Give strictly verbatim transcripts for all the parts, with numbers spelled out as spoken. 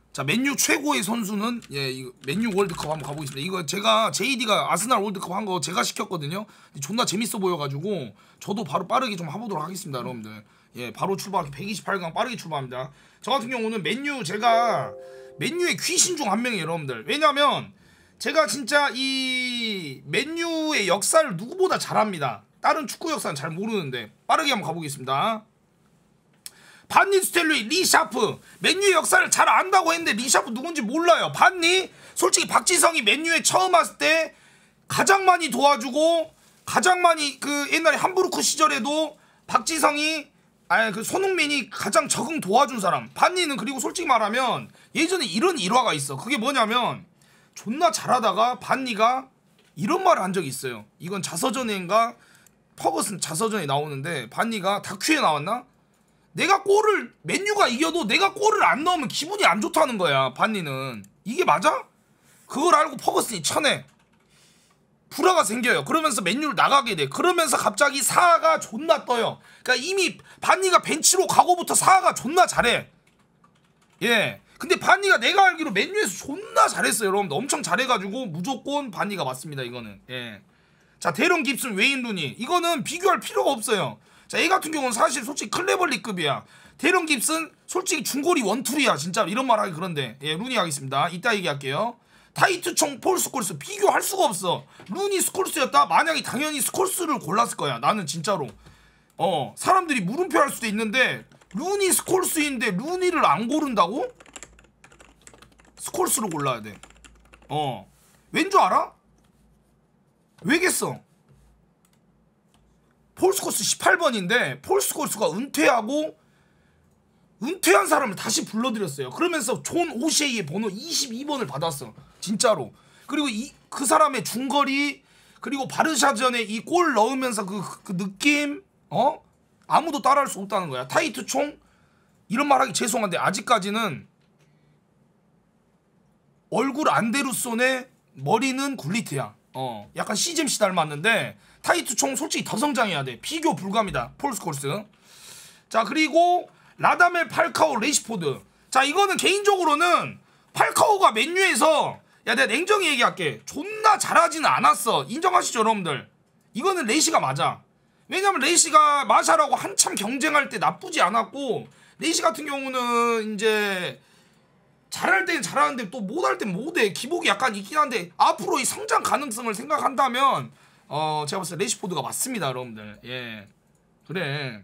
자, 맨유 최고의 선수는 예, 이거 맨유 월드컵 한번 가보겠습니다. 이거 제가 제이디가 아스날 월드컵 한 거 제가 시켰거든요. 존나 재밌어 보여가지고 저도 바로 빠르게 좀 해보도록 하겠습니다, 여러분들. 예, 바로 출발. 백이십팔 강 빠르게 출발합니다. 저 같은 경우는 맨유, 제가 맨유의 귀신 중 한 명이에요, 여러분들. 왜냐면 제가 진짜 이 맨유의 역사를 누구보다 잘합니다. 다른 축구 역사는 잘 모르는데 빠르게 한번 가보겠습니다. 반니 스텔리, 리샤프. 맨유의 역사를 잘 안다고 했는데 리샤프 누군지 몰라요. 반니? 솔직히 박지성이 맨유에 처음 왔을 때 가장 많이 도와주고 가장 많이 그 옛날에 함부르크 시절에도 박지성이 아니 그 손흥민이 가장 적응 도와준 사람. 반니는 그리고 솔직히 말하면 예전에 이런 일화가 있어. 그게 뭐냐면 존나 잘하다가 반니가 이런 말을 한 적이 있어요. 이건 자서전인가 퍼거슨 자서전에 나오는데 반니가 다큐에 나왔나? 내가 골을 맨유가 이겨도 내가 골을 안 넣으면 기분이 안 좋다는 거야. 반니는 이게 맞아? 그걸 알고 퍼거슨이 쳐내. 불화가 생겨요. 그러면서 맨유를 나가게 돼. 그러면서 갑자기 사하가 존나 떠요. 그러니까 이미 반니가 벤치로 가고부터 사하가 존나 잘해. 예. 근데 반니가 내가 알기로 맨유에서 존나 잘했어요, 여러분들. 엄청 잘해가지고 무조건 반니가 맞습니다, 이거는. 예. 자, 데런 깁슨, 웨인 루니. 이거는 비교할 필요가 없어요. 자, 얘 같은 경우는 사실 솔직히 클레벌리급이야. 데런 깁슨 솔직히 중거리 원툴이야, 진짜. 이런 말 하기 그런데. 예, 루니 하겠습니다. 이따 얘기할게요. 타이트 총 폴 스콜스 비교할 수가 없어. 루니 스콜스였다? 만약에 당연히 스콜스를 골랐을 거야. 나는 진짜로. 어, 사람들이 물음표 할 수도 있는데 루니 스콜스인데 루니를 안 고른다고? 스콜스를 골라야 돼. 어, 왠 줄 알아? 왜겠어? 폴 스콜스 십팔 번인데 폴 스콜스가 은퇴하고 은퇴한 사람을 다시 불러들였어요. 그러면서 존 오셰이의 번호 이십이 번을 받았어, 진짜로. 그리고 이, 그 사람의 중거리, 그리고 바르샤전에 이 골 넣으면서 그, 그 느낌, 어? 아무도 따라할 수 없다는 거야. 타이트 총, 이런 말 하기 죄송한데 아직까지는 얼굴 안데루손에 머리는 굴리트야. 어, 약간 시잼씨 닮았는데 타이트 총 솔직히 더 성장해야 돼. 비교 불가입니다, 폴 스콜스. 자, 그리고 라다멜, 팔카오, 레시포드. 자, 이거는 개인적으로는 팔카오가 맨유에서, 야, 내가 냉정히 얘기할게, 존나 잘하지는 않았어. 인정하시죠, 여러분들? 이거는 레시가 맞아. 왜냐면 레시가 마샤라고 한참 경쟁할 때 나쁘지 않았고, 레시 같은 경우는 이제 잘할 땐 잘하는데 또 못할 땐 못해. 기복이 약간 있긴 한데 앞으로 이 성장 가능성을 생각한다면 어, 제가 봤을 때 레시포드가 맞습니다, 여러분들. 예, 그래.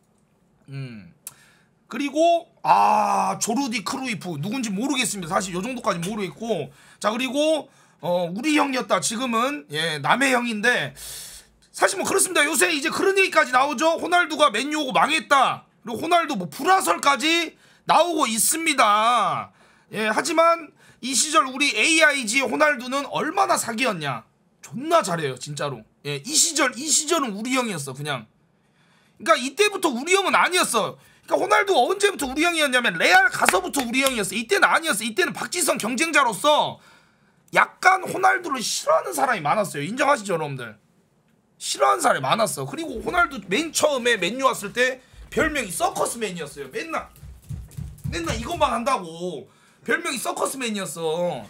음. 그리고 아, 조르디 크루이프 누군지 모르겠습니다. 사실 요 정도까지 모르겠고. 자, 그리고 어, 우리 형이었다. 지금은 예, 남의 형인데 사실 뭐 그렇습니다. 요새 이제 그런 얘기까지 나오죠. 호날두가 맨유 오고 망했다. 그리고 호날두 뭐 불화설까지 나오고 있습니다. 예, 하지만 이 시절 우리 에이아이지 호날두는 얼마나 사기였냐. 존나 잘해요, 진짜로. 예, 이 시절 이 시절은 우리 형이었어, 그냥. 그러니까 이때부터 우리 형은 아니었어. 그러니까 호날두가 언제부터 우리 형이었냐면 레알 가서부터 우리 형이었어. 이때는 아니었어. 이때는 박지성 경쟁자로서 약간 호날두를 싫어하는 사람이 많았어요. 인정하시죠, 여러분들? 싫어하는 사람이 많았어. 그리고 호날두 맨 처음에 맨유 왔을 때 별명이 서커스맨이었어요. 맨날 맨날 이것만 한다고 별명이 서커스맨이었어.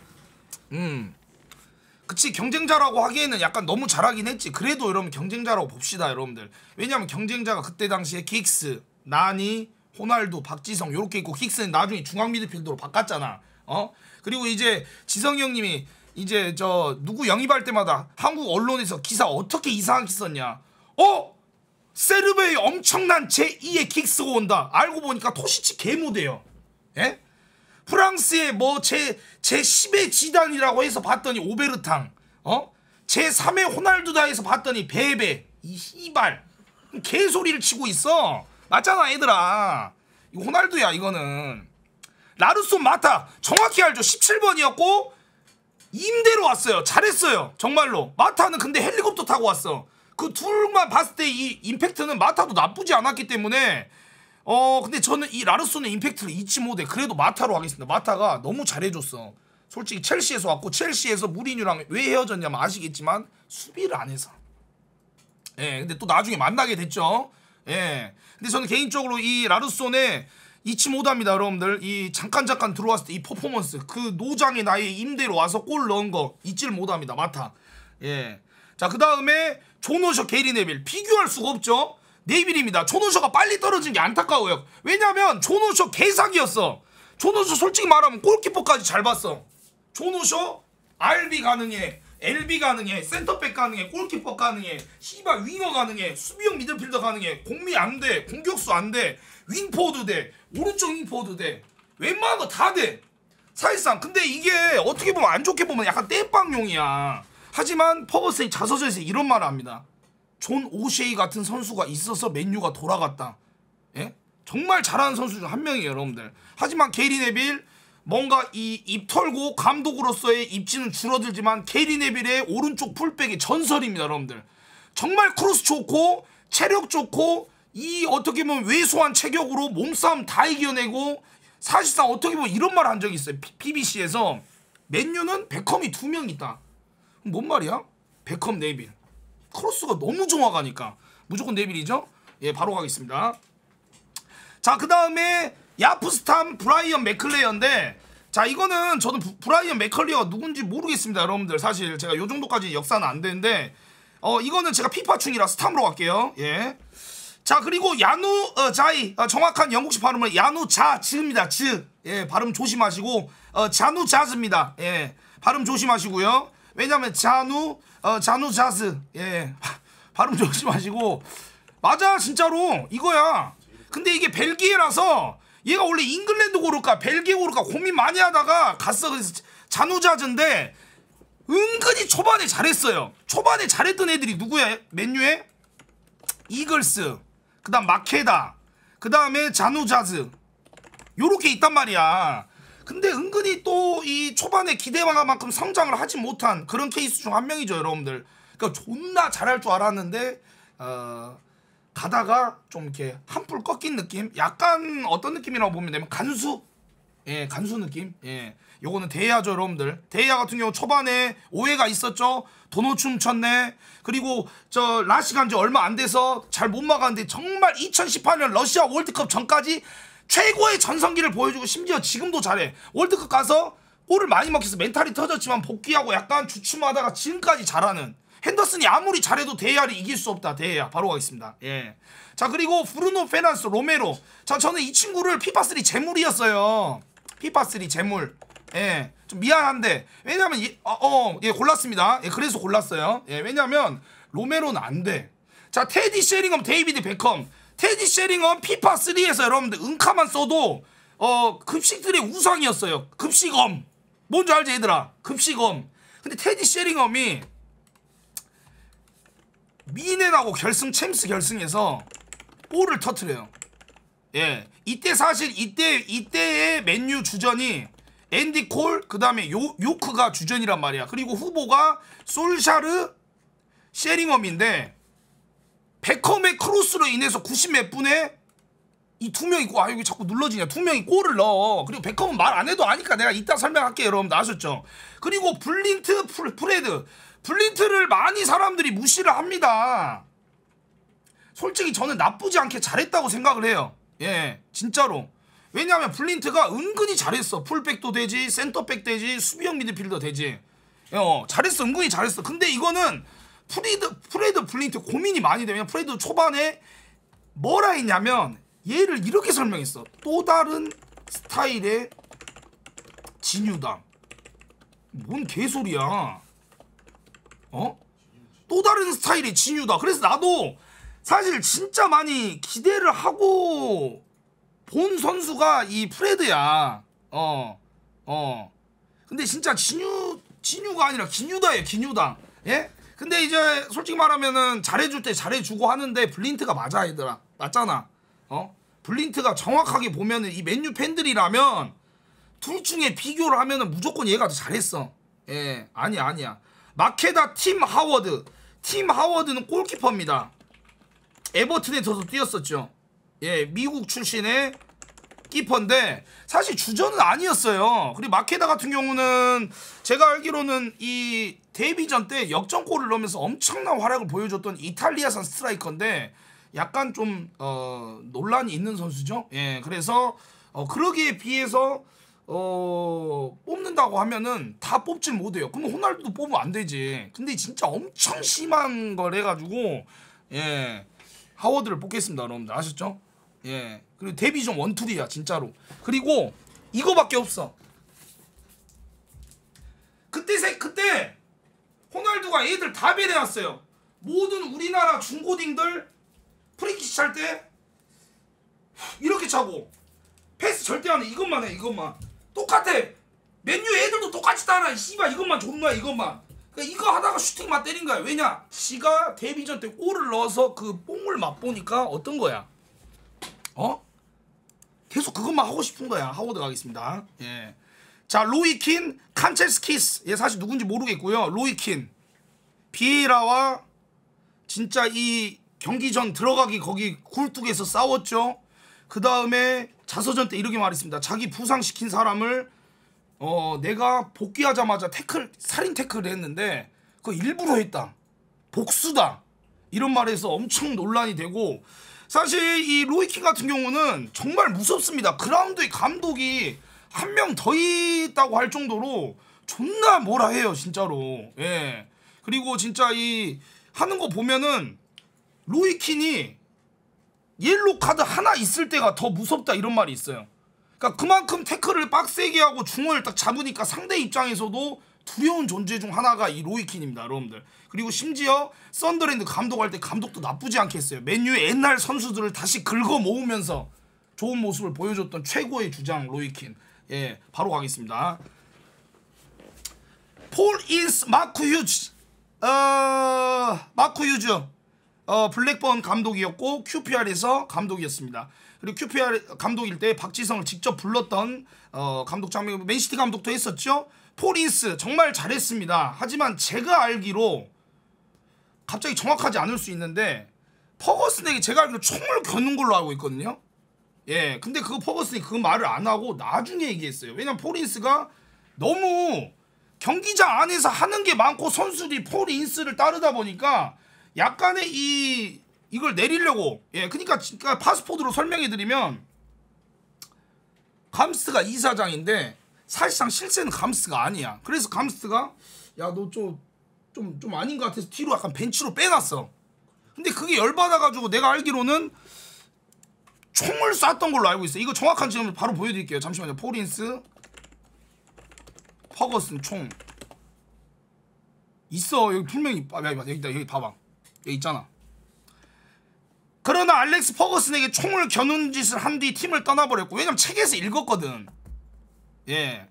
음, 그치. 경쟁자라고 하기에는 약간 너무 잘하긴 했지. 그래도 여러분 경쟁자라고 봅시다, 여러분들. 왜냐면 경쟁자가 그때 당시에 긱스, 나니, 호날두, 박지성 요렇게 있고, 긱스는 나중에 중앙 미드필더로 바꿨잖아. 어? 그리고 이제 지성이 형님이 이제 저 누구 영입할 때마다 한국 언론에서 기사 어떻게 이상하게 썼냐. 어? 세르베의 엄청난 제이의 긱스가 온다. 알고 보니까 토시치 개모대요. 예? 프랑스의 뭐 제, 제십의 지단이라고 해서 봤더니 오베르탕, 어? 제삼의 호날두다 해서 봤더니 베베. 이 씨발 개소리를 치고 있어. 맞잖아, 얘들아. 이거 호날두야, 이거는. 라르손 마타 정확히 알죠. 십칠 번이었고 임대로 왔어요. 잘했어요, 정말로. 마타는 근데 헬리콥터 타고 왔어. 그 둘만 봤을 때 이 임팩트는 마타도 나쁘지 않았기 때문에 어 근데 저는 이 라르손의 임팩트를 잊지 못해. 그래도 마타로 하겠습니다. 마타가 너무 잘해줬어. 솔직히 첼시에서 왔고, 첼시에서 무리뉴랑 왜 헤어졌냐면 아시겠지만 수비를 안 해서. 예, 근데 또 나중에 만나게 됐죠. 예, 근데 저는 개인적으로 이 라르손의 잊지 못합니다 여러분들. 이 잠깐 잠깐 들어왔을 때 이 퍼포먼스, 그 노장의 나의 임대로 와서 골 넣은 거 잊지를 못합니다. 마타. 예. 자, 그 다음에 존오셔, 게리 네빌. 비교할 수가 없죠. 네빌입니다. 존오셔가 빨리 떨어진 게 안타까워요. 왜냐면 존오셔 개사기였어. 존오셔 솔직히 말하면 골키퍼까지 잘 봤어. 존오셔 알비 가능해, 엘비 가능해, 센터백 가능해, 골키퍼 가능해, 씨발 윙어 가능해, 수비형 미드필더 가능해, 공미 안돼, 공격수 안돼, 윙포워드 돼, 오른쪽 윙포워드 돼, 웬만한 거 다 돼. 사실상. 근데 이게 어떻게 보면 안 좋게 보면 약간 땜빵용이야. 하지만 퍼거슨이 자서전에서 이런 말을 합니다. 존 오셰이 같은 선수가 있어서 맨유가 돌아갔다. 예? 정말 잘하는 선수 중 한 명이에요 여러분들. 하지만 게리 네빌 뭔가 이 입 털고 감독으로서의 입지는 줄어들지만 게리 네빌의 오른쪽 풀백이 전설입니다 여러분들. 정말 크로스 좋고 체력 좋고 이 어떻게 보면 왜소한 체격으로 몸싸움 다 이겨내고, 사실상 어떻게 보면 이런 말 한 적이 있어요. 비비씨에서 맨유는 베컴이 두 명 있다. 뭔 말이야? 베컴 네빌. 크로스가 너무 정확하니까 무조건 네빌이죠. 예, 바로 가겠습니다. 자, 그 다음에 야프스탐 브라이언 맥클레어인데, 자 이거는 저는 부, 브라이언 맥클레어 누군지 모르겠습니다 여러분들. 사실 제가 요 정도까지 역사는 안 되는데 어 이거는 제가 피파충이라 스탐으로 갈게요. 예. 자, 그리고 야누 어, 자이, 어, 정확한 영국식 발음은 야누 자즈입니다. 즈. 예, 발음 조심하시고 어, 자누 자즈입니다. 예, 발음 조심하시고요. 왜냐면 자누 어, 자누 자즈. 예, 발음 조심하시고. 맞아, 진짜로 이거야. 근데 이게 벨기에라서 얘가 원래 잉글랜드 고를까 벨기에 고를까 고민 많이 하다가 갔어. 그래서 자누자즈인데 은근히 초반에 잘했어요. 초반에 잘했던 애들이 누구야? 맨유에 이글스, 그 다음 마케다, 그 다음에 자누자즈, 요렇게 있단 말이야. 근데 은근히 또 이 초반에 기대만큼 성장을 하지 못한 그런 케이스 중 한 명이죠 여러분들. 그러니까 존나 잘할 줄 알았는데 어... 가다가 좀 이렇게 한풀 꺾인 느낌? 약간 어떤 느낌이라고 보면 되면 간수? 예, 간수 느낌? 예. 요거는 데이아죠 여러분들. 데이아 같은 경우 초반에 오해가 있었죠. 도노춤 쳤네. 그리고 저 라시 간지 얼마 안 돼서 잘 못 막았는데 정말 이천십팔 년 러시아 월드컵 전까지 최고의 전성기를 보여주고 심지어 지금도 잘해. 월드컵 가서 골을 많이 먹혀서 멘탈이 터졌지만 복귀하고 약간 주춤하다가 지금까지 잘하는, 핸더슨이 아무리 잘해도 데이아를 이길 수 없다. 데이아 바로 가겠습니다. 예. 자, 그리고 브루노 페난스 로메로. 자, 저는 이 친구를 피파삼 재물이었어요. 피파삼 재물. 예. 좀 미안한데 왜냐면 이, 어, 어, 예, 골랐습니다. 예, 그래서 골랐어요. 예, 왜냐면 로메로는 안 돼. 자, 테디 셰링엄, 데이비드 베컴. 테디 셰링엄 피파삼에서 여러분들 은카만 써도 어 급식들의 우상이었어요. 급식엄. 뭔지 알지 얘들아? 급식엄. 근데 테디 셰링엄이 미넨하고 결승 챔스 결승에서 골을 터트려요. 예, 이때 사실 이때 이때의 맨유 주전이 앤디 콜, 그 다음에 요크가 주전이란 말이야. 그리고 후보가 솔샤르, 셰링엄인데 베컴의 크로스로 인해서 구십 몇 분에 이 두 명이, 아 여기 자꾸 눌러지냐, 두 명이 골을 넣어. 그리고 베컴은 말 안 해도 아니까 내가 이따 설명할게요 여러분들. 아셨죠? 그리고 블린트, 프레드, 블린트를 많이 사람들이 무시를 합니다. 솔직히 저는 나쁘지 않게 잘했다고 생각을 해요. 예, 진짜로. 왜냐하면 블린트가 은근히 잘했어. 풀백도 되지, 센터백 되지, 수비형 미드필더 되지. 어, 잘했어. 은근히 잘했어. 근데 이거는 프리드, 프레드 블린트 고민이 많이 되면 프레드 초반에 뭐라 했냐면 얘를 이렇게 설명했어. 또 다른 스타일의 진유다. 뭔 개소리야. 어? 또 다른 스타일의 진유다. 그래서 나도 사실 진짜 많이 기대를 하고 본 선수가 이 프레드야. 어, 어. 근데 진짜 진유, 진유가 아니라 기뉴다예요, 기뉴다. 예? 근데 이제 솔직히 말하면은 잘해줄 때 잘해주고 하는데 블린트가 맞아, 얘들아. 맞잖아. 어? 블린트가 정확하게 보면은 이 맨유 팬들이라면 둘 중에 비교를 하면은 무조건 얘가 더 잘했어. 예, 아니야, 아니야. 마케다 팀 하워드. 팀 하워드는 골키퍼입니다. 에버튼에서도 뛰었었죠. 예, 미국 출신의 키퍼인데 사실 주전은 아니었어요. 그리고 마케다 같은 경우는 제가 알기로는 이 데뷔전 때 역전골을 넣으면서 엄청난 활약을 보여줬던 이탈리아산 스트라이커인데 약간 좀 어, 논란이 있는 선수죠. 예, 그래서 어 그러기에 비해서 어 뽑는다고 하면은 다 뽑질 못해요. 그럼 호날두도 뽑으면 안 되지. 근데 진짜 엄청 심한 걸 해가지고 예 하워드를 뽑겠습니다, 여러분들. 아셨죠? 예 그리고 데뷔전 원툴이야 진짜로. 그리고 이거밖에 없어. 그때 세 그때 호날두가 애들 다 배려놨어요. 모든 우리나라 중고딩들 프리킥 찰 때 이렇게 차고 패스 절대 안 해. 이것만 해. 이것만 똑같아. 맨유 애들도 똑같이 따라. 씨발 이것만 존나 이것만. 그러니까 이거 하다가 슈팅만 때린 거야. 왜냐? 지가 데뷔전 때 골을 넣어서 그 뽕을 맛보니까 어떤 거야? 어? 계속 그것만 하고 싶은 거야. 하워드 가겠습니다. 예. 자, 로이킨, 칸첼스키스. 얘 사실 누군지 모르겠고요. 로이킨, 비에라와 진짜 이 경기 전 들어가기 거기 굴뚝에서 싸웠죠. 그 다음에 자서전 때 이렇게 말했습니다. 자기 부상시킨 사람을 어 내가 복귀하자마자 태클 살인 태클을 했는데 그거 일부러 했다. 복수다. 이런 말에서 엄청 논란이 되고 사실 이 로이킨 같은 경우는 정말 무섭습니다. 그라운드에 감독이 한 명 더 있다고 할 정도로 존나 뭐라 해요 진짜로. 예. 그리고 진짜 이 하는 거 보면은 로이킨이 옐로 카드 하나 있을 때가 더 무섭다 이런 말이 있어요. 그러니까 그만큼 태클을 빡세게 하고 중원을 딱 잡으니까 상대 입장에서도 두려운 존재 중 하나가 이 로이킨입니다, 여러분들. 그리고 심지어 썬더랜드 감독할 때 감독도 나쁘지 않게 했어요. 맨유의 옛날 선수들을 다시 긁어 모으면서 좋은 모습을 보여줬던 최고의 주장 로이킨. 예, 바로 가겠습니다. 폴 인스 마크 휴즈. 어, 마크 휴즈. 어, 블랙번 감독이었고 큐피알에서 감독이었습니다. 그리고 큐피알 감독일 때 박지성을 직접 불렀던 어, 감독 장면, 맨시티 감독도 했었죠. 폴 인스 정말 잘했습니다. 하지만 제가 알기로 갑자기 정확하지 않을 수 있는데 퍼거슨에게 제가 알기로 총을 겨눈 걸로 알고 있거든요. 예, 근데 그 퍼거슨이 그 말을 안 하고 나중에 얘기했어요. 왜냐면 폴 인스가 너무 경기장 안에서 하는 게 많고 선수들이 폴 인스를 따르다 보니까 약간의 이 이걸 내리려고. 예, 그러니까, 그러니까 파스포드로 설명해 드리면 감스트가 이사장인데 사실상 실세는 감스트가 아니야. 그래서 감스트가 야 너 좀 좀 좀 아닌 것 같아서 뒤로 약간 벤치로 빼놨어. 근데 그게 열받아가지고 내가 알기로는 총을 쐈던 걸로 알고 있어요. 이거 정확한 지점을 바로 보여드릴게요. 잠시만요. 폴인스 퍼거슨 총 있어. 여기 분명히 여기 있다. 여기 봐봐. 여기 있잖아. 그러나 알렉스 퍼거슨에게 총을 겨눈 짓을 한 뒤 팀을 떠나버렸고, 왜냐면 책에서 읽었거든. 예,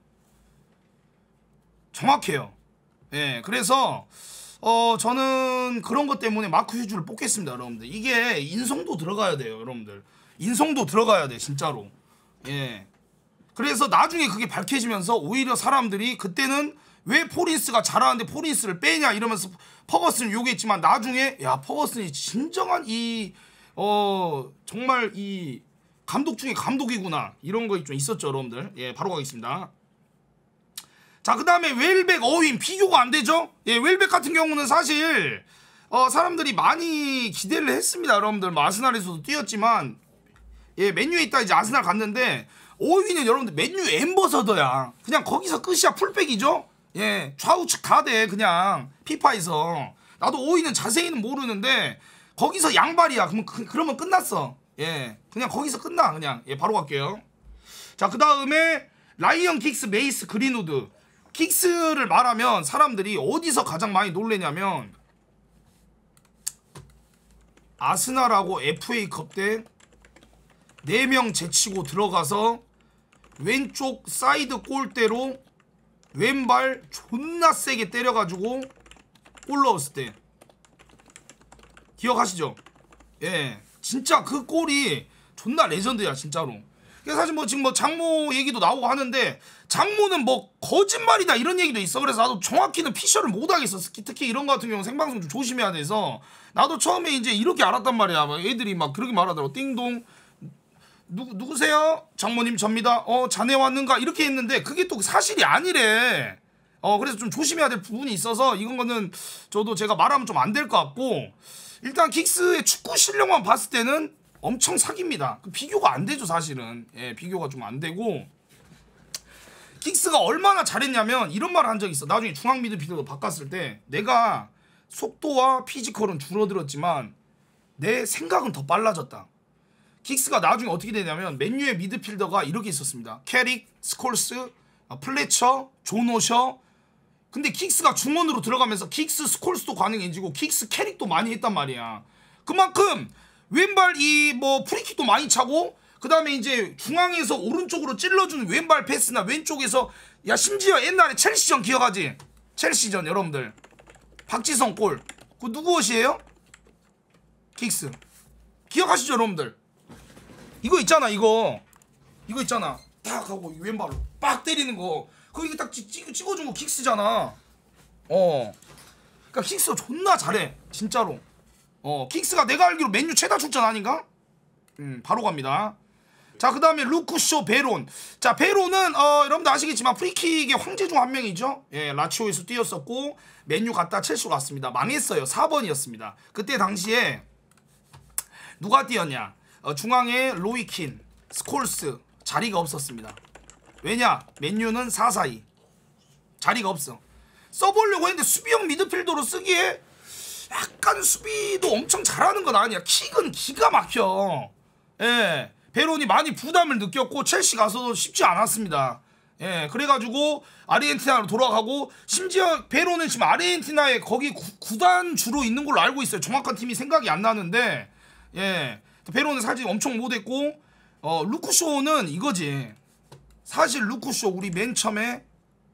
정확해요. 예, 그래서 어 저는 그런 것 때문에 마크 휴즈를 뽑겠습니다, 여러분들. 이게 인성도 들어가야 돼요, 여러분들. 인성도 들어가야 돼, 진짜로. 예, 그래서 나중에 그게 밝혀지면서 오히려 사람들이 그때는 왜 포린스가 잘하는데 포린스를 빼냐 이러면서 퍼거슨을 요구했지만 나중에 야 퍼거슨이 진정한 이 어 정말 이 감독 중에 감독이구나 이런 거 좀 있었죠, 여러분들. 예, 바로 가겠습니다. 자, 그 다음에 웰백 어윈 비교가 안 되죠. 예, 웰백 같은 경우는 사실 어 사람들이 많이 기대를 했습니다, 여러분들. 뭐 아스날에서도 뛰었지만 예, 맨유에 있다 이제 아스날 갔는데 어윈은 여러분들 맨유 엠버서더야. 그냥 거기서 끝이야. 풀백이죠. 예, 좌우측 다 돼 그냥 피파에서. 나도 어윈은 자세히는 모르는데 거기서 양발이야. 그러면, 그, 그러면 끝났어. 예, 그냥 거기서 끝나 그냥. 예, 바로 갈게요. 자, 그 다음에 라이언 긱스, 메이스 그린우드. 긱스를 말하면 사람들이 어디서 가장 많이 놀래냐면 아스날하고 에프에이컵 때 네 명 제치고 들어가서 왼쪽 사이드 골대로 왼발 존나 세게 때려가지고 골 넣었을 때 기억하시죠? 예, 진짜 그 골이 존나 레전드야 진짜로. 그래서 사실 뭐 지금 뭐 장모 얘기도 나오고 하는데 장모는 뭐 거짓말이다 이런 얘기도 있어. 그래서 나도 정확히는 피셔를 못하겠어. 특히 이런 거 같은 경우 생방송 좀 조심해야 돼서 나도 처음에 이제 이렇게 알았단 말이야. 막 애들이 막 그렇게 말하더라고. 띵동 누구, 누구세요? 장모님 접니다. 어, 자네 왔는가? 이렇게 했는데 그게 또 사실이 아니래. 어, 그래서 좀 조심해야 될 부분이 있어서 이건 거는 저도 제가 말하면 좀 안 될 것 같고, 일단 긱스의 축구 실력만 봤을 때는 엄청 사기입니다. 비교가 안 되죠 사실은. 예, 비교가 좀 안 되고 긱스가 얼마나 잘했냐면 이런 말을 한 적이 있어. 나중에 중앙 미드필더로 바꿨을 때 내가 속도와 피지컬은 줄어들었지만 내 생각은 더 빨라졌다. 긱스가 나중에 어떻게 되냐면 맨유의 미드필더가 이렇게 있었습니다. 캐릭, 스콜스, 플래처, 존 오셔. 근데 긱스가 중원으로 들어가면서 긱스, 스콜스도 가능해지고 긱스 캐릭도 많이 했단 말이야. 그만큼 왼발 이 뭐 프리킥도 많이 차고 그 다음에 이제 중앙에서 오른쪽으로 찔러주는 왼발 패스나 왼쪽에서 야 심지어 옛날에 첼시전 기억하지? 첼시전 여러분들 박지성 골 그거 누구 옷이에요? 긱스 기억하시죠 여러분들? 이거 있잖아 이거 이거 있잖아 딱 하고 왼발로 빡 때리는 거 그거 이게 딱 찍, 찍어준 거 긱스잖아. 어 그니까 긱스가 존나 잘해 진짜로. 어 긱스가 내가 알기로 맨유 최다 출전 아닌가? 음 바로 갑니다. 자 그 다음에 루크쇼 베론. 자 베론은 어 여러분들 아시겠지만 프리킥의 황제 중 한 명이죠. 예 라치오에서 뛰었었고 맨유 갔다 첼시로 갔습니다. 망했어요. 사 번이었습니다 그때 당시에 누가 뛰었냐 어, 중앙에 로이킨 스콜스 자리가 없었습니다. 왜냐 맨유는 사 사이 자리가 없어. 써보려고 했는데 수비형 미드필더로 쓰기에 약간 수비도 엄청 잘하는 건 아니야. 킥은 기가 막혀. 예 베론이 많이 부담을 느꼈고 첼시 가서도 쉽지 않았습니다. 예, 그래가지고 아르헨티나로 돌아가고 심지어 베론은 지금 아르헨티나에 거기 구, 구단 주로 있는 걸로 알고 있어요. 정확한 팀이 생각이 안 나는데 예, 베론은 사실 엄청 못했고 어, 루크쇼는 이거지. 사실 루크쇼 우리 맨 처음에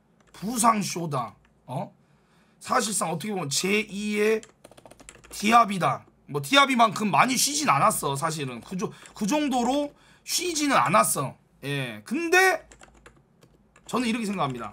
부상쇼다. 어? 사실상 어떻게 보면 제이의 디아비다. 뭐 디아비만큼 많이 쉬진 않았어 사실은. 그, 그 정도로 쉬지는 않았어. 예. 근데 저는 이렇게 생각합니다.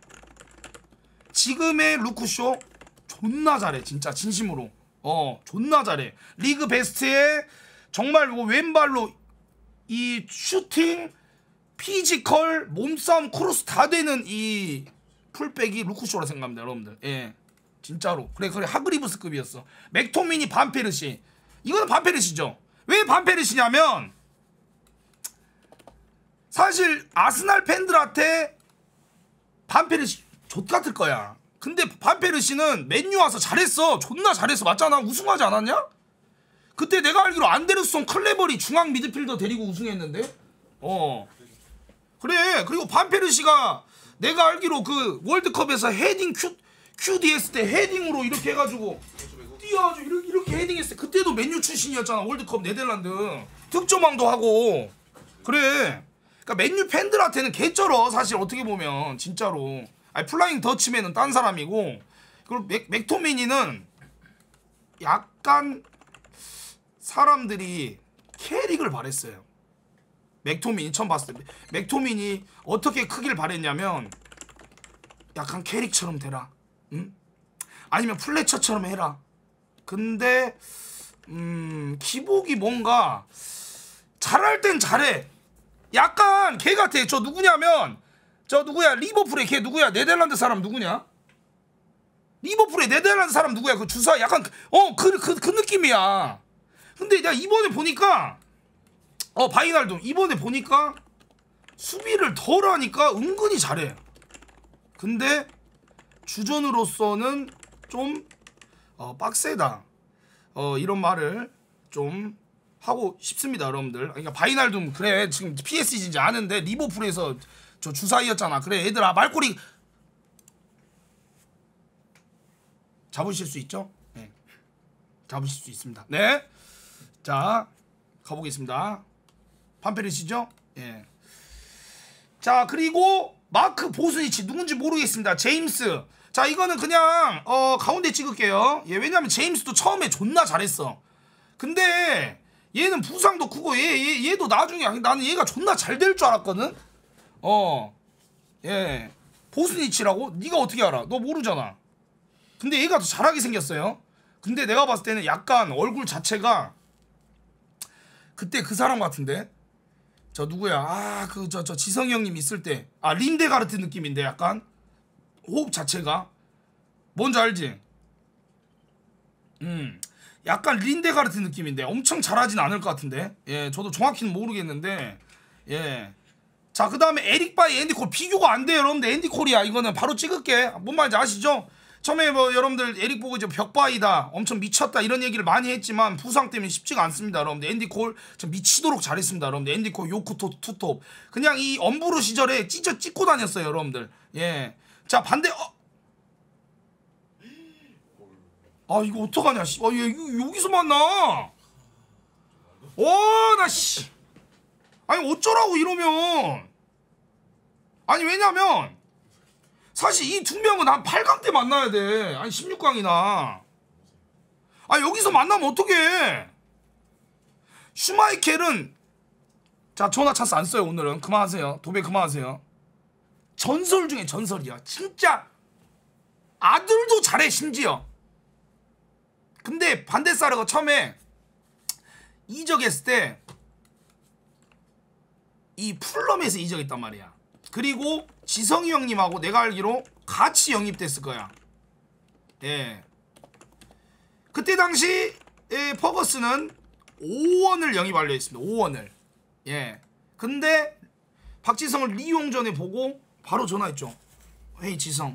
지금의 루크쇼 존나 잘해 진짜 진심으로. 어 존나 잘해. 리그 베스트에 정말 뭐 왼발로 이 슈팅 피지컬 몸싸움 크로스 다 되는 이 풀백이 루크쇼라 생각합니다 여러분들. 예 진짜로. 그래 그래 하그리브스급이었어. 맥토미니 반페르시. 이거는 반페르시죠. 왜 반페르시냐면 사실 아스날 팬들한테 반페르시 좆같을 거야. 근데 반페르시는 맨유 와서 잘했어. 존나 잘했어. 맞잖아. 우승하지 않았냐? 그때 내가 알기로 안데르손 클레버리 중앙 미드필더 데리고 우승했는데. 어 그래. 그리고 반페르시가 내가 알기로 그 월드컵에서 헤딩 큐 큐디에스 때 헤딩으로 이렇게 해가지고 뛰어가지고 이렇게, 이렇게 헤딩했을 때 그때도 맨유 출신이었잖아. 월드컵 네덜란드 득점왕도 하고. 그래 그러니까 맨유 팬들한테는 개쩔어 사실 어떻게 보면 진짜로. 아니 플라잉 더치맨은 딴 사람이고 그리고 맥, 맥토미니는 약간 사람들이 캐릭을 바랬어요. 맥토미니 처음 봤을 때 맥토미니 어떻게 크길 바랬냐면 약간 캐릭처럼 되라. 응? 아니면 플래처처럼 해라. 근데 음 기복이 뭔가 잘할 땐 잘해. 약간 걔 같아. 저 누구냐면 저 누구야 리버풀의 걔 누구야 네덜란드 사람 누구냐 리버풀의 네덜란드 사람 누구야 그 주사 약간 어 그 그 그 느낌이야. 근데 내가 이번에 보니까 어 바이날도 이번에 보니까 수비를 덜 하니까 은근히 잘해. 근데 주전으로서는 좀 어, 빡세다. 어, 이런 말을 좀 하고 싶습니다, 여러분들. 그러니까 바이날둠 그래 지금 피에스지인지 아는데 리버풀에서 저 주사위였잖아. 그래 얘들아 말꼬리 잡으실 수 있죠? 네. 잡으실 수 있습니다. 네. 자 가보겠습니다. 판페르시죠? 예. 자 그리고 마크 보스니치 누군지 모르겠습니다. 제임스. 자 이거는 그냥 어 가운데 찍을게요. 예, 왜냐면 제임스도 처음에 존나 잘했어. 근데 얘는 부상도 크고 얘, 얘, 얘도 나중에 나는 얘가 존나 잘 될 줄 알았거든. 어, 예, 보스니치라고? 네가 어떻게 알아? 너 모르잖아. 근데 얘가 더 잘하게 생겼어요. 근데 내가 봤을 때는 약간 얼굴 자체가 그때 그 사람 같은데. 저 누구야? 아 그 저 저 지성이 형님 있을 때 아 린데가르트 느낌인데 약간 호흡 자체가 뭔지 알지? 음 약간 린데가르트 느낌인데 엄청 잘하진 않을 것 같은데. 예, 저도 정확히는 모르겠는데. 예. 자, 그 다음에 에릭 바이 앤디 콜 비교가 안 돼요, 여러분들. 앤디 콜이야. 이거는 바로 찍을게. 뭔 말인지 아시죠? 처음에 뭐 여러분들 에릭 보고 이제 벽바이다, 엄청 미쳤다 이런 얘기를 많이 했지만 부상 때문에 쉽지가 않습니다, 여러분들. 앤디 콜 좀 미치도록 잘했습니다, 여러분들. 앤디 콜 요크토 투톱 그냥 이 엄브루 시절에 찢어 찍고 다녔어요, 여러분들. 예. 자, 반대. 어. 아, 이거 어떡하냐, 씨. 아, 얘 이거 여기서 만나. 어, 나 씨. 아니 어쩌라고 이러면. 아니 왜냐면 사실 이 두 명은 한 팔 강 때 만나야 돼. 아니 십육 강이나. 아, 여기서 만나면 어떡해. 슈마이켈은 자, 전화 찬스 안 써요. 오늘은 그만하세요. 도배 그만하세요. 전설 중에 전설이야. 진짜 아들도 잘해 심지어. 근데 반데사르가 처음에 이적했을 때 이 풀럼에서 이적했단 말이야. 그리고 지성이 형님하고 내가 알기로 같이 영입됐을 거야. 예. 그때 당시 에 퍼거스는 오 원을 영입하려 했습니다. 오 원을. 예. 근데 박지성을 리용 전에 보고 바로 전화했죠. 헤이 지성,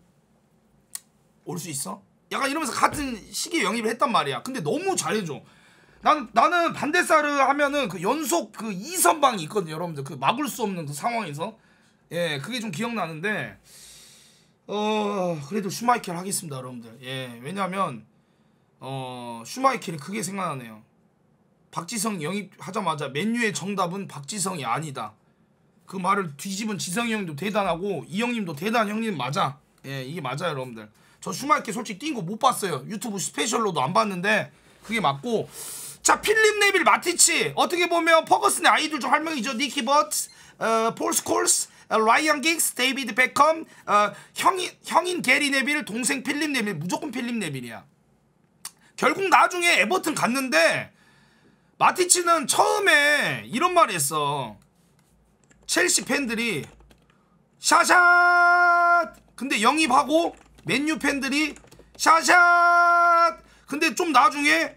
올 수 있어? 약간 이러면서 같은 시기에 영입을 했단 말이야. 근데 너무 잘해줘. 난, 나는 반데사르 하면은 그 연속 그 이선방이 있거든요, 여러분들. 그 막을 수 없는 그 상황에서. 예, 그게 좀 기억나는데, 어, 그래도 슈마이켈 하겠습니다, 여러분들. 예, 왜냐면, 어, 슈마이켈이 그게 생각나네요. 박지성 영입하자마자 맨유의 정답은 박지성이 아니다. 그 말을 뒤집은 지성이 형님도 대단하고, 이 형님도 대단한 형님 맞아. 예, 이게 맞아요, 여러분들. 저 슈마이켈 솔직히 뛴 거 못 봤어요. 유튜브 스페셜로도 안 봤는데, 그게 맞고. 자, 필립 네빌 마티치. 어떻게 보면 퍼거슨의 아이돌 중 한 명이죠. 니키 버츠, 어, 폴 스콜스, 어, 라이언 긱스, 데이비드 베컴, 어, 형인, 형인 게리 네빌, 동생 필립 네빌. 무조건 필립 네빌이야. 결국 나중에 에버튼 갔는데 마티치는 처음에 이런 말을 했어. 첼시 팬들이 샤샷! 근데 영입하고 맨유 팬들이 샤샷! 근데 좀 나중에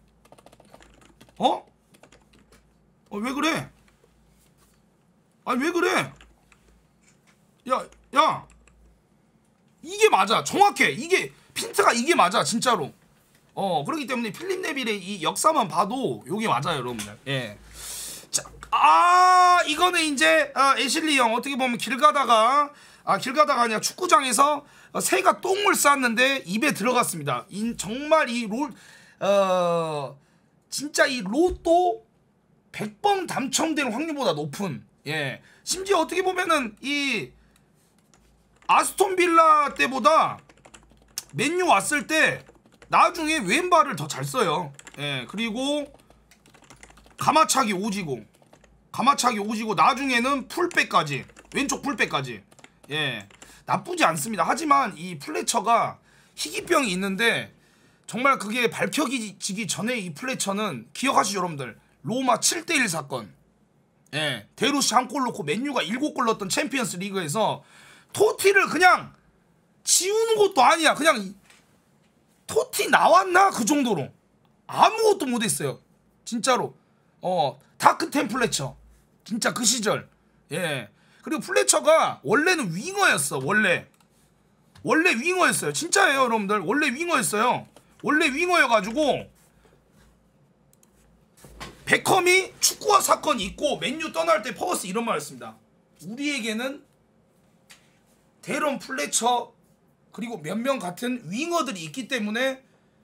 어? 어, 왜 그래? 아니 왜 그래? 야, 야, 이게 맞아. 정확해. 이게 핀트가 이게 맞아, 진짜로. 어, 그렇기 때문에 필립 네빌의 이 역사만 봐도 요게 맞아요, 여러분들. 예. 자, 아, 이거는 이제 아, 애슐리 형 어떻게 보면 길 가다가 아, 길 가다가 아니라 축구장에서 어, 새가 똥을 쌌는데 입에 들어갔습니다. 인, 정말 이 롤, 어, 진짜 이 로또 백 번 당첨될 확률보다 높은, 예. 심지어 어떻게 보면은 이 아스톤 빌라 때보다 맨유 왔을 때 나중에 왼발을 더 잘 써요. 예. 그리고 가마차기 오지고, 가마차기 오지고 나중에는 풀백까지, 왼쪽 풀백까지. 예. 나쁘지 않습니다. 하지만 이 플래처가 희귀병이 있는데 정말 그게 밝혀지기 전에 이 플래처는 기억하시죠, 여러분들? 로마 칠 대 일 사건. 예. 데루시 한 골 넣고 맨유가 일곱 골 넣었던 챔피언스 리그에서 토티를 그냥 지우는 것도 아니야. 그냥 토티 나왔나? 그 정도로 아무것도 못했어요, 진짜로. 어, 다크템 플래처. 진짜 그 시절. 예. 그리고 플래처가 원래는 윙어였어. 원래 원래 윙어였어요. 진짜예요, 여러분들. 원래 윙어였어요. 원래 윙어여가지고 베컴이 축구화 사건이 있고 맨유 떠날 때 퍼거스 이런 말 했습니다. 우리에게는 데런 플래처 그리고 몇 명 같은 윙어들이 있기 때문에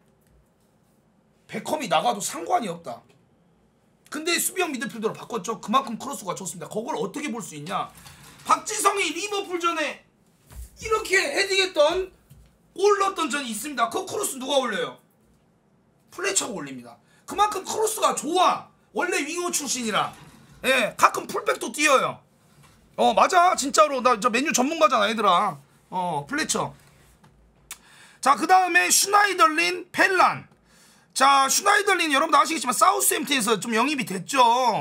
베컴이 나가도 상관이 없다. 근데 수비형 미드필더로 바꿨죠. 그만큼 크로스가 좋습니다. 그걸 어떻게 볼 수 있냐? 박지성이 리버풀전에 이렇게 헤딩했던, 골 넣었던 전이 있습니다. 그 크로스 누가 올려요? 플래처가 올립니다. 그만큼 크로스가 좋아. 원래 윙어 출신이라. 예, 가끔 풀백도 뛰어요. 어, 맞아, 진짜로. 나 저 맨유 전문가잖아, 얘들아. 어, 플래처. 자, 그 다음에 슈나이덜린, 펠란. 자, 슈나이덜린 여러분들 아시겠지만 사우스햄튼에서 좀 영입이 됐죠.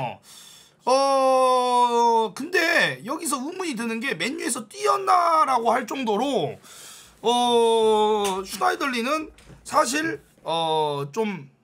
어, 근데 여기서 의문이 드는 게 맨유에서 뛰었나라고 할 정도로 어, 슈나이덜린은 사실 어, 좀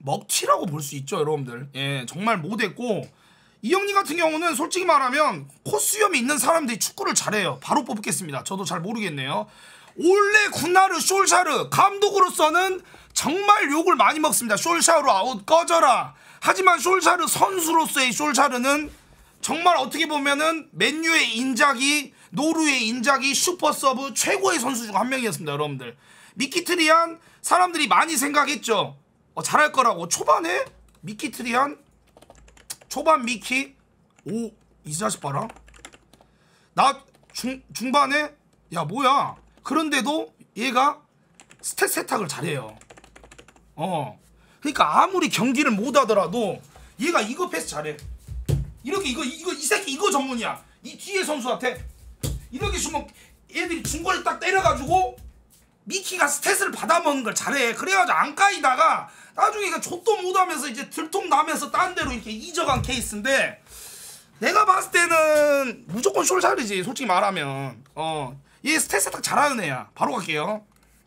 먹튀라고 볼 수 있죠, 여러분들. 예, 정말 못했고 이 형님 같은 경우는 솔직히 말하면 코수염이 있는 사람들이 축구를 잘해요. 바로 뽑겠습니다. 저도 잘 모르겠네요. 올레 군나르 솔샤르 감독으로서는 정말 욕을 많이 먹습니다. 솔샤르 아웃 꺼져라. 하지만 솔샤르 선수로서의 솔샤르는 정말 어떻게 보면은 맨유의 인자기, 노르의 인자기, 슈퍼서브 최고의 선수 중 한 명이었습니다, 여러분들. 미키트리안 사람들이 많이 생각했죠. 어, 잘할 거라고. 초반에 미키트리안 초반 미키 오 이 자식 봐라. 나 중, 중반에 야 뭐야. 그런데도 얘가 스탯 세탁을 잘해요. 어 그러니까 아무리 경기를 못 하더라도 얘가 이거 패스 잘해. 이렇게 이거 이거 이 새끼 이거 전문이야. 이 뒤에 선수한테 이렇게 주면 얘들이 중거리 딱 때려가지고 미키가 스탯을 받아먹는 걸 잘해. 그래가지고 안 까이다가 나중에 좆도 못하면서 이제 들통 나면서 딴 데로 이렇게 잊어간 케이스인데 내가 봤을 때는 무조건 숄샤르지 솔직히 말하면. 어 얘 스탯 세탁 잘하는 애야. 바로 갈게요.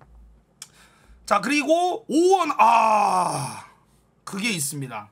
자 그리고 오원 아 그게 있습니다.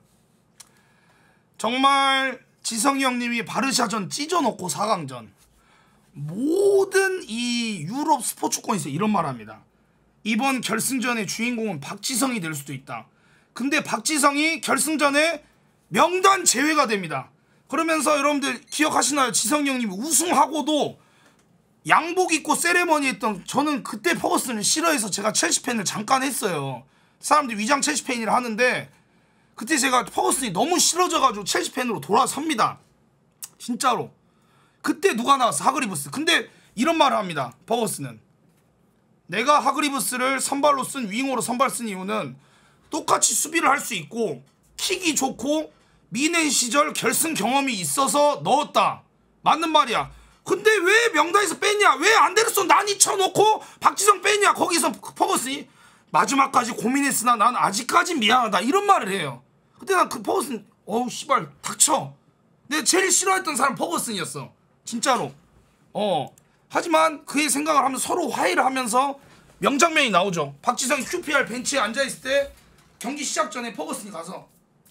정말 지성이 형님이 바르샤전 찢어놓고 사 강전 모든 이 유럽 스포츠권에서 이런 말 합니다. 이번 결승전의 주인공은 박지성이 될 수도 있다. 근데 박지성이 결승전에 명단 제외가 됩니다. 그러면서 여러분들 기억하시나요? 지성이 형님이 우승하고도 양복 입고 세레머니 했던, 저는 그때 퍼거슨을 싫어해서 제가 첼시 팬을 잠깐 했어요. 사람들이 위장 첼시 팬이라 하는데 그때 제가 퍼거슨이 너무 싫어져가지고 첼시 팬으로 돌아섭니다. 진짜로. 그때 누가 나왔어? 하그리브스. 근데 이런 말을 합니다. 퍼거슨은 내가 하그리브스를 선발로 쓴 윙어로 선발 쓴 이유는 똑같이 수비를 할 수 있고 킥이 좋고 미넨 시절 결승 경험이 있어서 넣었다. 맞는 말이야. 근데 왜 명단에서 뺐냐? 왜 안데르손 난이 쳐놓고 박지성 뺐냐? 거기서 퍼거슨이 마지막까지 고민했으나 난 아직까진 미안하다 이런 말을 해요. 그때 난 그 퍼거슨 어우 씨발 닥쳐. 내가 제일 싫어했던 사람 퍼거슨이었어 진짜로. 어 하지만 그의 생각을 하면서 서로 화해를 하면서 명장면이 나오죠. 박지성이 큐피알 벤치에 앉아있을 때 경기 시작 전에 퍼거슨이 가서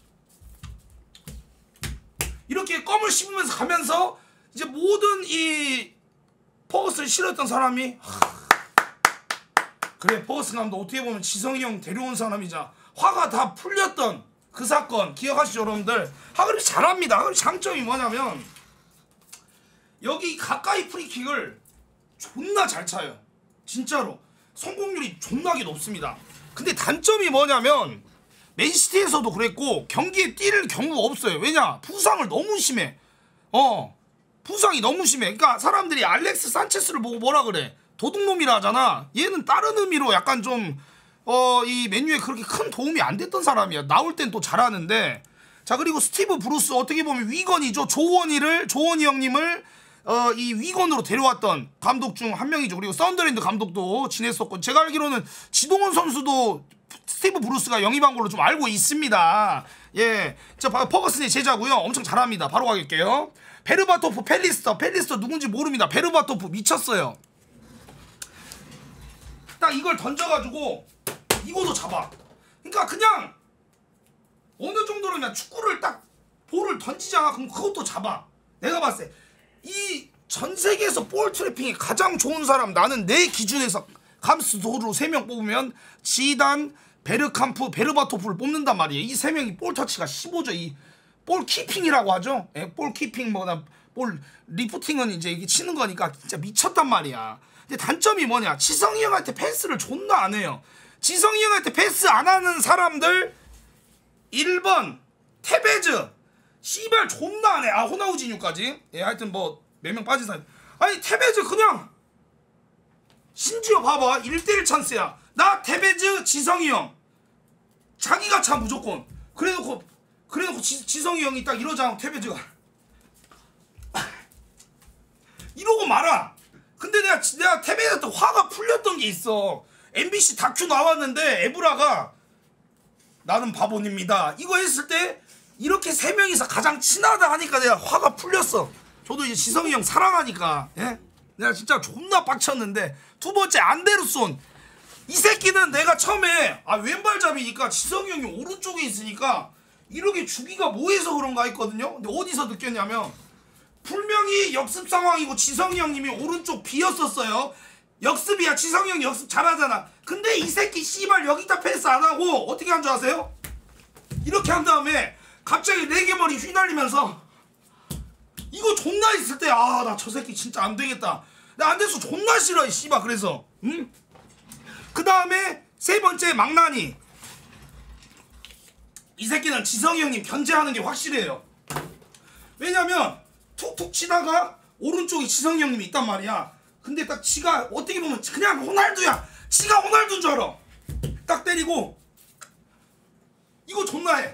이렇게 껌을 씹으면서 가면서 이제 모든 이 퍼거슨을 싫어했던 사람이 하... 그래 퍼거슨 감독 어떻게 보면 지성이 형 데려온 사람이자 화가 다 풀렸던 그 사건 기억하시죠 여러분들? 하그리브 잘합니다. 하그리브 장점이 뭐냐면 여기 가까이 프리킥을 존나 잘 차요. 진짜로 성공률이 존나게 높습니다. 근데 단점이 뭐냐면 맨시티에서도 그랬고 경기에 뛸 경우가 없어요. 왜냐? 부상을 너무 심해. 어 부상이 너무 심해. 그러니까 사람들이 알렉스 산체스를 보고 뭐라 그래? 도둑놈이라 하잖아. 얘는 다른 의미로 약간 좀 어 이 맨유에 그렇게 큰 도움이 안 됐던 사람이야. 나올 땐 또 잘하는데. 자 그리고 스티브 브루스 어떻게 보면 위건이죠. 조원이를 조원이 형님을 어 이 위건으로 데려왔던 감독 중 한 명이죠. 그리고 썬더랜드 감독도 지냈었고 제가 알기로는 지동원 선수도 스티브 브루스가 영입한 걸로 좀 알고 있습니다. 예, 저 퍼거슨의 제자고요. 엄청 잘합니다. 바로 가겠게요. 베르바토프 펠리스터 펠리스터 누군지 모릅니다. 베르바토프 미쳤어요. 딱 이걸 던져가지고 이거도 잡아. 그러니까 그냥 어느 정도로 그냥 축구를 딱 볼을 던지잖아. 그럼 그것도 잡아. 내가 봤을 때 이 전 세계에서 볼 트래핑이 가장 좋은 사람 나는 내 기준에서 감스도르 세 명 뽑으면 지단, 베르캄프, 베르바토프를 뽑는단 말이에요. 이 세 명이 볼 터치가 십오죠. 이 볼 키핑이라고 하죠. 예, 볼 키핑 뭐나 볼 리프팅은 이제 이게 치는 거니까 진짜 미쳤단 말이야. 근데 단점이 뭐냐? 지성이 형한테 패스를 존나 안 해요. 지성이 형한테 패스 안 하는 사람들 일 번 테베즈 씨발 존나 안 해. 아 호나우지뉴까지. 예 하여튼 뭐 몇 명 빠진 사람. 아니 테베즈 그냥 심지어 봐봐 일 대 일 찬스야. 나 테베즈 지성이 형 자기가 차 무조건. 그래놓고 그래놓고 지, 지성이 형이 딱 이러자 테베즈가 이러고 말아. 근데 내가 내가 테베즈한테 화가 풀렸던 게 있어. 엠비씨 다큐 나왔는데 에브라가 나는 바보입니다 이거 했을 때 이렇게 세 명이서 가장 친하다 하니까 내가 화가 풀렸어. 저도 이제 지성이 형 사랑하니까. 예? 내가 진짜 존나 빡쳤는데. 두 번째 안데르손 이 새끼는 내가 처음에 아 왼발잡이니까 지성이 형이 오른쪽에 있으니까 이렇게 주기가 뭐해서 그런가 했거든요. 근데 어디서 느꼈냐면 분명히 역습 상황이고 지성이 형님이 오른쪽 비었었어요. 역습이야. 지성이 형이 역습 잘하잖아. 근데 이 새끼 씨발 여기다 패스 안 하고 어떻게 한 줄 아세요? 이렇게 한 다음에 갑자기 레게머리 휘날리면서 이거 존나 있을 때 아 나 저 새끼 진짜 안 되겠다. 나 안 돼서 존나 싫어 이 씨발. 그래서 응? 그 다음에 세 번째 망나니. 이 새끼는 지성이 형님 견제하는 게 확실해요. 왜냐면 툭툭 치다가 오른쪽에 지성이 형님이 있단 말이야. 근데 딱 지가 어떻게 보면 그냥 호날두야. 지가 호날두인 줄 알아. 딱 때리고 이거 존나해.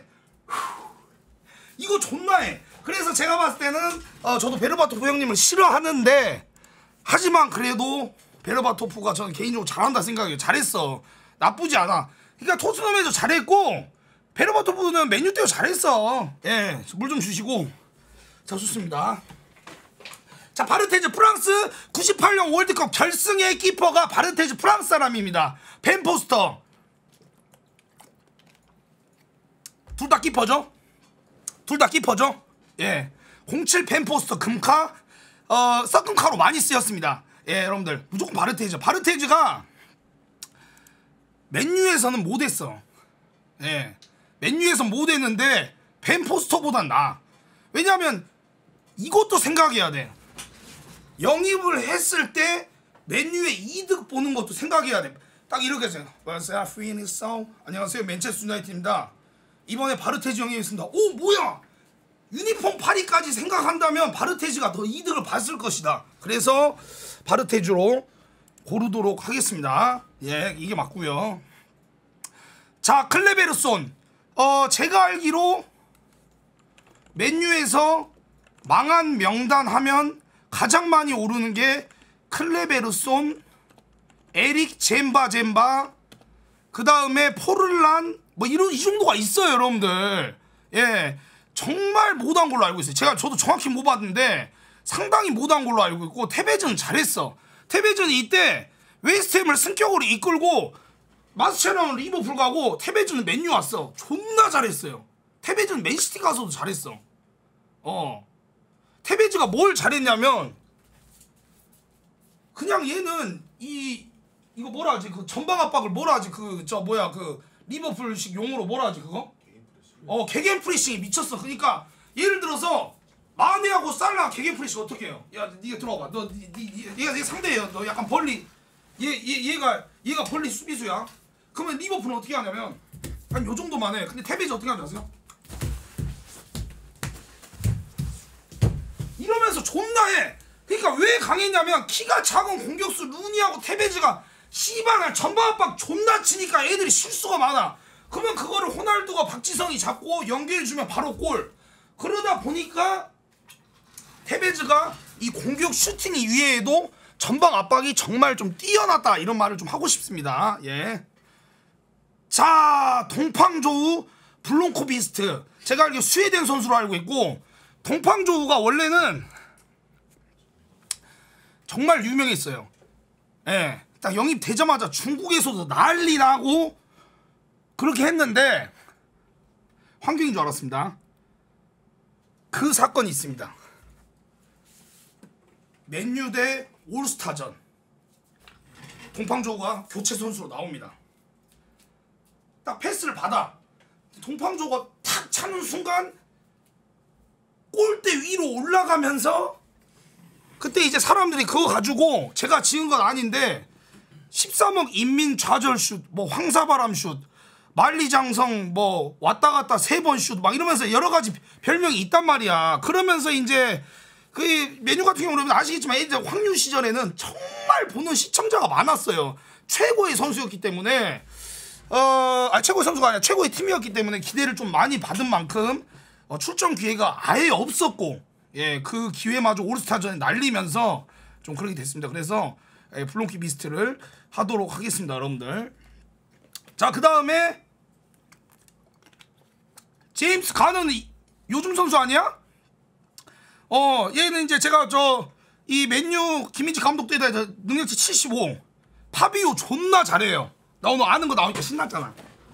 이거 존나해. 그래서 제가 봤을 때는 어, 저도 베르바토프 형님을 싫어하는데 하지만 그래도 베르바토프가 저는 개인적으로 잘한다 생각해요. 잘했어. 나쁘지 않아. 그러니까 토트넘에도 잘했고 베르바토프는 맨유 때도 잘했어. 예, 물 좀 주시고. 자, 좋습니다. 자, 바르테즈 프랑스 구십팔 년 월드컵 결승의 키퍼가 바르테즈 프랑스 사람입니다. 벤 포스터. 둘 다 키퍼죠? 둘 다 키퍼죠? 예. 공칠 벤 포스터 금카 어 썩금카로 많이 쓰였습니다. 예, 여러분들 무조건 바르테즈. 바르테즈가 맨유에서는 못했어. 예, 맨유에서 못했는데 벤 포스터보단 나아. 왜냐면 이것도 생각해야 돼. 영입을 했을 때 맨유의 이득 보는 것도 생각해야 돼. 딱 이렇게 해서 안녕하세요 맨체스터 유나이티드입니다. 이번에 바르테즈 영입했습니다. 오 뭐야, 유니폼 파리까지 생각한다면 바르테즈가 더 이득을 봤을 것이다. 그래서 바르테즈로 고르도록 하겠습니다. 예, 이게 맞고요. 자, 클레베르손. 어 제가 알기로 맨유에서 망한 명단 하면 가장 많이 오르는 게 클레베르손, 에릭 젠바 젠바, 그 다음에 포를란, 뭐 이런 이 정도가 있어요, 여러분들. 예, 정말 못한 걸로 알고 있어요. 제가 저도 정확히 못 봤는데 상당히 못한 걸로 알고 있고, 테베즈는 잘했어. 테베즈는 이때 웨스트햄을 승격으로 이끌고 마스체라는 리버풀 가고 테베즈는 맨유 왔어. 존나 잘했어요. 테베즈는 맨시티 가서도 잘했어. 어, 테베즈가 뭘 잘했냐면 그냥 얘는 이 이거 뭐라 하지, 그 전방 압박을 뭐라 하지, 그 저 뭐야 그 리버풀식 용어로 뭐라 하지 그거? 어, 개겐 프레싱이 미쳤어. 그러니까 예를 들어서 마네하고 살라 개겐 프레싱 어떻게 해요? 야, 니가 들어와봐. 너 니, 니, 얘가 얘 상대예요. 너 약간 벌리 얘, 얘 얘가 얘가 벌리 수비수야. 그러면 리버풀은 어떻게 하냐면 한 요 정도만 해. 근데 테베즈 어떻게 하는지 아세요? 이러면서 존나 해. 그러니까 왜 강했냐면 키가 작은 공격수 루니하고 테베즈가 씨발을 전방 압박 존나 치니까 애들이 실수가 많아. 그러면 그거를 호날두가 박지성이 잡고 연결해주면 바로 골. 그러다 보니까 테베즈가 이 공격 슈팅 이외에도 전방 압박이 정말 좀 뛰어났다, 이런 말을 좀 하고 싶습니다. 예. 자, 동팡조우 블롱코비스트. 제가 알기로 스웨덴 선수로 알고 있고, 동팡조우가 원래는 정말 유명했어요. 예. 딱 영입되자마자 중국에서도 난리 나고 그렇게 했는데 환경인 줄 알았습니다. 그 사건이 있습니다. 맨유 대 올스타전. 동팡조가 교체 선수로 나옵니다. 딱 패스를 받아. 동팡조가 탁 차는 순간 골대 위로 올라가면서, 그때 이제 사람들이 그거 가지고 제가 지은 건 아닌데 십삼억 인민 좌절 슛, 뭐 황사바람 슛, 만리장성 뭐 왔다 갔다 세 번 슛 막 이러면서 여러 가지 별명이 있단 말이야. 그러면서 이제 그 메뉴 같은 경우는 아시겠지만 이제 황유 시절에는 정말 보는 시청자가 많았어요. 최고의 선수였기 때문에 어, 아 최고의 선수가 아니라 최고의 팀이었기 때문에 기대를 좀 많이 받은 만큼 어, 출전 기회가 아예 없었고, 예, 그 기회마저 올스타전에 날리면서 좀 그렇게 됐습니다. 그래서 예, 블롱키 비스트를 하도록 하겠습니다, 여러분들. 자, 그 다음에 제임스 가는 요즘 선수 아니야? 어, 얘는 이제 제가 저 이 맨유 김민지 감독 때다 능력치 칠십오. 파비오 존나 잘해요. 나 오늘 아는 거 나오니까 신났잖아.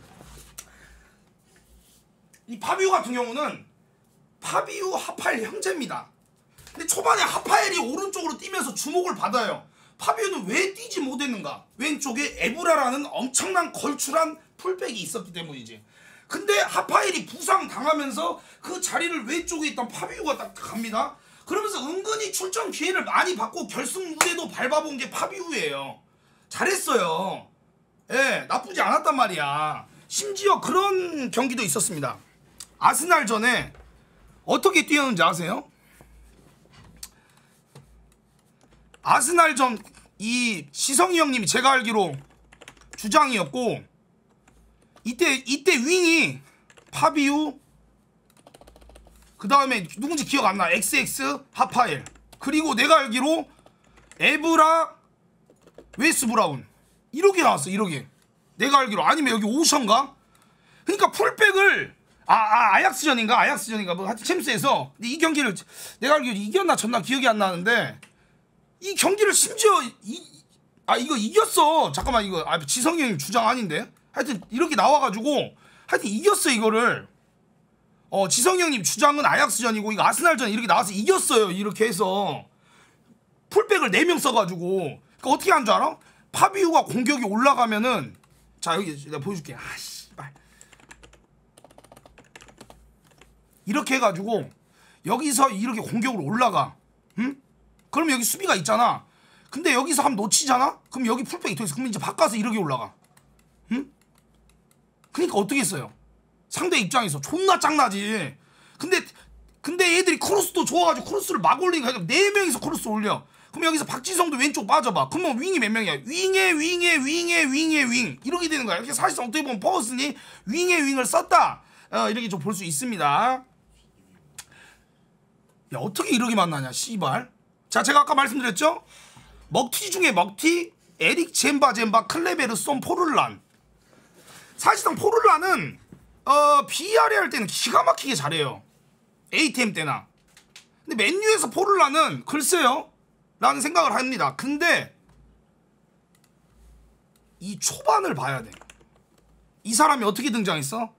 이 파비우 같은 경우는 파비우 하파엘 형제입니다. 근데 초반에 하파엘이 오른쪽으로 뛰면서 주목을 받아요. 파비우는 왜 뛰지 못했는가? 왼쪽에 에브라라는 엄청난 걸출한 풀백이 있었기 때문이지. 근데 하파엘이 부상 당하면서 그 자리를 왼쪽에 있던 파비우가 딱 갑니다. 그러면서 은근히 출전 기회를 많이 받고 결승 무대도 밟아본 게 파비우예요. 잘했어요. 예, 나쁘지 않았단 말이야. 심지어 그런 경기도 있었습니다. 아스날전에 어떻게 뛰었는지 아세요? 아스날전 이 시성이 형님이 제가 알기로 주장이었고, 이때 이때 윙이 파비우, 그 다음에 누군지 기억 안 나. 엑스엑스 하파엘, 그리고 내가 알기로 에브라 웨스 브라운 이렇게 나왔어. 이렇게 내가 알기로. 아니면 여기 오션가? 그러니까 풀백을 아, 아 아약스전인가 아약스전인가 뭐 하여튼 챔스에서 이 경기를 내가 알기로 이겼나 졌나 기억이 안 나는데, 이 경기를 심지어 이, 아 이거 이겼어. 잠깐만, 이거 아 지성이 형님 주장 아닌데? 하여튼 이렇게 나와가지고 하여튼 이겼어 이거를. 어 지성이 형님 주장은 아약스전이고 이거 아스날전 이렇게 나와서 이겼어요. 이렇게 해서 풀백을 네 명 써가지고. 그러니까 어떻게 한 줄 알아? 파비우가 공격이 올라가면은, 자 여기 내가 보여줄게. 아씨 이렇게 해가지고 여기서 이렇게 공격으로 올라가. 응? 그럼 여기 수비가 있잖아. 근데 여기서 한번 놓치잖아? 그럼 여기 풀백이 더 있어. 그럼 이제 바꿔서 이렇게 올라가. 응? 그러니까 어떻게 했어요? 상대 입장에서 존나 짱나지. 근데 근데 얘들이 크로스도 좋아가지고 크로스를 막 올리니까 네 명이서 크로스 올려. 그럼 여기서 박지성도 왼쪽 빠져봐. 그러면 윙이 몇 명이야? 윙에 윙에 윙에 윙에 윙 이렇게 되는 거야. 이렇게 사실상 어떻게 보면 퍼거슨이 윙에 윙을 썼다. 어, 이렇게 좀 볼 수 있습니다. 야 어떻게 이렇게 만나냐 씨발. 자 제가 아까 말씀드렸죠? 먹튀 중에 먹튀, 에릭 젠바 젠바 클레베르손 포를란. 사실상 포를란은 어 비아레 할 때는 기가 막히게 잘해요. 에이티엠 때나. 근데 맨유에서 포를란은 글쎄요 라는 생각을 합니다. 근데 이 초반을 봐야 돼. 이 사람이 어떻게 등장했어?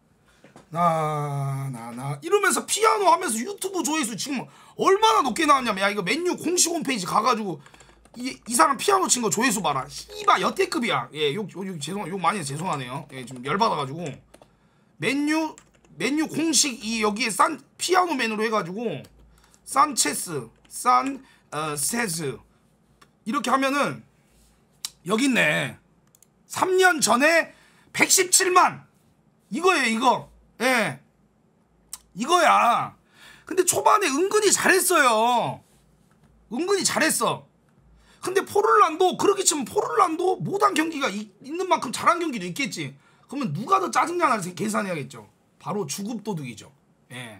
나 나 나 이러면서 피아노 하면서 유튜브 조회수 지금 얼마나 높게 나왔냐면, 야 이거 맨유 공식 홈페이지 가가지고 이, 이 사람 피아노 친 거 조회수 봐라. 씨바 여태급이야. 예, 욕, 욕, 욕 죄송 욕 많이 해서 죄송하네요. 예, 지금 열받아가지고 맨유 맨유 공식 이 여기에 산 피아노맨으로 해가지고 산체스 산 어, 세즈 이렇게 하면은 여기 있네. 삼 년 전에 백십칠만 이거예요 이거. 예, 이거야. 근데 초반에 은근히 잘했어요. 은근히 잘했어. 근데 포를란도 그렇게 치면 포를란도 못한 경기가 이, 있는 만큼 잘한 경기도 있겠지. 그러면 누가 더 짜증나나 계산해야겠죠. 바로 주급도둑이죠. 예.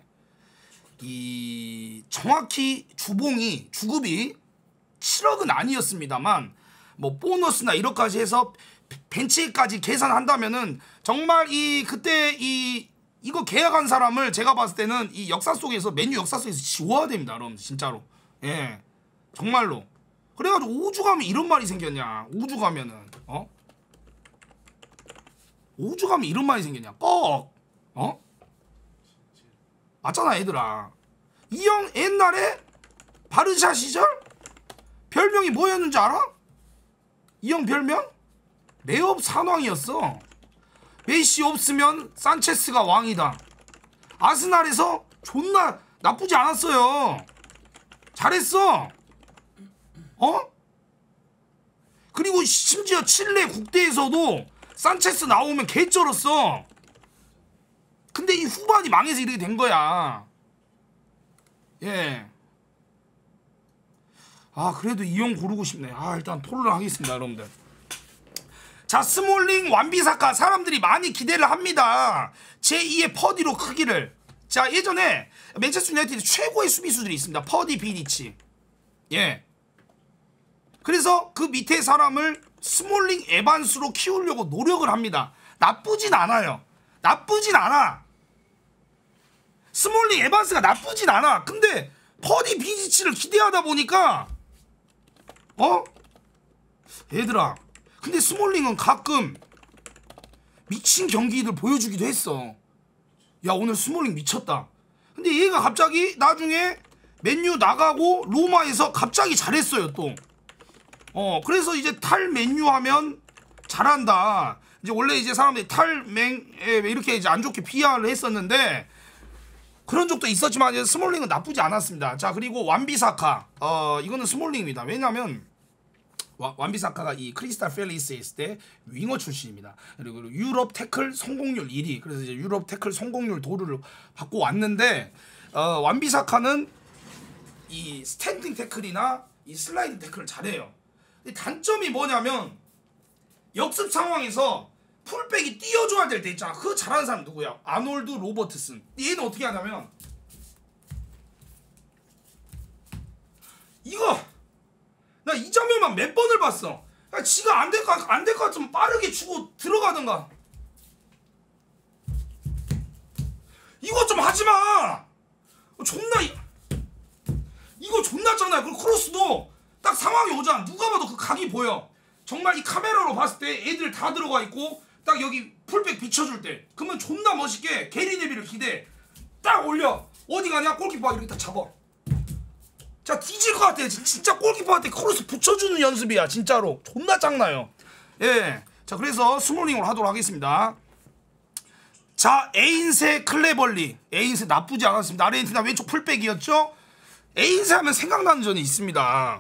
이 정확히 주봉이 주급이 칠억은 아니었습니다만 뭐 보너스나 이렇게까지 해서 벤치까지 계산한다면은 정말 이 그때 이 이거 계약한 사람을 제가 봤을 때는 이 역사 속에서 맨유 역사 속에서 지워야 됩니다, 여러분. 진짜로. 예. 정말로. 그래가지고 오주 가면 이런 말이 생겼냐. 오주 가면은 어? 오주 가면 이런 말이 생겼냐. 뻑. 어? 맞잖아 얘들아. 이 형 옛날에 바르샤 시절 별명이 뭐였는지 알아? 이 형 별명? 매업 산왕이었어. 메시 없으면 산체스가 왕이다. 아스날에서 존나 나쁘지 않았어요. 잘했어. 어? 그리고 심지어 칠레 국대에서도 산체스 나오면 개쩔었어. 근데 이 후반이 망해서 이렇게 된 거야. 예. 아 그래도 이 형 고르고 싶네. 아 일단 토론을 하겠습니다 여러분들. 자 스몰링 완비사카 사람들이 많이 기대를 합니다. 제이의 퍼디로 크기를. 자 예전에 맨체스터 유나이티드 최고의 수비수들이 있습니다. 퍼디, 비디치. 예. 그래서 그 밑에 사람을 스몰링 에반스로 키우려고 노력을 합니다. 나쁘진 않아요. 나쁘진 않아. 스몰링 에반스가 나쁘진 않아. 근데 퍼디, 비디치를 기대하다 보니까 어? 얘들아 근데 스몰링은 가끔 미친 경기들 보여주기도 했어. 야 오늘 스몰링 미쳤다. 근데 얘가 갑자기 나중에 맨유 나가고 로마에서 갑자기 잘했어요 또. 어 그래서 이제 탈 맨유 하면 잘한다. 이제 원래 이제 사람들이 탈맹에 이렇게 이제 안 좋게 피아르을 했었는데 그런 적도 있었지만 이제 스몰링은 나쁘지 않았습니다. 자 그리고 완비사카 어 이거는 스몰링입니다. 왜냐면 와, 완비사카가 이 크리스탈 팰리스에 있을 때 윙어 출신입니다. 그리고 유럽 태클 성공률 일 위. 그래서 이제 유럽 태클 성공률 도루를 받고 왔는데 어, 완비사카는 이 스탠딩 태클이나 이 슬라이딩 태클을 잘해요. 단점이 뭐냐면 역습 상황에서 풀백이 띄워줘야 될 때 있잖아. 그거 잘하는 사람 누구야? 아놀드 로버트슨. 얘는 어떻게 하냐면 이거 나 이 장면만 몇 번을 봤어. 야, 지가 안 될 것 안 될 것 같으면 빠르게 주고 들어가든가. 이거 좀 하지 마. 존나 이, 이거 존나 짱나. 그리고 크로스도 딱 상황이 오잖아. 누가 봐도 그 각이 보여. 정말 이 카메라로 봤을 때 애들 다 들어가 있고 딱 여기 풀백 비춰줄 때 그러면 존나 멋있게 게리 네빌을 기대 딱 올려. 어디 가냐? 골키퍼 이렇게 딱 잡아. 자 뒤질 것 같아. 진짜 골키퍼한테 크로스 붙여주는 연습이야 진짜로. 존나 짱나요. 예. 자 그래서 스몰링으로 하도록 하겠습니다. 자 에인세 클레벌리. 에인세 나쁘지 않았습니다. 아르헨티나 왼쪽 풀백이었죠. 에인세 하면 생각나는 전이 있습니다.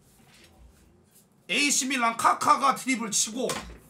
에이씨 밀란 카카가 드리블 치고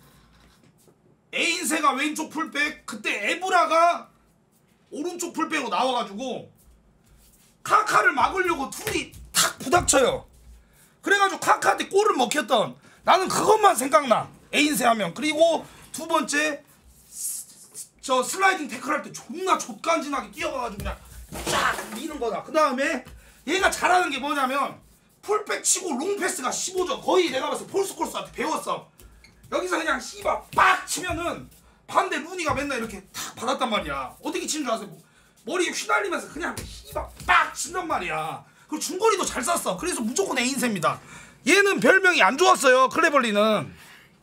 에인세가 왼쪽 풀백. 그때 에브라가 오른쪽 풀백으로 나와가지고 카카를 막으려고 둘이 탁 부닥쳐요. 그래가지고 카카한테 골을 먹혔던 나는 그것만 생각나. 에인세 하면. 그리고 두 번째 저 슬라이딩 태클할 때 존나 족간지나게 뛰어가가지고 그냥 쫙 미는 거다. 그 다음에 얘가 잘하는 게 뭐냐면 풀백 치고 롱패스가 십오 점. 거의 내가 봤을 때 폴스콜스한테 배웠어. 여기서 그냥 씨발 빡 치면은 반대 루니가 맨날 이렇게 탁 받았단 말이야. 어떻게 치는 줄 아세요? 머리에 휘날리면서 그냥 씨발 빡 친단 말이야. 그리고 중거리도 잘 쐈어. 그래서 무조건 에인세입니다. 얘는 별명이 안 좋았어요. 클레벌리는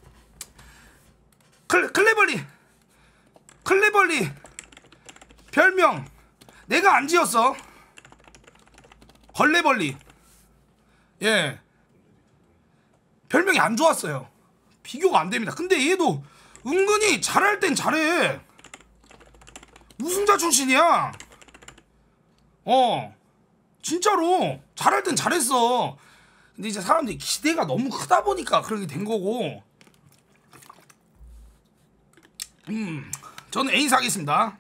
클, 클레벌리 클레벌리 별명 내가 안 지었어. 걸레벌리. 예 별명이 안 좋았어요. 비교가 안 됩니다. 근데 얘도 은근히 잘할 땐 잘해. 우승자 출신이야. 어 진짜로 잘할 땐 잘했어. 근데 이제 사람들이 기대가 너무 크다 보니까 그렇게 된 거고. 음 저는 에인스 하겠습니다.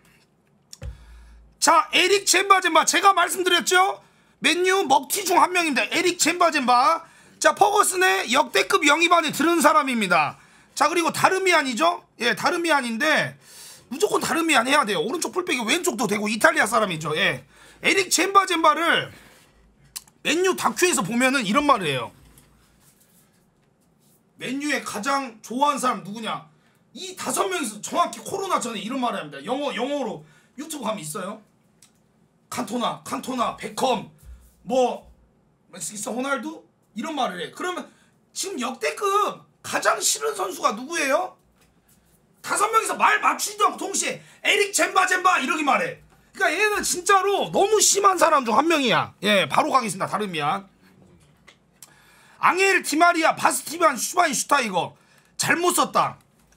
자 에릭 젠바젠바 제가 말씀드렸죠. 맨유 먹튀 중 한 명입니다. 에릭 젠바젠바. 자 퍼거슨의 역대급 영입안에 들은 사람입니다. 자 그리고 다르미안이죠. 예 다르미안인데 무조건 다르미안 해야 돼요. 오른쪽 풀백이 왼쪽도 되고 이탈리아 사람이죠. 예 에릭 젠바젠바를 맨유 다큐에서 보면은 이런 말을 해요. 맨유의 가장 좋아하는 사람 누구냐. 이 다섯 명에서 정확히 코로나 전에 이런 말을 합니다. 영어, 영어로 유튜브 가면 있어요. 칸토나, 칸토나, 베컴, 뭐, 있어, 호날두? 이런 말을 해. 그러면 지금 역대급 가장 싫은 선수가 누구예요? 다섯 명이서 말 맞추지도 않고 동시에 에릭 젠바젠바 이렇게 말해. 그러니까 얘는 진짜로 너무 심한 사람 중 한 명이야. 예, 바로 가겠습니다. 다름이야. 앙헬 디마리아, 바스티반, 슈바인 슈타이거 잘못 썼다.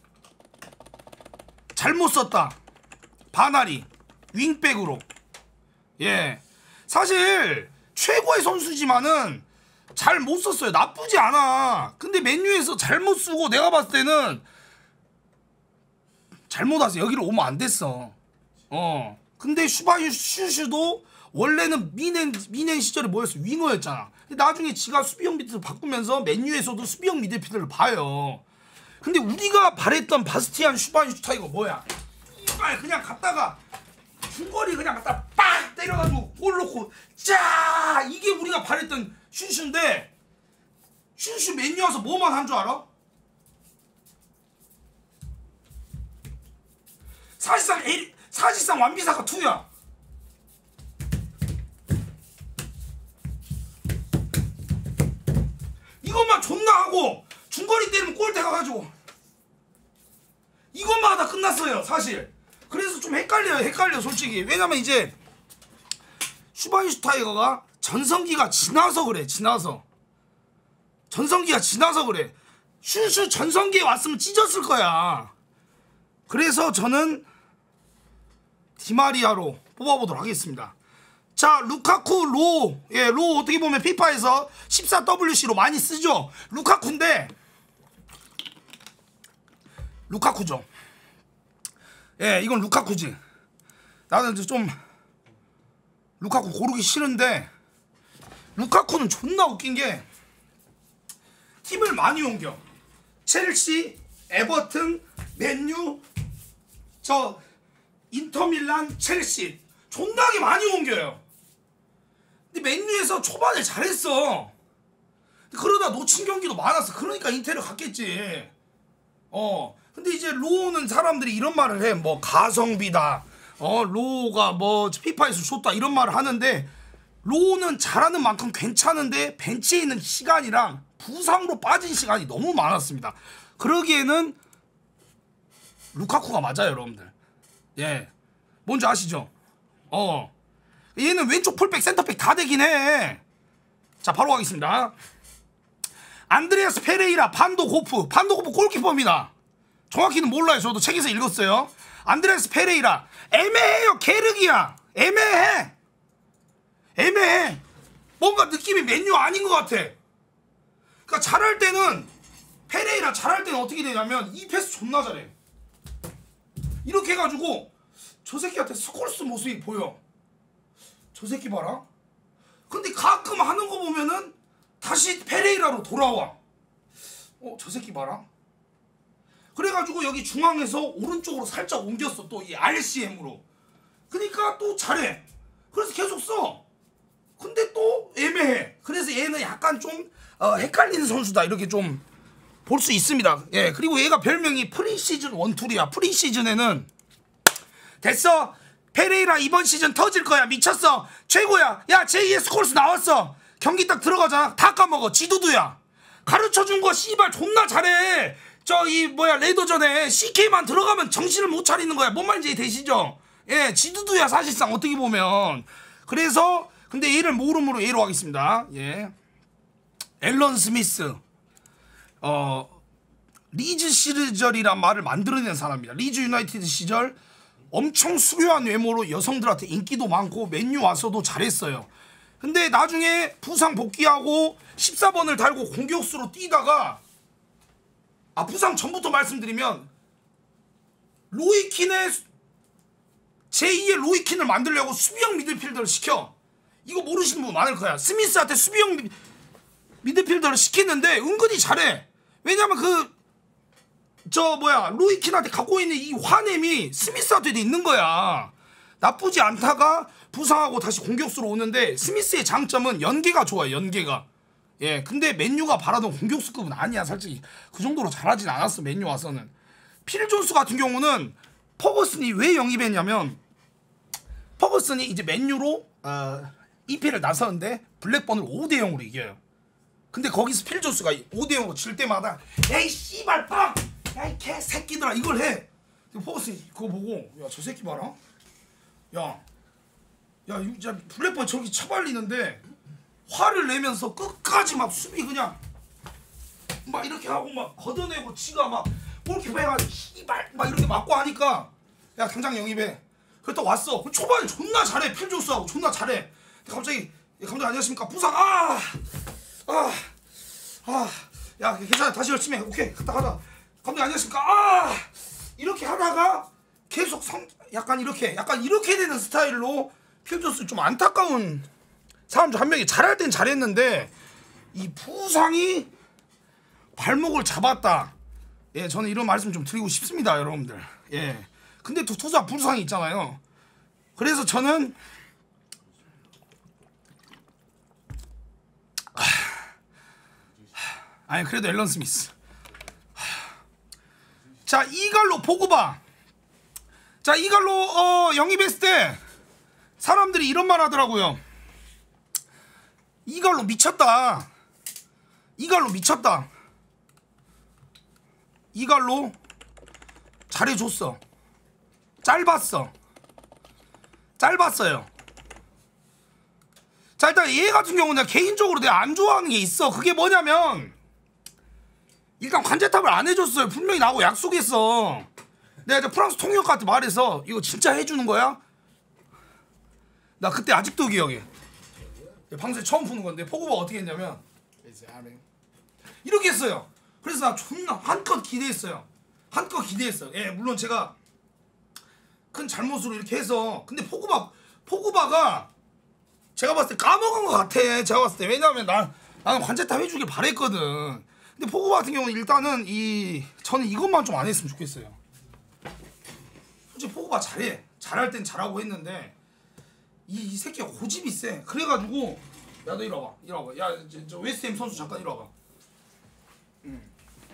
잘못 썼다. 바나리 윙백으로. 예, 사실 최고의 선수지만은 잘 못 썼어요. 나쁘지 않아. 근데 맨유에서 잘못 쓰고 내가 봤을 때는 잘못 와서 여기로 오면 안 됐어. 어. 근데 슈바인 슈슈도 원래는 미넨 미넨 시절에 뭐였어? 윙어였잖아. 근데 나중에 지가 수비형 미드를 바꾸면서 맨유에서도 수비형 미드필더를 봐요. 근데 우리가 바랬던 바스티안 슈바인 슈타이거 뭐야? 이빨 그냥 갔다가 중거리 그냥 갖다 빡 때려가지고 골 넣고 짜 이게 우리가 바랬던 슈슈인데 슈슈 맨유 와서 뭐만 한 줄 알아? 사실상 에리, 사실상 완비사카 투야. 이것만 존나 하고 중거리 때리면 골대 가가지고 이것만 하다 끝났어요 사실. 그래서 좀 헷갈려요. 헷갈려 솔직히. 왜냐면 이제 슈바인슈타이거가 전성기가 지나서 그래. 지나서 전성기가 지나서 그래. 슈슈 전성기에 왔으면 찢었을 거야. 그래서 저는 디마리아로 뽑아보도록 하겠습니다. 자, 루카쿠 로. 예, 로 어떻게 보면 피파에서 십사 더블유씨로 많이 쓰죠. 루카쿠인데 루카쿠죠. 예, 이건 루카쿠지. 나는 좀 루카쿠 고르기 싫은데 루카쿠는 존나 웃긴 게 팀을 많이 옮겨. 첼시, 에버튼, 맨유, 저 인터밀란, 첼시 존나게 많이 옮겨요. 근데 맨유에서 초반에 잘했어. 그러다 놓친 경기도 많았어. 그러니까 인테를 갔겠지. 어. 근데 이제 로우는 사람들이 이런 말을 해. 뭐 가성비다. 어, 로우가 뭐 피파에서 좋다 이런 말을 하는데 로우는 잘하는 만큼 괜찮은데 벤치에 있는 시간이랑 부상으로 빠진 시간이 너무 많았습니다. 그러기에는 루카쿠가 맞아요, 여러분들. 예. 뭔지 아시죠? 어. 얘는 왼쪽 풀백, 센터백 다 되긴 해. 자, 바로 가겠습니다. 안드레아스 페레이라, 판도 고프. 판도 고프 골키퍼입니다. 정확히는 몰라요. 저도 책에서 읽었어요. 안드레아스 페레이라. 애매해요. 게르기야. 애매해. 애매해. 뭔가 느낌이 맨유 아닌 것 같아. 그러니까 잘할 때는 페레이라 잘할 때는 어떻게 되냐면 이 패스 존나 잘해. 이렇게 해가지고 저 새끼한테 스콜스 모습이 보여. 저 새끼 봐라. 근데 가끔 하는 거 보면은 다시 페레이라로 돌아와. 어, 저 새끼 봐라. 그래가지고 여기 중앙에서 오른쪽으로 살짝 옮겼어. 또 이 알씨엠으로. 그러니까 또 잘해. 그래서 계속 써. 근데 또 애매해. 그래서 얘는 약간 좀 어, 헷갈리는 선수다 이렇게 좀 볼 수 있습니다. 예, 그리고 얘가 별명이 프리시즌 원툴이야. 프리시즌에는 됐어. 페레이라 이번 시즌 터질 거야. 미쳤어. 최고야. 야, 제이의 스콜스 나왔어. 경기 딱 들어가잖아. 다 까먹어. 지두두야. 가르쳐준 거 씨발 존나 잘해. 저 이 뭐야 레이더전에 씨케이만 들어가면 정신을 못 차리는 거야. 뭔 말인지 되시죠? 예, 지두두야 사실상 어떻게 보면. 그래서 근데 얘를 모름으로 얘로 하겠습니다. 예, 앨런 스미스. 어 리즈 시절이란 말을 만들어낸 사람입니다. 리즈 유나이티드 시절 엄청 수려한 외모로 여성들한테 인기도 많고 맨유 와서도 잘했어요. 근데 나중에 부상 복귀하고 십사 번을 달고 공격수로 뛰다가 아 부상 전부터 말씀드리면 로이킨의 제이의 로이킨을 만들려고 수비형 미드필더를 시켜. 이거 모르시는 분 많을 거야. 스미스한테 수비형 미, 미드필더를 시켰는데 은근히 잘해. 왜냐면 그 저 뭐야 로이킨한테 갖고 있는 이 화냄이 스미스한테도 있는 거야. 나쁘지 않다가 부상하고 다시 공격수로 오는데 스미스의 장점은 연계가 좋아요. 연계가. 예, 근데 맨유가 바라던 공격수급은 아니야. 솔직히 그 정도로 잘하진 않았어. 맨유 와서는. 필 존스 같은 경우는 퍼거슨이 왜 영입했냐면 퍼거슨이 이제 맨유로 어, 이피엘을 나섰는데 블랙번을 오 대 영으로 이겨요. 근데 거기서 필 존스가 오 대 영으로 질 때마다 야이 씨발 빵! 야이 개새끼들아 이걸 해. 퍼거슨이 그거 보고 야 저 새끼 봐라. 야, 야 진짜 블랙번 저기 처발리는데 화를 내면서 끝까지 막 수비 그냥 막 이렇게 하고 막 걷어내고 지가 막 골키퍼 해가지고 씨발 막 이렇게 맞고 하니까 야 당장 영입해. 그랬다 왔어. 초반에 존나 잘해. 필조스하고 존나 잘해. 근데 갑자기 감독님 안녕하십니까 부상 아 아 아 야 괜찮아 다시 열심히 해. 오케이 갔다 가자. 감독님 안녕하십니까 아 이렇게 하다가 계속 성 약간 이렇게 약간 이렇게 되는 스타일로 필조스 좀 안타까운 사람 중 한 명이 잘할 땐 잘했는데 이 부상이 발목을 잡았다. 예, 저는 이런 말씀 좀 드리고 싶습니다, 여러분들. 예. 근데 또 투자 부상이 있잖아요. 그래서 저는 아니 그래도 앨런 스미스. 자, 이갈로 포그바. 자, 이갈로 어, 영입했을 때 사람들이 이런 말 하더라고요. 이갈로 미쳤다. 이갈로 미쳤다. 이갈로 잘해줬어. 짧았어. 짧았어요. 자, 일단 얘 같은 경우는 내가 개인적으로 내가 안 좋아하는 게 있어. 그게 뭐냐면 일단 관제탑을 안 해줬어요. 분명히 나하고 약속했어. 내가 이제 프랑스 통역한테 말해서 이거 진짜 해주는 거야? 나 그때 아직도 기억해. 방송에 처음 푸는 건데 포그바가 어떻게 했냐면 이렇게 했어요. 그래서 나 존나 한껏 기대했어요. 한껏 기대했어요. 예, 물론 제가 큰 잘못으로 이렇게 해서 근데 포그바 포그바가 제가 봤을 때 까먹은 것 같아. 제가 봤을 때 왜냐면 난 나는 관제탑 해주길 바랬거든. 근데 포그바 같은 경우는 일단은 이 저는 이것만 좀 안 했으면 좋겠어요. 솔직히 포그바 잘해. 잘할 땐 잘하고 했는데 이, 이 새끼가 고집이 세. 그래가지고 야 너 이리 와봐. 이리 와봐. 야 저, 저 웨스트햄 선수 잠깐 이리 와봐. 응.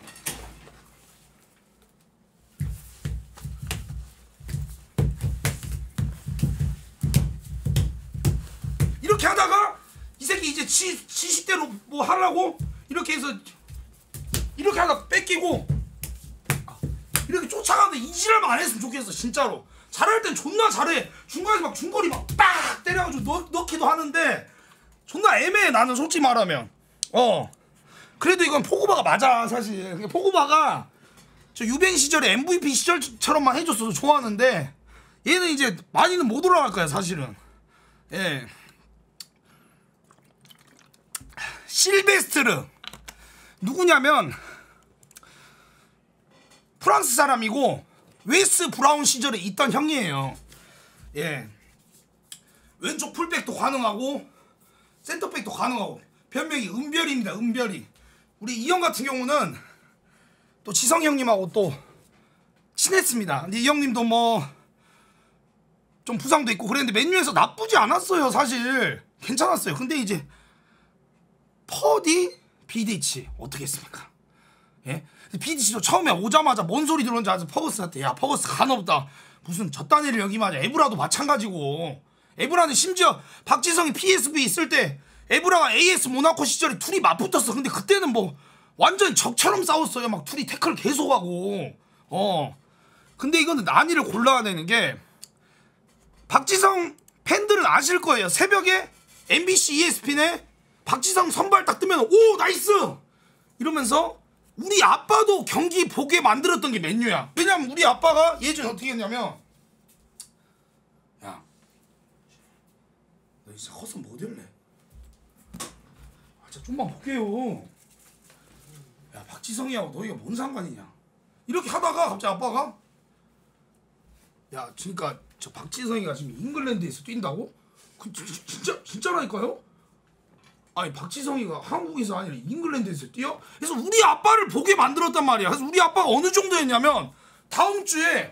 이렇게 하다가 이 새끼 이제 지, 지식대로 뭐 하려고 이렇게 해서 이렇게 하다 뺏기고 이렇게 쫓아가는데 이지랄만 안 했으면 좋겠어. 진짜로 잘할 땐 존나 잘해. 중간에서 막 중거리 막 빡 때려가지고 넣, 넣기도 하는데 존나 애매해. 나는 솔직히 말하면 어 그래도 이건 포그바가 맞아. 사실 포그바가 저 유벤 시절에 엠브이피 시절처럼만 해줬어도 좋아하는데 얘는 이제 많이는 못 올라갈 거야 사실은. 예. 실베스트르 누구냐면 프랑스 사람이고 웨스 브라운 시절에 있던 형이에요. 예. 왼쪽 풀백도 가능하고 센터백도 가능하고 별명이 은별이입니다. 은별이. 우리 이 형 같은 경우는 또 지성 형님하고 또 친했습니다. 근데 이 형님도 뭐 좀 부상도 있고 그랬는데 맨유에서 나쁘지 않았어요. 사실 괜찮았어요. 근데 이제 퍼디 비디치 어떻게 했습니까? 예? 비디치도 처음에 오자마자 뭔 소리 들었는지 아서 퍼거스한테 야 퍼거스 간없다. 무슨 저딴 애를 여기 맞아. 에브라도 마찬가지고. 에브라는 심지어 박지성이 피에스비 있을 때 에브라가 에이에스 모나코 시절에 둘이 맞붙었어. 근데 그때는 뭐 완전 적처럼 싸웠어요. 막 둘이 태클 계속하고. 어. 근데 이거는 난이를 골라야 되는 게 박지성 팬들은 아실 거예요. 새벽에 엠비씨 이에스피엔에 박지성 선발 딱 뜨면 오 나이스 이러면서 우리 아빠도 경기 보게 만들었던 게 맨유야. 왜냐면 우리 아빠가 예전에 어떻게 했냐면 야 너 진짜 커서 뭐 될래? 아 진짜 좀만 볼게요. 야 박지성이하고 너희가 뭔 상관이냐 이렇게 하다가 갑자기 아빠가 야 그러니까 저 박지성이가 지금 잉글랜드에서 뛴다고? 그 진짜 진짜라니까요? 아니 박지성이가 한국에서 아니라 잉글랜드에서 뛰어? 그래서 우리 아빠를 보게 만들었단 말이야. 그래서 우리 아빠가 어느 정도였냐면 다음 주에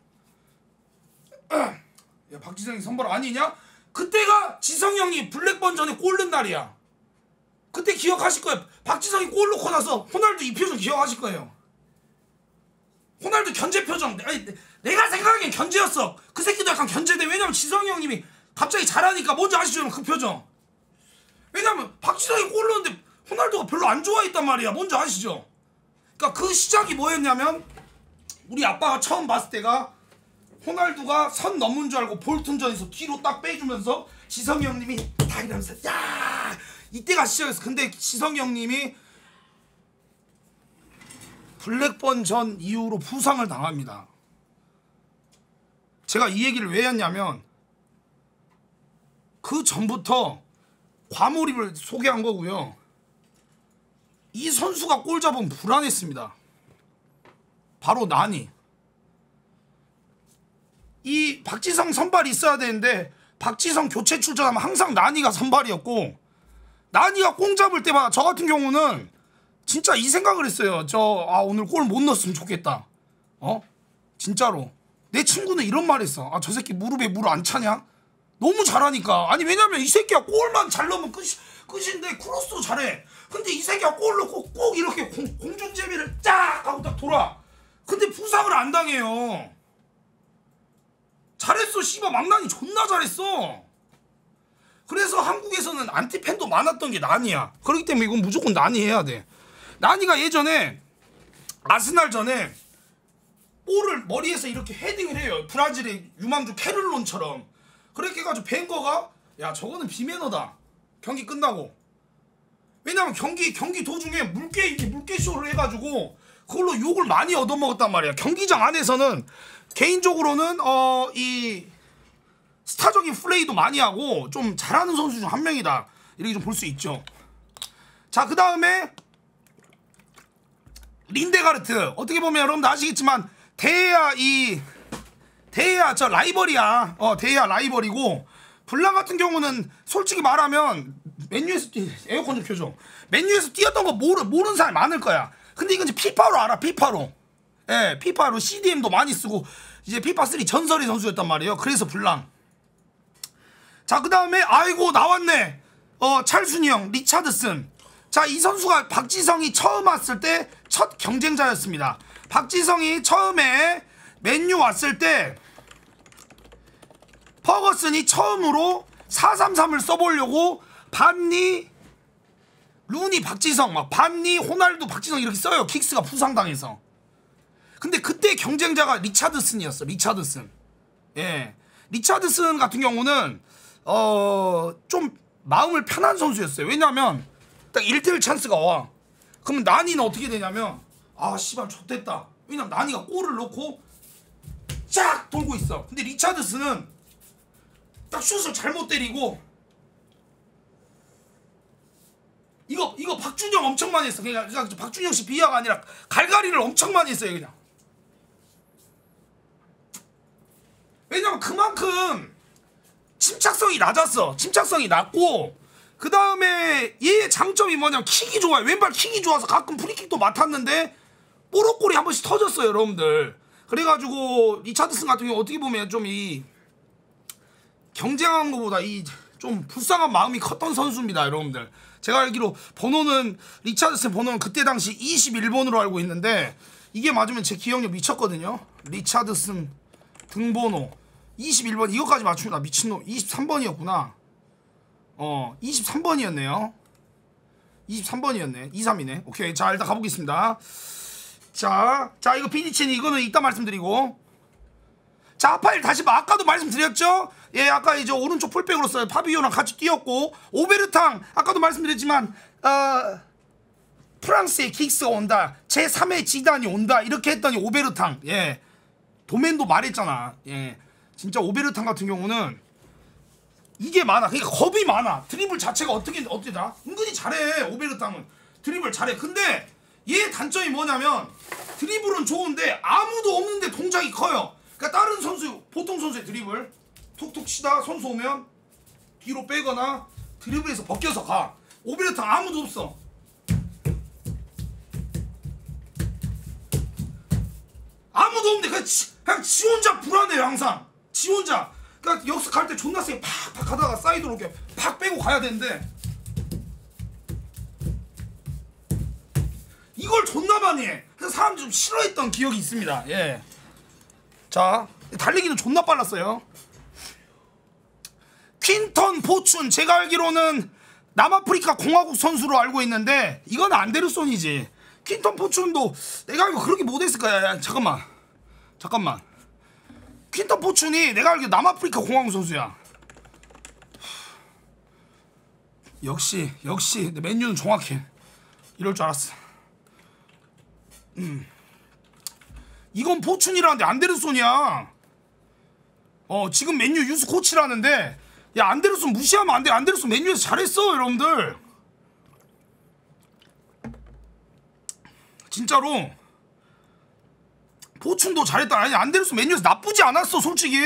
야 박지성이 선발 아니냐? 그때가 지성이 형이 블랙번 전에 골 넣은 날이야. 그때 기억하실 거예요. 박지성이 골 넣고 나서 호날두 이 표정 기억하실 거예요. 호날두 견제 표정. 아니 내가 생각하기엔 견제였어. 그 새끼도 약간 견제돼. 왜냐면 지성이 형님이 갑자기 잘하니까 뭔지 아시죠? 그 표정. 왜냐면 박지성이 골 넣었는데 호날두가 별로 안 좋아했단 말이야. 뭔지 아시죠? 그러니까 그 시작이 뭐였냐면 우리 아빠가 처음 봤을 때가 호날두가 선 넘은 줄 알고 볼튼전에서 뒤로 딱 빼주면서 지성이 형님이 다 이러면서 야 이때가 시작이었어. 근데 지성이 형님이 블랙번 전 이후로 부상을 당합니다. 제가 이 얘기를 왜 했냐면 그 전부터 과몰입을 소개한 거고요. 이 선수가 골 잡으면 불안했습니다. 바로 나니. 이 박지성 선발이 있어야 되는데 박지성 교체 출전하면 항상 나니가 선발이었고 나니가 공 잡을 때마다 저 같은 경우는 진짜 이 생각을 했어요. 저 아 오늘 골 못 넣었으면 좋겠다. 어? 진짜로. 내 친구는 이런 말 했어. 아 저 새끼 무릎에 물 안 차냐? 너무 잘하니까. 아니 왜냐면 이 새끼가 골만 잘 넣으면 끝이, 끝인데 크로스도 잘해. 근데 이 새끼가 골 넣고 꼭 이렇게 공, 공중제비를 쫙 하고 딱 돌아. 근데 부상을 안 당해요. 잘했어. 씨발 망나니 존나 잘했어. 그래서 한국에서는 안티팬도 많았던 게 나니야. 그렇기 때문에 이건 무조건 나니 해야 돼. 나니가 예전에 아스날 전에 볼을 머리에서 이렇게 헤딩을 해요. 브라질의 유망주 캐를론처럼. 그렇게 해가지고 벵거가 야 저거는 비매너다. 경기 끝나고. 왜냐면 경기 경기 도중에 물개 이렇게 물개 쇼를 해가지고 그걸로 욕을 많이 얻어먹었단 말이야. 경기장 안에서는 개인적으로는 어 이 스타적인 플레이도 많이 하고 좀 잘하는 선수 중 한 명이다. 이렇게 좀 볼 수 있죠. 자, 그 다음에 린데가르트. 어떻게 보면 여러분들 아시겠지만 대야 이 대야 저 라이벌이야. 어 대야 라이벌이고 블랑 같은 경우는 솔직히 말하면 맨유에서 뛰 에어컨 좀 켜줘. 맨유에서 뛰었던 거 모르 모르는 사람이 많을 거야. 근데 이건 이제 피파로 알아. 피파로. 예, 피파로 씨디엠도 많이 쓰고 이제 피파 쓰리 전설의 선수였단 말이에요. 그래서 블랑. 자, 그 다음에 아이고 나왔네. 어 찰순이 형 리차드슨. 자, 이 선수가 박지성이 처음 왔을 때 첫 경쟁자였습니다. 박지성이 처음에 맨유 왔을 때 퍼거슨이 처음으로 사삼삼을 써보려고 반니 루니 박지성 막 반니 호날두 박지성 이렇게 써요. 킥스가 부상당해서. 근데 그때 경쟁자가 리차드슨이었어. 리차드슨. 예, 리차드슨 같은 경우는 어 좀 마음을 편한 선수였어요. 왜냐면 딱 일 대 일 찬스가 와. 그러면 나니는 어떻게 되냐면 아 씨발 좆됐다. 왜냐면 나니가 골을 넣고 쫙 돌고 있어. 근데 리차드슨은 딱 슛을 잘못 때리고 이거 이거 박준영 엄청 많이 했어. 그냥, 그냥 박준영 씨 비하가 아니라 갈갈이를 엄청 많이 했어요. 그냥. 왜냐면 그만큼 침착성이 낮았어. 침착성이 낮고 그 다음에 얘의 장점이 뭐냐면 킥이 좋아요. 왼발 킥이 좋아서 가끔 프리킥도 맡았는데 뽀록골이 한 번씩 터졌어요. 여러분들. 그래가지고 리차드슨 같은 경우 어떻게 보면 좀 이 경쟁하는 것보다 이 좀 불쌍한 마음이 컸던 선수입니다. 여러분들. 제가 알기로 번호는 리차드슨 번호는 그때 당시 이십일 번으로 알고 있는데 이게 맞으면 제 기억력 미쳤거든요. 리차드슨 등번호 이십일 번 이거까지 맞추면 나 미친놈. 이십삼 번이었구나. 어 이십삼 번이었네요. 이십삼 번이었네. 이십삼이네. 오케이. 자, 일단 가보겠습니다. 자, 자 이거 피니치니 이거는 이따 말씀드리고. 자, 하파일 다시 봐. 아까도 말씀드렸죠? 예, 아까 이제 오른쪽 풀백으로 써요. 파비오랑 같이 뛰었고 오베르탕 아까도 말씀드렸지만 어 프랑스의 킥스가 온다. 제삼의 지단이 온다. 이렇게 했더니 오베르탕. 예, 도맨도 말했잖아. 예, 진짜 오베르탕 같은 경우는 이게 많아. 그러니까 겁이 많아. 드리블 자체가 어떻게 어때다? 은근히 잘해. 오베르탕은 드리블 잘해. 근데 얘 단점이 뭐냐면 드리블은 좋은데 아무도 없는데 동작이 커요. 그러니까 다른 선수 보통 선수의 드리블 툭툭 치다 선수 오면 뒤로 빼거나 드리블에서 벗겨서 가. 오베르탕 아무도 없어. 아무도 없는데 그냥 지, 그냥 지 혼자 불안해요. 항상 지 혼자. 그러니까 역습 갈 때 존나 세게 팍팍 하다가 사이드로 이렇게 팍 빼고 가야 되는데 이걸 존나 많이 해. 그래서 사람들이 좀 싫어했던 기억이 있습니다. 예. 자, 달리기는 존나 빨랐어요. 퀸턴 포춘 제가 알기로는 남아프리카 공화국 선수로 알고 있는데 이건 안데르손이지. 퀸턴 포춘도 내가 알기로 그렇게 못했을 거야. 야, 잠깐만 잠깐만 퀸턴 포춘이 내가 알기로 남아프리카 공화국 선수야. 역시 역시 맨유는 정확해. 이럴 줄 알았어. 음. 이건 포춘이라는데 안데르손이야. 어 지금 맨유 유스 코치라는데 야 안데르손 무시하면 안돼. 안데르손 맨유에서 잘했어 여러분들. 진짜로 포춘도 잘했다. 아니 안데르손 맨유에서 나쁘지 않았어 솔직히.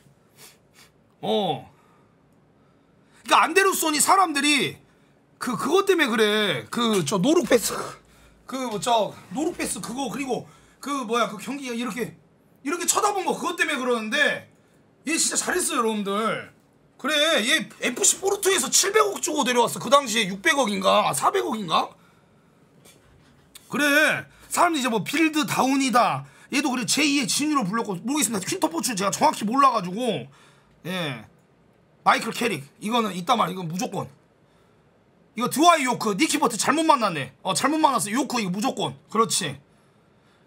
어 그니까 안데르손이 사람들이 그 그것 때문에 그래. 그 저 노룩패스 그 저 노룩패스 그거 그리고 그 뭐야 그 경기가 이렇게 이렇게 쳐다본 거 그것 때문에 그러는데 얘 진짜 잘했어요 여러분들. 그래 얘 에프씨 포르투에서 칠백억 주고 데려왔어. 그 당시에 육백억인가 아, 사백억인가. 그래 사람들이 이제 뭐 빌드 다운이다. 얘도 그래 제이의 진유로 불렀고 모르겠습니다. 퀸터 포츠 제가 정확히 몰라가지고. 예, 마이클 캐릭 이거는 이따 말 이건 무조건. 이거 드와이 요크 니키 버트 잘못 만났네. 어 잘못 만났어. 요크 이거 무조건. 그렇지.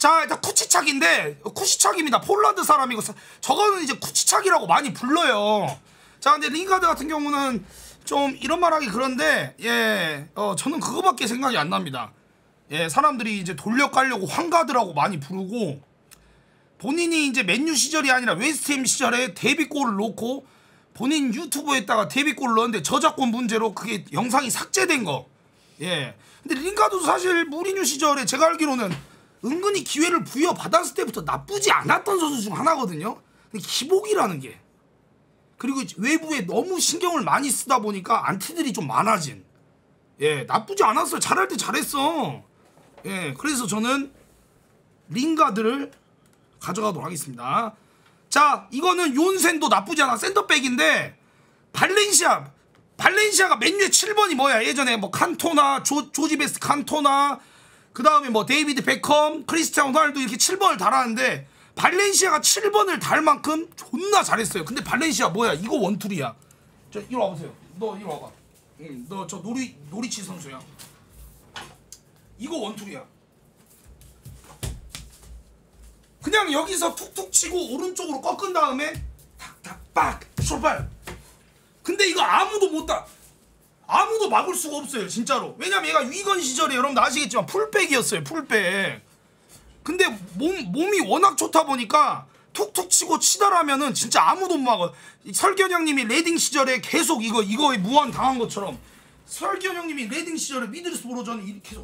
자, 일단 쿠치착인데 쿠치착입니다. 폴란드 사람이고 저거는 이제 쿠치착이라고 많이 불러요. 자, 근데 링가드 같은 경우는 좀 이런 말하기 그런데 예, 어, 저는 그거밖에 생각이 안 납니다. 예, 사람들이 이제 돌려 깔려고 황가드라고 많이 부르고 본인이 이제 맨유 시절이 아니라 웨스트햄 시절에 데뷔골을 놓고 본인 유튜브에다가 데뷔골을 넣었는데 저작권 문제로 그게 영상이 삭제된 거. 예. 근데 링가드도 사실 무리뉴 시절에 제가 알기로는 은근히 기회를 부여받았을 때부터 나쁘지 않았던 선수 중 하나거든요. 근데 기복이라는 게 그리고 외부에 너무 신경을 많이 쓰다 보니까 안티들이 좀 많아진. 예, 나쁘지 않았어요. 잘할 때 잘했어. 예, 그래서 저는 링가드를 가져가도록 하겠습니다. 자, 이거는 요센도 나쁘지 않아. 센터백인데 발렌시아 발렌시아가 맨유의 칠 번이 뭐야? 예전에 뭐 칸토나 조, 조지베스 칸토나 그 다음에 뭐 데이비드 베컴 크리스티아노 호날두 이렇게 칠 번을 달았는데 발렌시아가 칠 번을 달 만큼 존나 잘했어요. 근데 발렌시아 뭐야? 이거 원툴이야. 저 이리 와보세요. 너 이리 와봐. 응, 너 저 놀이 놀이치 선수야. 이거 원툴이야. 그냥 여기서 툭툭 치고 오른쪽으로 꺾은 다음에 탁탁 빡 쇼발. 근데 이거 아무도 못 다 아무도 막을 수가 없어요 진짜로. 왜냐면 얘가 위건 시절에 여러분들 아시겠지만 풀백이었어요. 풀백. 근데 몸, 몸이 워낙 좋다 보니까 툭툭 치고 치다라면은 진짜 아무도 못 막아. 설견 형님이 레딩 시절에 계속 이거 이거에 무한 당한 것처럼 설견 형님이 레딩 시절에 미들스브로전에 이렇게 계속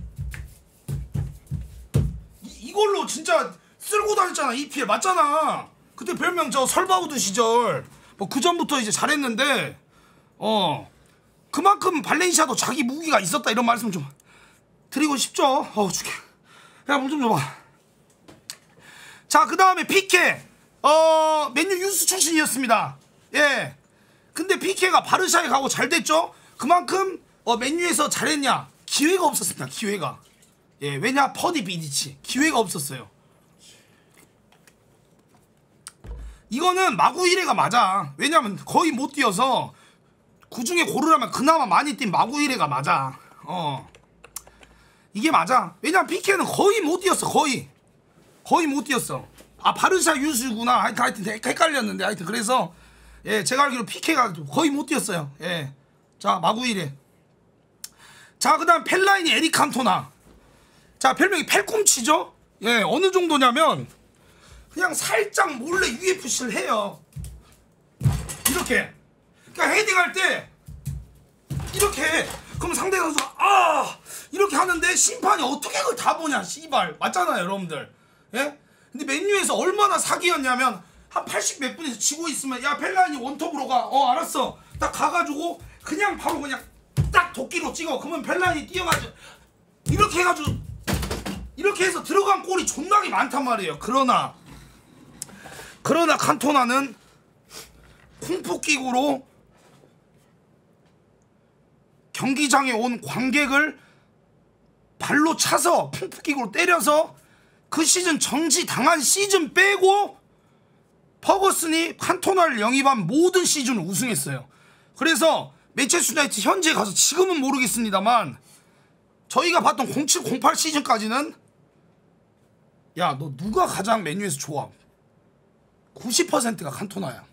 이, 이걸로 진짜 쓸고 다녔잖아. 이피엘 맞잖아. 그때 별명 저 설바우드 시절 뭐 그 전부터 이제 잘했는데 어 그만큼 발렌시아도 자기 무기가 있었다 이런 말씀 좀 드리고 싶죠. 어우 죽게. 야 물 좀 줘봐. 자, 그 다음에 피케 어 맨유 유스 출신이었습니다. 예. 근데 피케가 바르샤에 가고 잘 됐죠. 그만큼 어 맨유에서 잘했냐? 기회가 없었습니다. 기회가. 예. 왜냐? 퍼디 비디치 기회가 없었어요. 이거는 마구이레가 맞아. 왜냐면 거의 못 뛰어서 그 중에 고르라면 그나마 많이 뛴 마구이레가 맞아. 어 이게 맞아. 왜냐면 피케는 거의 못 뛰었어. 거의 거의 못 뛰었어. 아 바르샤 유수구나. 하여튼, 하여튼 헷갈렸는데 하여튼 그래서 예 제가 알기로 피케가 거의 못 뛰었어요. 예. 자 마구이레. 자 그 다음 펠라인이 에릭 칸토나. 자 별명이 팔꿈치죠. 예 어느 정도냐면 그냥 살짝 몰래 유에프씨를 해요. 이렇게. 그러니까 헤딩할 때 이렇게 해. 그럼 상대 선수가 아 이렇게 하는데 심판이 어떻게 그걸 다 보냐 씨발. 맞잖아요 여러분들. 예? 근데 맨유에서 얼마나 사기였냐면 한 팔십 몇 분에서 지고 있으면 야 펠라인이 원톱으로 가. 어 알았어. 딱 가가지고 그냥 바로 그냥 딱 도끼로 찍어. 그러면 펠라인이 뛰어가지고 이렇게 해가지고 이렇게 해서 들어간 골이 존나게 많단 말이에요. 그러나 그러나 칸토나는 쿵푸킥으로 경기장에 온 관객을 발로 차서 쿵푸킥으로 때려서 그 시즌 정지 당한 시즌 빼고 퍼거슨이 칸토나를 영입한 모든 시즌을 우승했어요. 그래서 맨체스터 유나이티드 현재 가서 지금은 모르겠습니다만 저희가 봤던 공칠 공팔 시즌까지는 야 너 누가 가장 맨유에서 좋아? 구십 퍼센트가 칸토나야.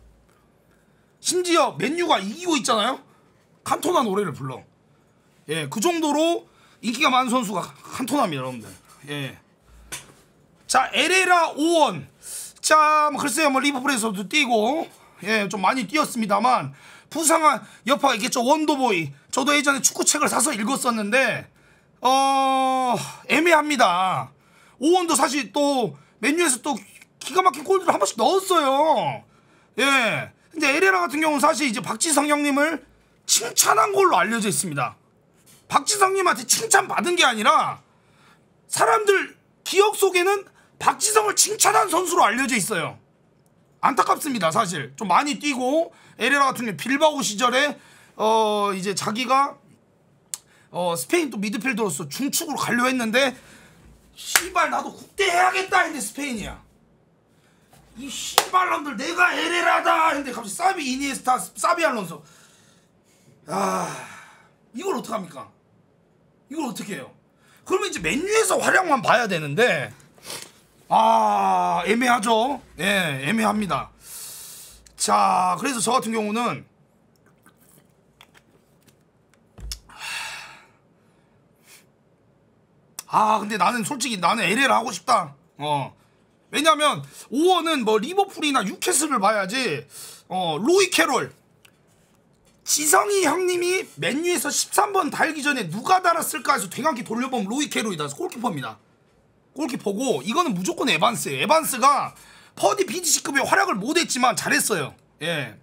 심지어 맨유가 이기고 있잖아요. 칸토나 노래를 불러. 예, 그 정도로 인기가 많은 선수가 칸토나입니다, 여러분들. 예. 자, 에레라 오원. 자, 뭐 글쎄요, 뭐 리버풀에서도 뛰고, 예, 좀 많이 뛰었습니다만 부상한 여파가 있겠죠. 원더보이. 저도 예전에 축구책을 사서 읽었었는데, 어, 애매합니다. 오원도 사실 또 맨유에서 또 기가 막힌 골들을 한 번씩 넣었어요. 예. 근데 에레라 같은 경우는 사실 이제 박지성 형님을 칭찬한 걸로 알려져 있습니다. 박지성 님한테 칭찬받은 게 아니라 사람들 기억 속에는 박지성을 칭찬한 선수로 알려져 있어요. 안타깝습니다, 사실. 좀 많이 뛰고 에레라 같은 경우 빌바오 시절에 어 이제 자기가 어 스페인 또 미드필더로서 중축으로 가려 했는데 씨발 나도 국대 해야겠다 했는데 스페인이야. 이 씨발놈들 내가 에레라다 했는데 갑자기 사비 이니에스타 사비 알론소. 아 이걸 어떡합니까? 이걸 어떻게 해요? 그러면 이제 맨유에서 활약만 봐야 되는데 아 애매하죠. 예, 애매합니다. 자, 그래서 저 같은 경우는 아 근데 나는 솔직히 나는 엘엘 하고 싶다. 어 왜냐면 오원은 뭐 리버풀이나 뉴캐슬을 봐야지. 어 로이 캐롤 지성이 형님이 맨유에서 십삼 번 달기 전에 누가 달았을까 해서 되감기 돌려보면 로이 캐롤이다. 골키퍼입니다. 골키퍼고 이거는 무조건 에반스예요. 에반스가 퍼디 비디씨급의 활약을 못했지만 잘했어요. 예.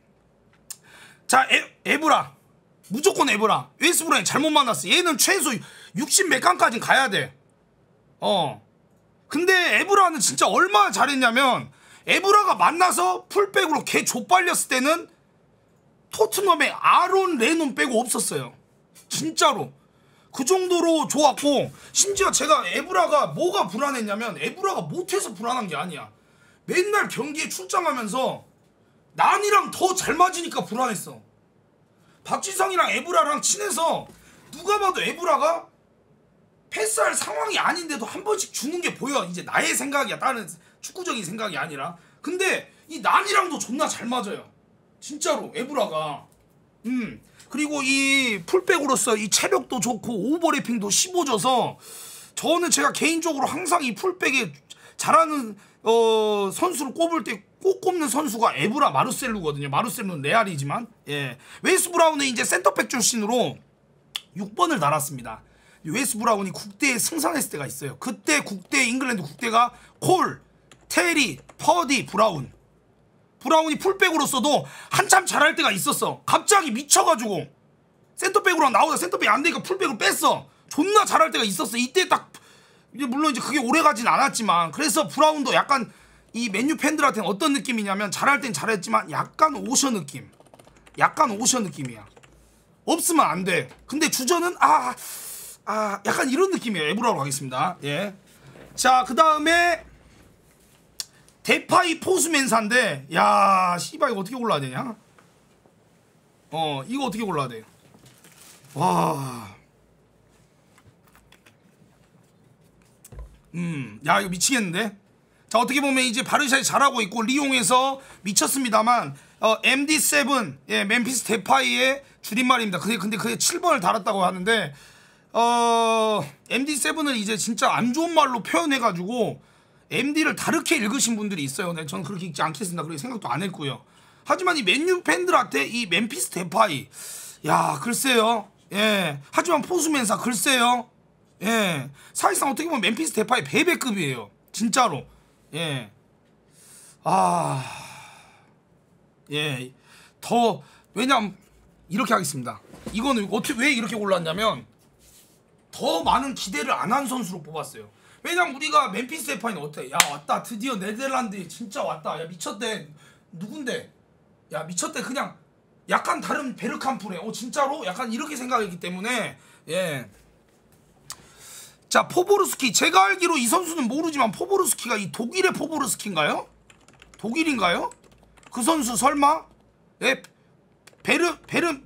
자 에, 에브라 무조건 에브라. 웨스브라인 잘못 만났어. 얘는 최소 육십 몇 강까지 가야 돼. 어 근데 에브라는 진짜 얼마나 잘했냐면 에브라가 만나서 풀백으로 개 좆발렸을 때는 토트넘에 아론 레논 빼고 없었어요. 진짜로 그 정도로 좋았고, 심지어 제가 에브라가 뭐가 불안했냐면 에브라가 못해서 불안한 게 아니야. 맨날 경기에 출장하면서 난이랑 더 잘 맞으니까 불안했어. 박지성이랑 에브라랑 친해서 누가 봐도 에브라가 패스할 상황이 아닌데도 한 번씩 주는 게 보여. 이제 나의 생각이야. 다른 축구적인 생각이 아니라. 근데 이 난이랑도 존나 잘 맞아요. 진짜로 에브라가. 음 그리고 이 풀백으로서 이 체력도 좋고 오버래핑도 씹어줘서 저는 제가 개인적으로 항상 이 풀백에 잘하는 어 선수를 꼽을 때 꼭 꼽는 선수가 에브라 마르셀루거든요. 마르셀루는 레알이지만 예 웨스 브라운은 이제 센터백 출신으로 육 번을 달았습니다. 웨스 브라운이 국대에 승선했을 때가 있어요. 그때 국대 잉글랜드 국대가 콜, 테리, 퍼디, 브라운. 브라운이 풀백으로서도 한참 잘할 때가 있었어. 갑자기 미쳐가지고 센터백으로 나오다 센터백이 안 되니까 풀백을 뺐어. 존나 잘할 때가 있었어. 이때 딱 이제 물론 이제 그게 오래 가진 않았지만, 그래서 브라운도 약간 이 맨유 팬들한테는 어떤 느낌이냐면 잘할 땐 잘했지만 약간 오셔 느낌. 약간 오셔 느낌이야. 없으면 안 돼. 근데 주전은 아, 아 약간 이런 느낌이에요. 에브라로 가겠습니다. 예. 자, 그 다음에 데파이 포수맨사인데, 야 씨발 이거 어떻게 골라야 되냐? 어 이거 어떻게 골라야 돼? 와, 음, 야 이거 미치겠는데? 자, 어떻게 보면 이제 바르샤이 잘하고 있고 리옹에서 미쳤습니다만 어, 엠디 세븐 예 멤피스 데파이의 줄임말입니다. 근데 근데 그게 칠 번을 달았다고 하는데 어 엠디 세븐을 이제 진짜 안 좋은 말로 표현해가지고 엠디를 다르게 읽으신 분들이 있어요. 근데 저는 그렇게 읽지 않겠습니다. 그렇게 생각도 안 했고요. 하지만 이 맨유 팬들한테 이 멤피스 데파이, 야 글쎄요. 예. 하지만 포수맨사 글쎄요. 예. 사실상 어떻게 보면 멤피스 데파이 베베급이에요. 진짜로. 예. 아. 예. 더 왜냐면 이렇게 하겠습니다. 이거는 어떻게 왜 이렇게 골랐냐면 더 많은 기대를 안 한 선수로 뽑았어요. 왜냐면 우리가 멤피스 데파이는 어때? 야 왔다, 드디어 네덜란드에 진짜 왔다. 야 미쳤대. 누군데? 야 미쳤대. 그냥 약간 다른 베르캄프네. 어 진짜로? 약간 이렇게 생각했기 때문에 예. 자, 포보르스키. 제가 알기로 이 선수는 모르지만 포보르스키가 이 독일의 포보르스키인가요? 독일인가요? 그 선수 설마? 예. 베르 베르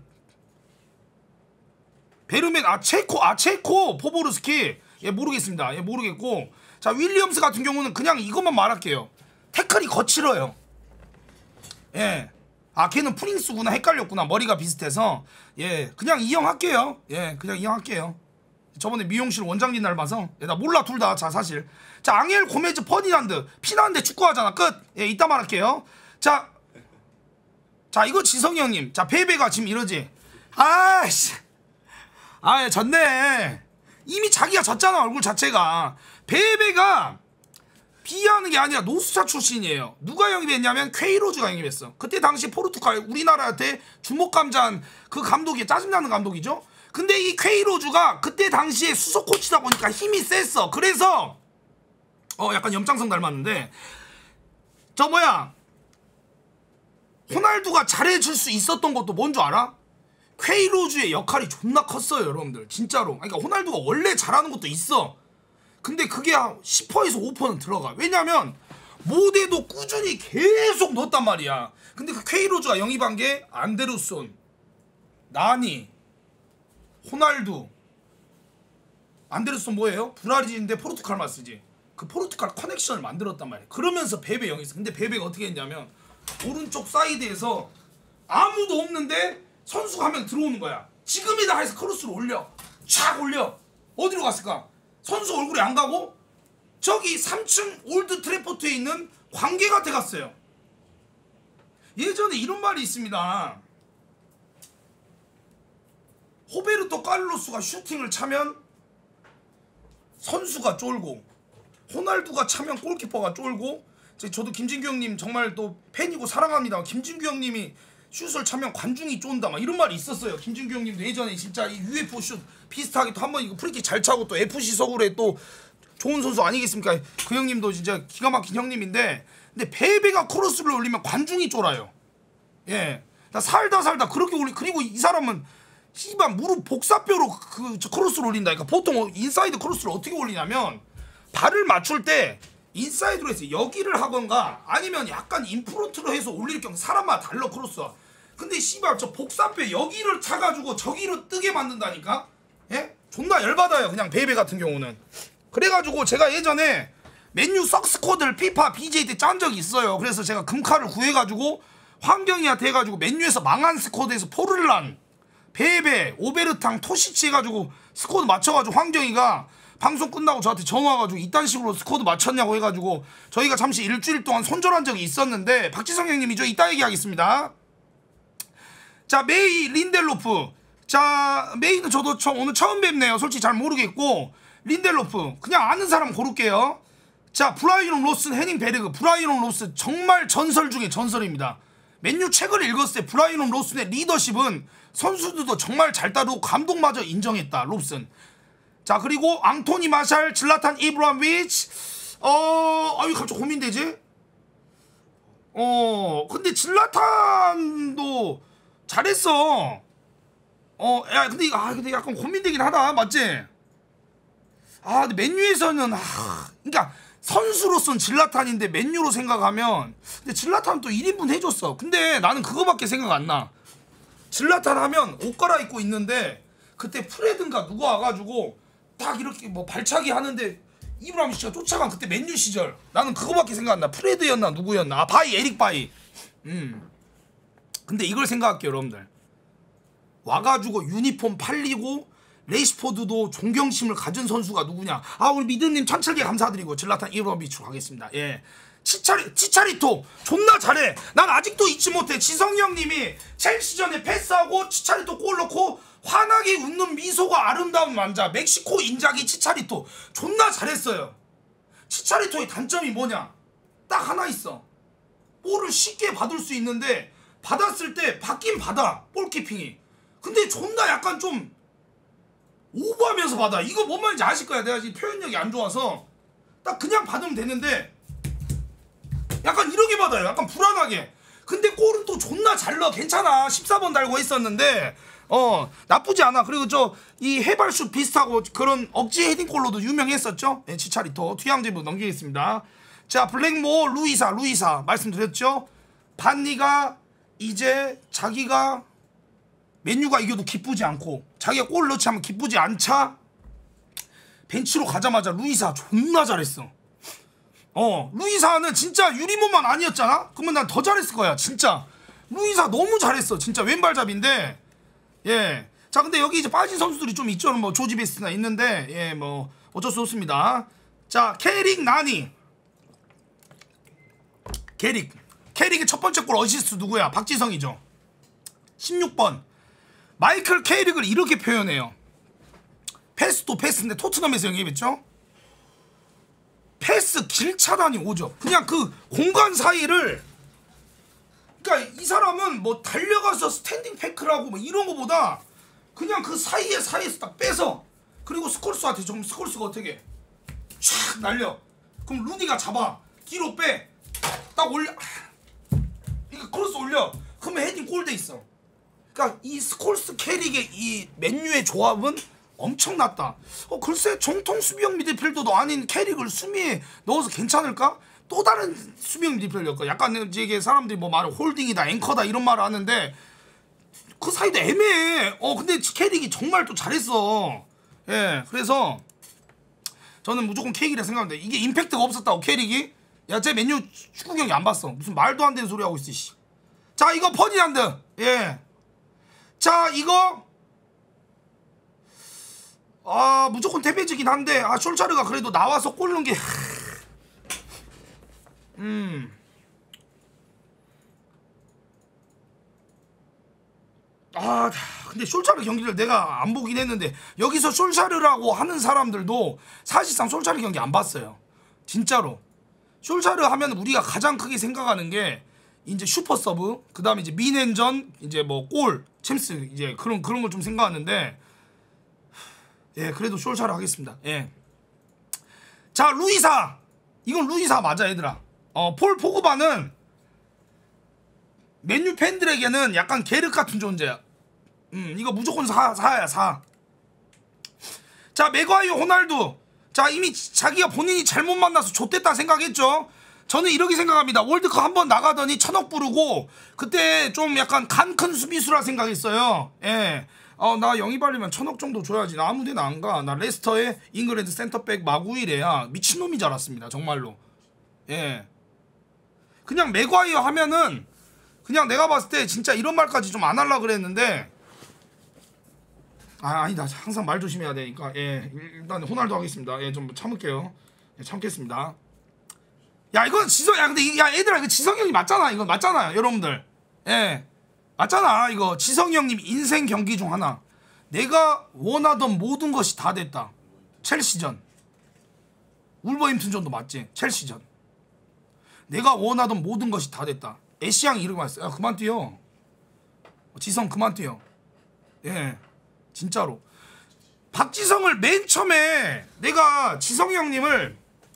베르멘 아 체코 아 체코 포보르스키. 예 모르겠습니다. 예 모르겠고, 자 윌리엄스 같은 경우는 그냥 이것만 말할게요. 태클이 거칠어요. 예. 아 걔는 프린스구나. 헷갈렸구나. 머리가 비슷해서. 예 그냥 이용할게요. 예 그냥 이용할게요. 저번에 미용실 원장님 닮아서. 예, 나 몰라 둘 다. 자 사실 자 앙헬 고메즈 퍼디난드 피나는데 축구하잖아. 끝. 예 이따 말할게요. 자 자 이거 지성이 형님. 자 베베가 지금 이러지. 아씨 아 예, 졌네. 이미 자기가 졌잖아. 얼굴 자체가. 베베가 비하하는 게 아니라 노스차 출신이에요. 누가 영입했냐면 퀘이로즈가 영입했어. 그때 당시 포르투갈 우리나라한테 주목감자한 그 감독이 짜증나는 감독이죠. 근데 이 퀘이로즈가 그때 당시에 수석 코치다 보니까 힘이 셌어. 그래서 어 약간 염장성 닮았는데 저 뭐야 호날두가 잘해줄 수 있었던 것도 뭔 줄 알아? 퀘이로즈의 역할이 존나 컸어요 여러분들. 진짜로. 그러니까 호날두가 원래 잘하는 것도 있어. 근데 그게 십 퍼센트에서 오 퍼센트는 들어가. 왜냐면 모대도 꾸준히 계속 넣었단 말이야. 근데 그 퀘이로즈가 영입한 게 안데르손, 나니, 호날두, 안데르손 뭐예요? 브라질인데 포르투갈만 쓰지. 그 포르투갈 커넥션을 만들었단 말이에요. 그러면서 베베 영이 있어. 근데 베베가 어떻게 했냐면 오른쪽 사이드에서 아무도 없는데 선수가 한 명 들어오는 거야. 지금이다 해서 크로스를 올려. 촥 올려. 어디로 갔을까? 선수 얼굴이 안 가고 저기 삼 층 올드 트래포트에 있는 관계가한테 갔어요. 예전에 이런 말이 있습니다. 호베르토 칼로스가 슈팅을 차면 선수가 쫄고 호날두가 차면 골키퍼가 쫄고 저도 김진규 형님 정말 또 팬이고 사랑합니다. 김진규 형님이 슛을 차면 관중이 쫀다 막 이런 말이 있었어요. 김진규 형님도 예전에 진짜 이 유에프오 슛 비슷하게 또 한번 이거 프리킥 잘 차고 또 에프씨 서울에 또 좋은 선수 아니겠습니까? 그 형님도 진짜 기가 막힌 형님인데 근데 베베가 크로스를 올리면 관중이 쫄아요. 예, 나 살다 살다 그렇게 올리. 그리고 이 사람은 씨발 무릎 복사뼈로 그 크로스를 올린다니까. 보통 인사이드 크로스를 어떻게 올리냐면 발을 맞출 때 인사이드로 해서 여기를 하건가 아니면 약간 인프론트로 해서 올릴 경우 사람마다 달라 크로스가. 근데 씨발 저 복사뼈 여기를 차가지고 저기로 뜨게 만든다니까. 예? 존나 열받아요 그냥 베베 같은 경우는. 그래가지고 제가 예전에 맨유 석스코드를 피파 비제이 때 짠 적이 있어요. 그래서 제가 금카를 구해가지고 환경이한테 해가지고 맨유에서 망한 스코드에서 포르란, 베베, 오베르탕, 토시치 해가지고 스코드 맞춰가지고 환경이가 방송 끝나고 저한테 전화 와가지고 이딴 식으로 스코드 맞췄냐고 해가지고 저희가 잠시 일주일 동안 손절한 적이 있었는데 박지성 형님이 저 이따 얘기하겠습니다. 자, 메이 린델로프. 자, 메이는 저도 처, 오늘 처음 뵙네요. 솔직히 잘 모르겠고 린델로프 그냥 아는 사람 고를게요. 자, 브라이언 로스, 헤닝 베르그. 브라이언 로스 정말 전설 중에 전설입니다. 맨유 책을 읽었을 때 브라이언 로슨의 리더십은 선수들도 정말 잘 따르고 감독마저 인정했다. 롭슨. 자, 그리고 앙토니 마샬, 질라탄 이브라히모비치. 어, 아유 갑자기 고민되지? 어, 근데 질라탄도 잘했어. 어, 야, 근데 아, 근데 약간 고민되긴 하다, 맞지? 아, 근데 맨유에서는 아, 그러니까 선수로서는 질라탄인데 맨유로 생각하면 근데 질라탄 또 일 인분 해줬어. 근데 나는 그거밖에 생각 안 나. 질라탄 하면 옷 갈아입고 있는데 그때 프레든가 누가 와가지고 딱 이렇게 뭐 발차기 하는데 이브라히모비치가 쫓아간 그때 맨유 시절 나는 그거밖에 생각 안 나. 프레드였나 누구였나. 아, 바이, 에릭 바이. 음. 근데 이걸 생각할게요 여러분들. 와가지고 유니폼 팔리고 레이시포드도 존경심을 가진 선수가 누구냐. 아, 우리 미드님 천칠 개 감사드리고 질라탄 이브라히모비치로 가겠습니다. 예, 치차리, 치차리토 존나 잘해. 난 아직도 잊지 못해. 지성이 형님이 첼시전에 패스하고 치차리토 골 넣고 환하게 웃는 미소가 아름다운 남자 멕시코 인자기 치차리토 존나 잘했어요. 치차리토의 단점이 뭐냐? 딱 하나 있어. 볼을 쉽게 받을 수 있는데 받았을 때 받긴 받아. 볼키핑이. 근데 존나 약간 좀 오버하면서 받아. 이거 뭔 말인지 아실 거야. 내가 지금 표현력이 안 좋아서 딱 그냥 받으면 되는데 약간 이렇게 받아요. 약간 불안하게. 근데 골은 또 존나 잘 넣어. 괜찮아. 십사 번 달고 했었는데 어 나쁘지 않아. 그리고 저 이 해발슛 비슷하고 그런 억지 헤딩골로도 유명했었죠. 네, 치차리토. 투양제부 넘기겠습니다. 자, 블랙모 루이사 루이사 말씀드렸죠. 반니가 이제 자기가 맨유가 이겨도 기쁘지 않고 자기가 골 넣지 하면 기쁘지 않자 벤치로 가자마자 루이사 존나 잘했어. 어, 루이사는 진짜 유리몸만 아니었잖아? 그러면 난 더 잘했을 거야 진짜. 루이사 너무 잘했어 진짜. 왼발잡인데 예. 자, 근데 여기 이제 빠진 선수들이 좀 있죠. 뭐 조지 베스트나 있는데 예, 뭐 어쩔 수 없습니다. 자, 캐릭 나니. 캐릭 캐릭의 첫 번째 골 어시스트 누구야? 박지성이죠. 십육 번 마이클 캐릭을 이렇게 표현해요. 패스 또 패스인데 토트넘에서 영입했죠. 패스 길 차단이 오죠. 그냥 그 공간 사이를. 그러니까 이 사람은 뭐 달려가서 스탠딩 패크라고 뭐 이런 거보다 그냥 그 사이에 사이에서 딱 빼서 그리고 스콜스한테 좀 스콜스가 어떻게 촥 날려. 그럼 루디가 잡아 뒤로 빼 딱 올려. 이거 크로스 올려. 그러면 헤딩 골돼 있어. 그러니까 이 스콜스 캐릭의 이 맨유의 조합은 엄청났다. 어, 글쎄 정통 수비형 미드필더도 아닌 캐릭을 수미에 넣어서 괜찮을까? 또 다른 수비형 미드필더일까? 약간 이게 사람들이 뭐 말을 홀딩이다 앵커다 이런 말을 하는데 그 사이도 애매해. 어, 근데 캐릭이 정말 또 잘했어. 예, 그래서 저는 무조건 케이크라 생각하는데 이게 임팩트가 없었다고 캐릭이? 야, 쟤 맨유 축구 경기 안 봤어. 무슨 말도 안 되는 소리 하고 있어. 씨. 자, 이거 퍼디난드. 예. 자, 이거 아, 무조건 데뷔지긴 한데 아, 솔차르가 그래도 나와서 골 넣은 게 음. 아, 근데 솔차르 경기를 내가 안 보긴 했는데 여기서 솔차르라고 하는 사람들도 사실상 솔차르 경기 안 봤어요. 진짜로. 솔차르 하면 우리가 가장 크게 생각하는 게 이제 슈퍼 서브, 그다음에 이제 민행전, 이제 뭐 골, 챔스 이제 그런 그런 걸 좀 생각하는데 예, 그래도 솔차르 하겠습니다. 예. 자, 루이사. 이건 루이사 맞아, 얘들아. 어, 폴 포그바는 맨유 팬들에게는 약간 게르 같은 존재야. 음, 이거 무조건 사, 사야, 사. 자, 맥과이어 호날두. 자, 이미 자기가 본인이 잘못 만나서 좆됐다 생각했죠. 저는 이렇게 생각합니다. 월드컵 한 번 나가더니 천억 부르고 그때 좀 약간 간 큰 수비수라 생각했어요. 예. 어, 나 영입하려면 천억 정도 줘야지. 나 아무 데나 안 가. 나 레스터에 잉글랜드 센터백 마구이래야. 미친놈인 줄 알았습니다. 정말로. 예. 그냥 맥과이어 하면은 그냥 내가 봤을 때 진짜 이런 말까지 좀 안 하려고 그랬는데 아, 아니다. 항상 말 조심해야 되니까. 예. 일단 호날두 하겠습니다. 예, 좀 참을게요. 예, 참겠습니다. 야, 이건 지성, 야, 근데, 야, 얘들아, 이거 지성이 형이 맞잖아. 이거 맞잖아요, 여러분들. 예. 맞잖아. 이거 지성이 형님 인생 경기 중 하나. 내가 원하던 모든 것이 다 됐다. 첼시전. 울버햄튼전도 맞지? 첼시전. 내가 원하던 모든 것이 다 됐다. 애쉬양이 이렇게 말했어. 야, 그만 뛰어. 지성 그만 뛰어. 예. 진짜로. 박지성을 맨 처음에 내가 지성이 형님을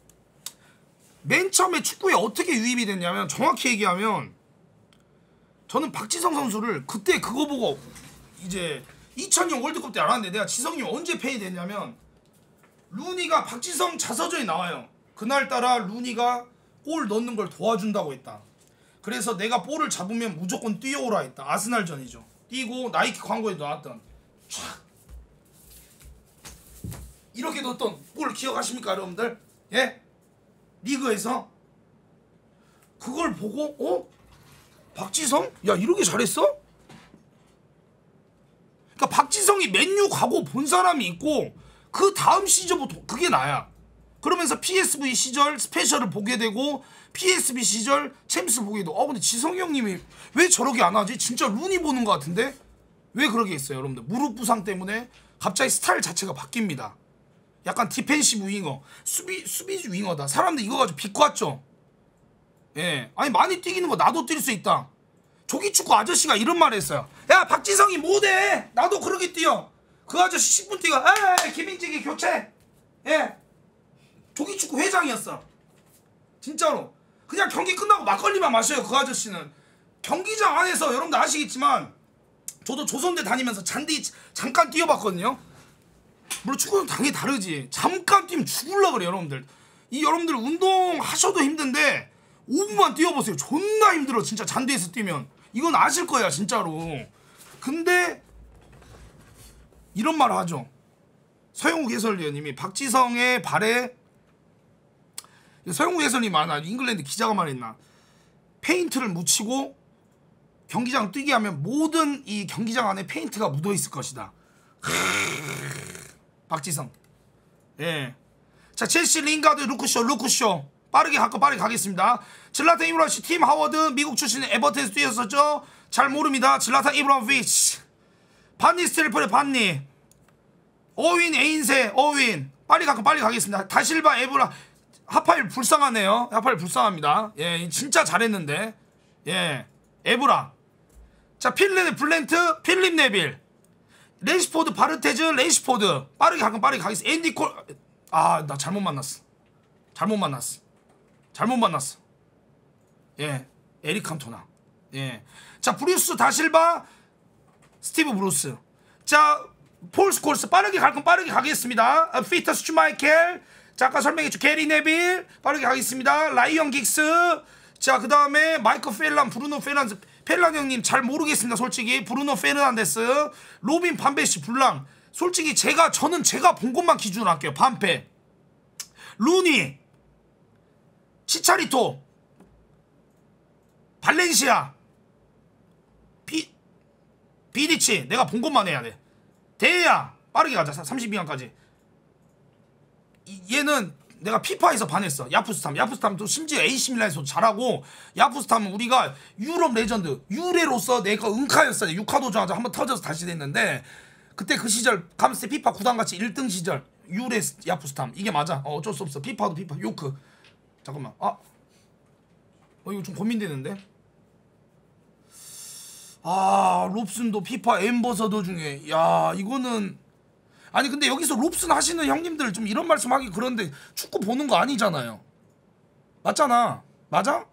맨 처음에 축구에 어떻게 유입이 됐냐면 정확히 얘기하면 저는 박지성 선수를 그때 그거 보고 이제 이천 년 월드컵 때 알았는데 내가 지성이 형 언제 팬이 됐냐면 루니가 박지성 자서전에 나와요. 그날따라 루니가 골 넣는 걸 도와준다고 했다. 그래서 내가 볼을 잡으면 무조건 뛰어오라 했다. 아스날전이죠. 뛰고 나이키 광고에 나왔던 촥 이렇게 넣었던 골 기억하십니까 여러분들? 예? 리그에서 그걸 보고 어? 박지성? 야, 이렇게 잘했어? 그러니까 박지성이 맨유 가고 본 사람이 있고 그 다음 시즌부터 그게 나야. 그러면서 피에스브이 시절 스페셜을 보게 되고 피에스비 시절 챔스 보게 되고 아, 근데 지성이 형님이 왜 저렇게 안 하지? 진짜 루니 보는 것 같은데? 왜 그러게 했어요 여러분들? 무릎 부상 때문에 갑자기 스타일 자체가 바뀝니다. 약간 디펜시브 윙어, 수비 수비 윙어다. 사람들 이거 가지고 비꼬았죠. 예, 아니 많이 뛰기는 거 나도 뛸 수 있다. 조기축구 아저씨가 이런 말을 했어요. 야, 박지성이 못해. 나도 그렇게 뛰어. 그 아저씨 십 분 뛰어. 에이, 김민재기 교체. 예, 조기축구 회장이었어. 진짜로. 그냥 경기 끝나고 막걸리만 마셔요. 그 아저씨는 경기장 안에서 여러분들 아시겠지만 저도 조선대 다니면서 잔디 잠깐 뛰어봤거든요. 물론 축구는 당연히 다르지. 잠깐 뛰면 죽을라 그래 여러분들. 이 여러분들 운동하셔도 힘든데 오 분만 뛰어보세요. 존나 힘들어 진짜 잔디에서 뛰면. 이건 아실 거야 진짜로. 근데 이런 말을 하죠. 서영욱 해설위원님이 박지성의 발에 서영욱 해설님이 말하나 잉글랜드 기자가 말했나 페인트를 묻히고 경기장 뛰게 하면 모든 이 경기장 안에 페인트가 묻어있을 것이다. 박지성. 예. 자, 첼시 링가드 루크쇼 루크쇼 빠르게 갖고 빠르게 가겠습니다. 질라탄 이브라히치 팀 하워드 미국 출신 에버튼에서 뛰었었죠. 잘 모릅니다. 질라탄 이브라히치 반니 스텔프의 반니 어윈 에인세 어윈 빨리 갖고 빨리 가겠습니다. 다실바 에브라 하파일 불쌍하네요. 하파일 불쌍합니다. 예, 진짜 잘했는데. 예, 에브라. 자, 필레 블렌트 필립 네빌 레시포드 바르테즈 레시포드 빠르게 가끔 빠르게 가겠습니다. 앤디 콜. 아, 나 잘못 만났어. 잘못 만났어. 잘못 만났어. 예, 에릭 칸토나. 예, 자, 브루스 다실바 스티브 브루스. 자, 폴 스콜스 빠르게 갈 건 빠르게 가겠습니다. 아, 피터 슈마이켈. 자, 아까 설명했죠. 게리 네빌 빠르게 가겠습니다. 라이언 긱스. 자, 그 다음에 마이크 펠란 브루노 페란스. 펠란 형님 잘 모르겠습니다 솔직히. 브루노 페르난데스 로빈 반베시 블랑. 솔직히 제가 저는 제가 본 것만 기준으로 할게요. 반페 루니, 치차리토, 발렌시아, 비 비디치. 내가 본 것만 해야 돼. 데야 빠르게 가자. 삼십이 강까지. 얘는 내가 피파에서 반했어. 야프스탐. 야프스탐도 심지어 에이씨밀란에서도 잘하고, 야프스탐은 우리가 유럽 레전드 유레로서 내가 은카였어. 유카도저하자 한번 터져서 다시 됐는데, 그때 그 시절 감스테 피파 구단같이 일 등 시절 유레 야프스탐. 이게 맞아. 어, 어쩔 수 없어. 피파도 피파. 요크. 잠깐만. 아, 어 이거 좀 고민되는데. 아, 롭슨도 피파 엠버서더 중에, 야 이거는, 아니 근데 여기서 롭슨 하시는 형님들 좀 이런 말씀하기 그런데 축구 보는 거 아니잖아요. 맞잖아. 맞아?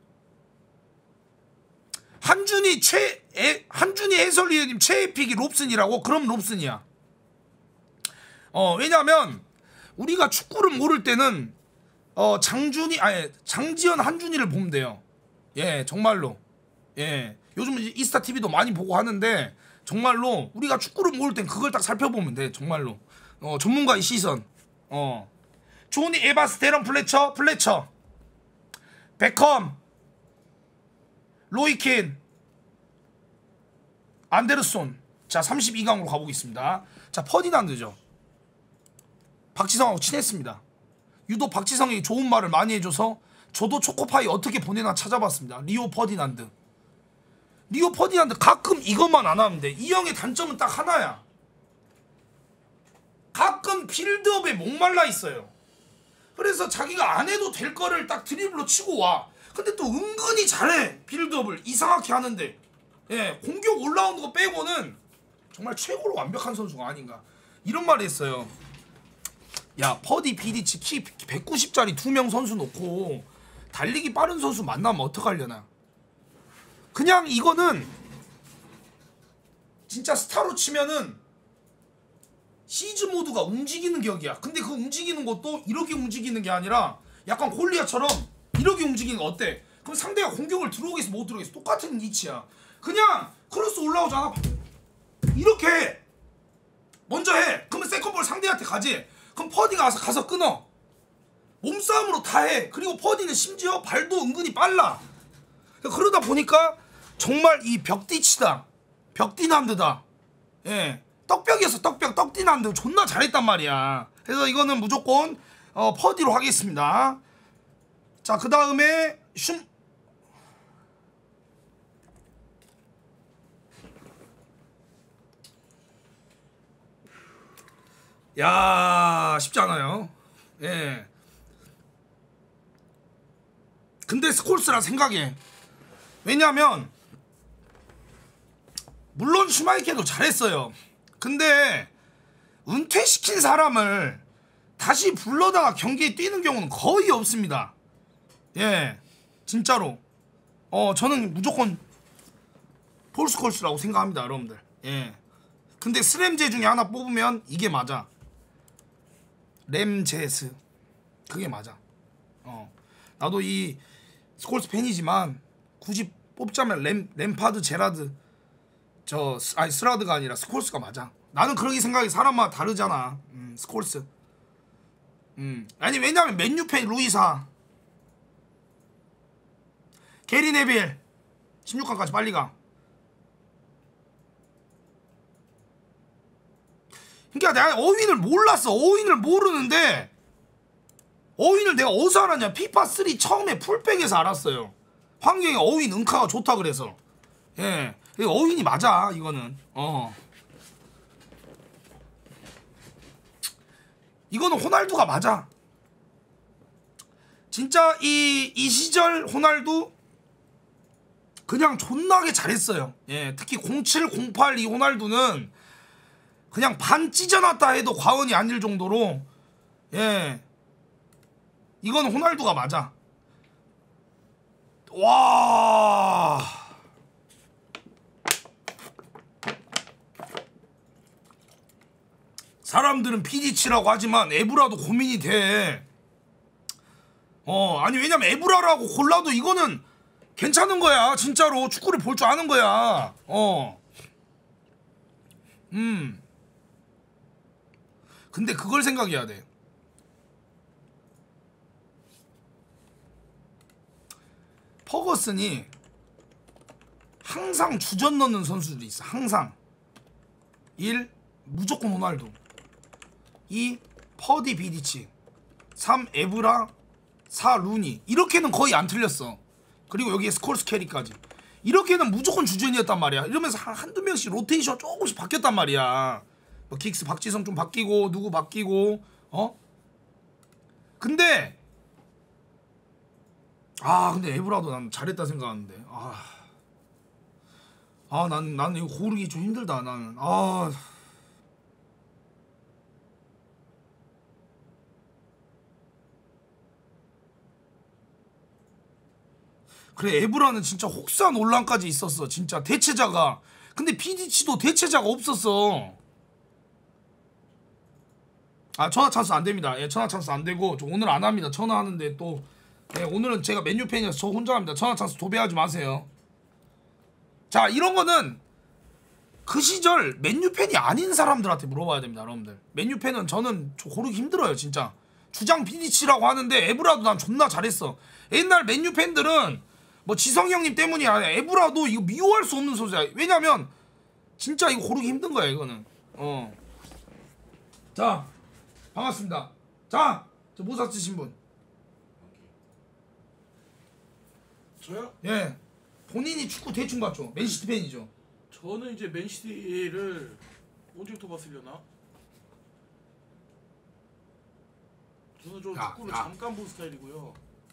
한준이 최 에, 한준이 해설위원님 최애 픽이 롭슨이라고? 그럼 롭슨이야. 어, 왜냐면 우리가 축구를 모를 때는 어 장준이 아니 장지현 한준이를 보면 돼요. 예, 정말로. 예, 요즘 이스타 티비도 많이 보고 하는데 정말로 우리가 축구를 모를 땐 그걸 딱 살펴보면 돼. 정말로. 어, 전문가의 시선. 어, 조니 에바스, 데런 플래처, 플래처, 베컴, 로이킨, 안데르손. 자, 삼십이 강으로 가보겠습니다. 자, 퍼디난드죠. 박지성하고 친했습니다. 유독 박지성이 좋은 말을 많이 해줘서 저도 초코파이 어떻게 보내나 찾아봤습니다. 리오 퍼디난드. 리오 퍼디난드 가끔 이것만 안 하면 돼. 이 형의 단점은 딱 하나야. 가끔 필드업에 목말라 있어요. 그래서 자기가 안 해도 될 거를 딱 드리블로 치고 와. 근데 또 은근히 잘해. 필드업을 이상하게 하는데, 예, 공격 올라오는 거 빼고는 정말 최고로 완벽한 선수가 아닌가, 이런 말을 했어요. 야, 퍼디, 비디치 키 백구십짜리 두 명 선수 놓고 달리기 빠른 선수 만나면 어떡하려나. 그냥 이거는 진짜 스타로 치면은 시즈 모드가 움직이는 격이야. 근데 그 움직이는 것도 이렇게 움직이는 게 아니라 약간 골리아처럼 이렇게 움직이는 거 어때? 그럼 상대가 공격을 들어오겠어 못 들어오겠어? 똑같은 위치야. 그냥 크로스 올라오잖아. 이렇게 해. 먼저 해. 그러면 세컨볼 상대한테 가지. 그럼 퍼디가 가서, 가서 끊어. 몸싸움으로 다 해. 그리고 퍼디는 심지어 발도 은근히 빨라. 그러다 보니까 정말 이 벽디치다, 벽디난드다. 예, 떡벽이었어. 떡벽. 떡디난드 존나 잘했단 말이야. 그래서 이거는 무조건 어, 퍼디로 하겠습니다. 자, 그 다음에 슌 야, 쉽지 않아요. 예. 근데 스콜스라 생각해. 왜냐면 물론 슈마이케도 잘했어요. 근데 은퇴시킨 사람을 다시 불러다가 경기에 뛰는 경우는 거의 없습니다. 예, 진짜로. 어, 저는 무조건 폴 스콜스라고 생각합니다, 여러분들. 예. 근데 스램제 중에 하나 뽑으면 이게 맞아. 램제스. 그게 맞아. 어, 나도 이 스콜스 팬이지만 굳이 뽑자면 램, 램파드, 제라드, 저 아니 스라드가 아니라 스콜스가 맞아. 나는 그렇게 생각이, 사람마다 다르잖아. 음, 스콜스. 음, 아니 왜냐면 맨유 팬 루이사, 게리 네빌 십육 강까지 빨리 가. 그러니까 내가 어윈을 몰랐어. 어윈을 모르는데 어윈을 내가 어디서 알았냐? 피파 삼 처음에 풀백에서 알았어요. 환경에 어윈 은카가 좋다 그래서. 예, 어윈이 맞아 이거는. 어, 이거는 호날두가 맞아. 진짜 이, 이 시절 호날두 그냥 존나게 잘했어요. 예, 특히 공칠, 공팔 이 호날두는 그냥 반 찢어놨다 해도 과언이 아닐 정도로, 예, 이건 호날두가 맞아. 와, 사람들은 피디치라고 하지만 에브라도 고민이 돼. 어, 아니 왜냐면 에브라라고 골라도 이거는 괜찮은 거야. 진짜로 축구를 볼 줄 아는 거야. 어, 음. 근데 그걸 생각해야 돼. 퍼거슨이 항상 주전 넣는 선수들이 있어. 항상. 일. 무조건 호날두. 이. 퍼디 비디치. 삼. 에브라. 사. 루니. 이렇게는 거의 안 틀렸어. 그리고 여기에 스콜스 캐리까지. 이렇게는 무조건 주전이었단 말이야. 이러면서 한, 한두 명씩 로테이션 조금씩 바뀌었단 말이야. 뭐 긱스 박지성 좀 바뀌고 누구 바뀌고 어? 근데 아 근데 에브라도 난 잘했다 생각하는데 아, 아 난, 난 이거 고르기 좀 힘들다 나는. 아 그래 에브라는 진짜 혹사 논란까지 있었어. 진짜 대체자가. 근데 피디치도 대체자가 없었어. 아 천하 찬스 안됩니다. 예, 천하 찬스 안되고 저 오늘 안합니다. 천하 하는데 또 예, 오늘은 제가 맨유 팬이라서 저 혼자 합니다. 천하 찬스 도배하지 마세요. 자 이런거는 그 시절 맨유 팬이 아닌 사람들한테 물어봐야 됩니다. 여러분들 맨유 팬은 저는 고르기 힘들어요. 진짜 주장 피디치라고 하는데 에브라도 난 존나 잘했어. 옛날 맨유 팬들은 뭐 지성이 형님 때문이 아니야. 에브라도 이거 미워할 수 없는 소재야. 왜냐면 진짜 이거 고르기 힘든 거야 이거는. 어. 자 반갑습니다. 자 저 모사 쓰신 분. 저요? 예. 본인이 축구 대충 봤죠. 맨시티 팬이죠. 저는 이제 맨시티를 언제부터 봤으려나? 저는 좀 야, 축구를 야. 잠깐 본 스타일이고요.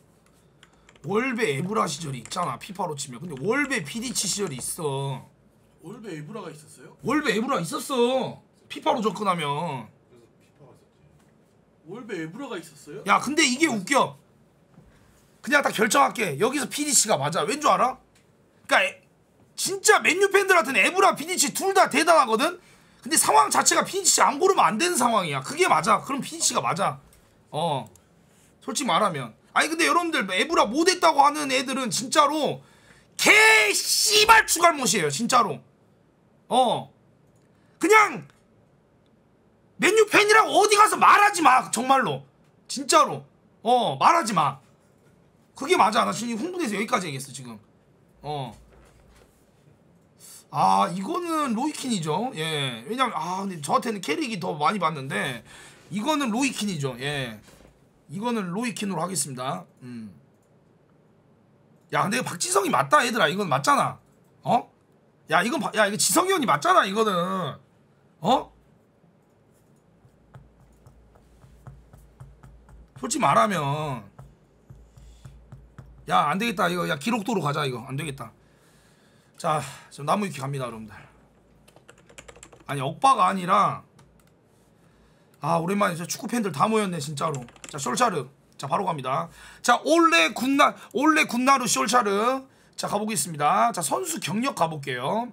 월베 에브라 시절이 있잖아. 피파로 치면. 근데 월베 피디치 시절이 있어. 월베 에브라가 있었어요? 월베 에브라 있었어. 피파로 접근하면. 월베 에브라가 있었어요? 야 근데 이게 웃겨. 그냥 딱 결정할게. 여기서 피디치가 맞아. 왠 줄 알아? 그니까 에, 진짜 맨유 팬들한테는 에브라 피디치 둘 다 대단하거든. 근데 상황 자체가 피디치 안 고르면 안 되는 상황이야. 그게 맞아. 그럼 피디치가 맞아. 어 솔직히 말하면. 아니 근데 여러분들 에브라 못했다고 하는 애들은 진짜로 개 씨발 추갈못이에요. 진짜로. 어 그냥 맨유 팬이라고 어디 가서 말하지 마. 정말로 진짜로. 어 말하지 마. 그게 맞아. 나 지금 흥분해서 여기까지 얘기했어 지금. 어. 아 이거는 로이킨이죠. 예. 왜냐면 아 근데 저한테는 캐릭이 더 많이 봤는데 이거는 로이킨이죠. 예. 이거는 로이킨으로 하겠습니다. 음. 야 근데 박지성이 맞다 얘들아. 이건 맞잖아. 어? 야 이건 바, 야 이거 지성이 형이 맞잖아 이거는. 어? 솔직히 말하면 야 안되겠다 이거. 야 기록도로 가자 이거. 안되겠다. 자 지금 나무 위키 갑니다 여러분들. 아니 억바가 아니라 아 오랜만에 저 축구 팬들 다 모였네 진짜로. 자 숄차르. 자 바로 갑니다. 자 올레 군나 올레 군나루 숄차르. 자 가보겠습니다. 자 선수 경력 가볼게요.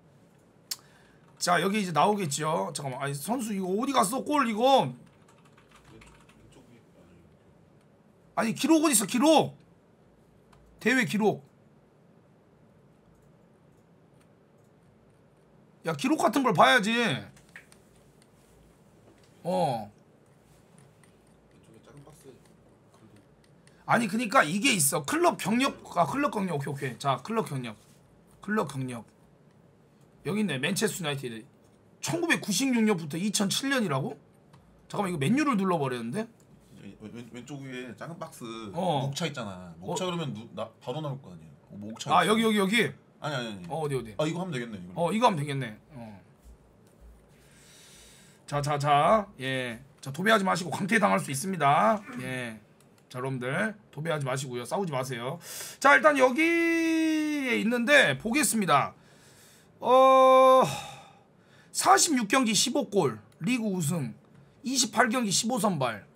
자 여기 이제 나오겠죠. 잠깐만. 아니 선수 이거 어디 갔어 골 이거. 아니 기록 어디 있어 기록. 대회 기록. 야 기록 같은 걸 봐야지. 어. 아니 그니까 이게 있어. 클럽 경력. 아 클럽 경력. 오케이 오케이. 자 클럽 경력. 클럽 경력. 여기 있네. 맨체스터 유나이티드. 천구백구십육 년부터 이천칠 년이라고? 잠깐만 이거 맨유를 눌러버렸는데? 왼, 왼쪽 위에 작은 박스 어. 목차 있잖아. 목차 어. 그러면 누, 나, 바로 나올 거 아니야. 어, 목차. 아 있어. 여기 여기 여기. 아니 아니 아니. 어 어디 어디. 아 이거 하면 되겠네. 이거. 어 이거 하면 되겠네. 어. 자, 자, 자, 예, 자 도배하지 마시고 강퇴 당할 수 있습니다. 예, 자 여러분들 도배하지 마시고요, 싸우지 마세요. 자 일단 여기에 있는데 보겠습니다. 어, 사십육 경기 십오 골, 리그 우승, 이십팔 경기 십오 선발.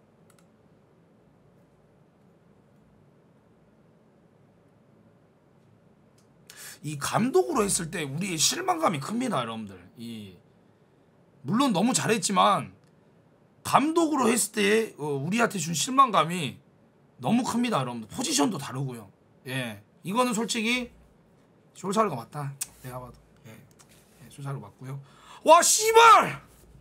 이 감독으로 했을 때 우리의 실망감이 큽니다, 여러분들. 이 물론 너무 잘했지만 감독으로 했을 때 어, 우리한테 준 실망감이 너무 큽니다, 여러분들. 포지션도 다르고요. 예, 이거는 솔직히 숄차르가 맞다. 내가 봐도 예, 예 숄차르가 맞고요. 와 씨발!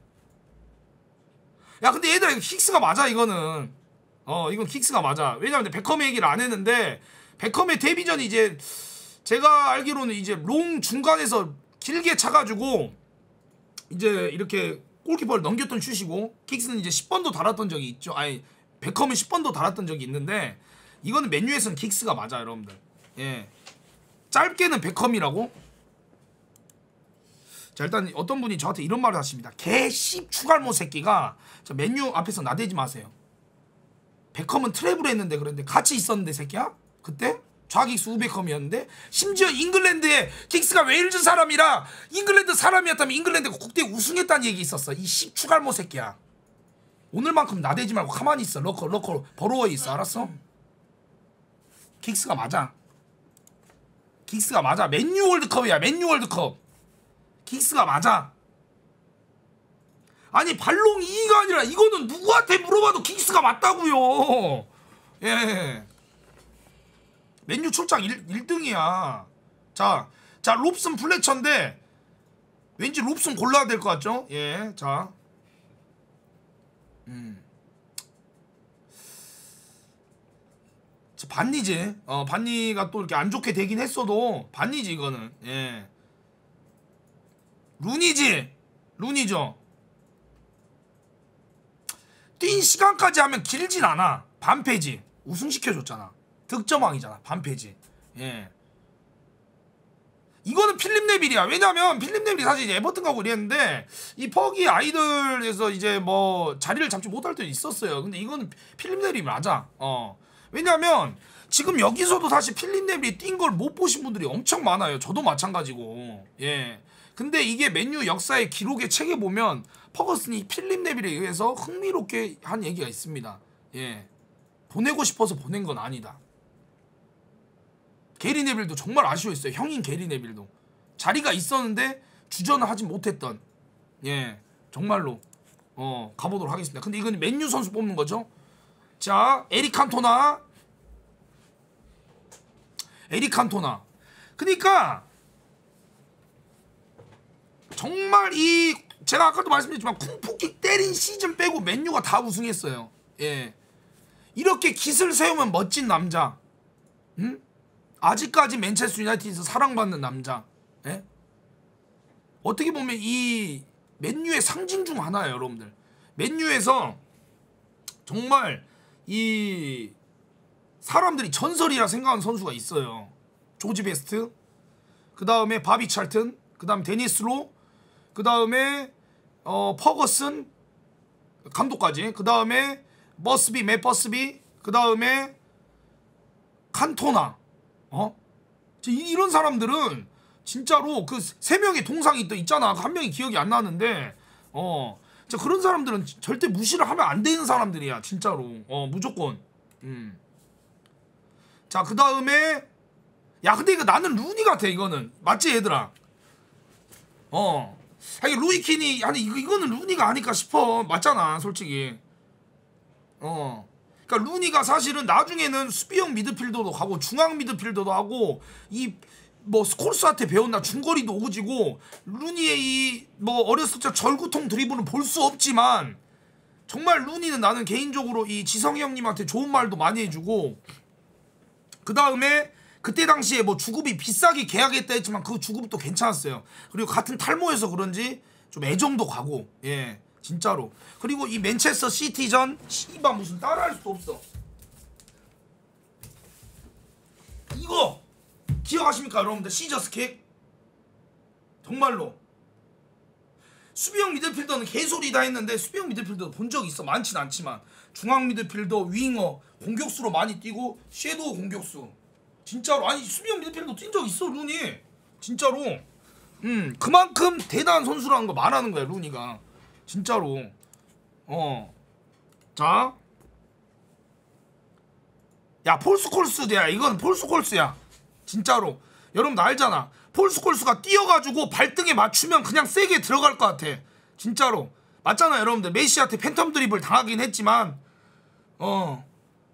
야 근데 얘들아 이거 킥스가 맞아 이거는. 어 이건 킥스가 맞아. 왜냐면 베컴 얘기를 안 했는데 베컴의 데뷔전이 이제 제가 알기로는 이제 롱 중간에서 길게 차가지고 이제 이렇게 골키퍼를 넘겼던 슛이고 킥스는 이제 십 번도 달았던 적이 있죠. 아니 베컴은 십 번도 달았던 적이 있는데 이거는 맨유에서는 킥스가 맞아 여러분들. 예, 짧게는 베컴이라고. 자 일단 어떤 분이 저한테 이런 말을 하십니다. 개씹 추갈모 새끼가 저 맨유 앞에서 나대지 마세요. 베컴은 트래블 했는데 그랬는데 같이 있었는데 새끼야? 그때? 좌킥스 우베컴이었는데 심지어 잉글랜드에 킥스가 웨일즈 사람이라 잉글랜드 사람이었다면 잉글랜드가 국대 우승했다는 얘기 있었어. 이 씹추갈모 새끼야. 오늘만큼 나대지 말고 가만히 있어. 러커 러커 버로워에 있어. 알았어? 킥스가 맞아. 킥스가 맞아. 맨유 월드컵이야. 맨유 월드컵. 킥스가 맞아. 아니 발롱 이 위가 아니라 이거는 누구한테 물어봐도 킥스가 맞다고요. 예. 맨유 출장 일 등이야. 자, 자 롭슨 플래처인데 왠지 롭슨 골라야 될 것 같죠? 예, 자, 음, 자, 반니지. 어, 반니가 또 이렇게 안 좋게 되긴 했어도 반니지 이거는. 예, 루니지, 루니죠. 뛴 시간까지 하면 길진 않아. 반패지. 우승시켜줬잖아. 득점왕이잖아. 반패지. 예. 이거는 필립 네빌이야. 왜냐면 필립 네빌이 사실 이제 에버튼 가고 이랬는데 이 퍼기 아이들에서 이제 뭐 자리를 잡지 못할 때도 있었어요. 근데 이거는 필립 네빌이 맞아. 어. 왜냐면 지금 여기서도 사실 필립 네빌이 뛴 걸 못 보신 분들이 엄청 많아요. 저도 마찬가지고. 예. 근데 이게 맨유 역사의 기록의 책에 보면 퍼거슨이 필립 네빌에 의해서 흥미롭게 한 얘기가 있습니다. 예. 보내고 싶어서 보낸 건 아니다. 게리 네빌도 정말 아쉬워했어요. 형인 게리 네빌도 자리가 있었는데 주전을 하지 못했던. 예, 정말로 어 가보도록 하겠습니다. 근데 이건 맨유 선수 뽑는 거죠. 자, 에릭 칸토나. 에릭 칸토나. 그러니까 정말 이 제가 아까도 말씀드렸지만 쿵푸킥 때린 시즌 빼고 맨유가 다 우승했어요. 예, 이렇게 기술 세우면 멋진 남자. 응? 아직까지 맨체스터 유나이티드에서 사랑받는 남자. 예? 어떻게 보면 이 맨유의 상징 중 하나예요, 여러분들. 맨유에서 정말 이 사람들이 전설이라 생각하는 선수가 있어요. 조지 베스트, 그 다음에 바비 찰튼, 그 다음 데니스 로, 그 다음에 어, 퍼거슨 감독까지, 그 다음에 머스비, 맷 버스비, 그 다음에 칸토나. 어? 이런 사람들은 진짜로 그 세 명의 동상이 또 있잖아. 한 명이 기억이 안 나는데 어, 진짜 그런 사람들은 절대 무시를 하면 안 되는 사람들이야. 진짜로. 어, 무조건. 음. 자, 그 다음에 야, 근데 이거 나는 루니 같아. 이거는 맞지 얘들아? 어, 아니 루이킨이 아니 이거, 이거는 루니가 아닐까 싶어. 맞잖아 솔직히. 어, 그러니까 루니가 사실은 나중에는 수비형 미드필더도 가고 중앙 미드필더도 하고 이 뭐 스콜스한테 배웠나 중거리도 오지고 루니의 이 뭐 어렸을 때 절구통 드리블은 볼 수 없지만 정말 루니는 나는 개인적으로 이 지성이 형님한테 좋은 말도 많이 해주고, 그 다음에 그때 당시에 뭐 주급이 비싸게 계약했다 했지만 그 주급도 괜찮았어요. 그리고 같은 탈모여서 그런지 좀 애정도 가고. 예, 진짜로. 그리고 이 맨체스터 시티전 씨바 무슨 따라할 수도 없어. 이거 기억하십니까 여러분들? 시저스 킥. 정말로 수비형 미드필더는 개소리 다 했는데 수비형 미드필더 본 적 있어. 많진 않지만 중앙 미드필더, 윙어, 공격수로 많이 뛰고 섀도우 공격수. 진짜로. 아니 수비형 미드필더 뛴 적 있어 루니. 진짜로. 음, 그만큼 대단한 선수라는 거 말하는 거야 루니가. 진짜로. 어. 자, 야 폴스콜스야. 이건 폴스콜스야. 진짜로. 여러분 알잖아. 폴스콜스가 뛰어가지고 발등에 맞추면 그냥 세게 들어갈 것 같아. 진짜로. 맞잖아 여러분들. 메시한테 팬텀 드리블 당하긴 했지만 어,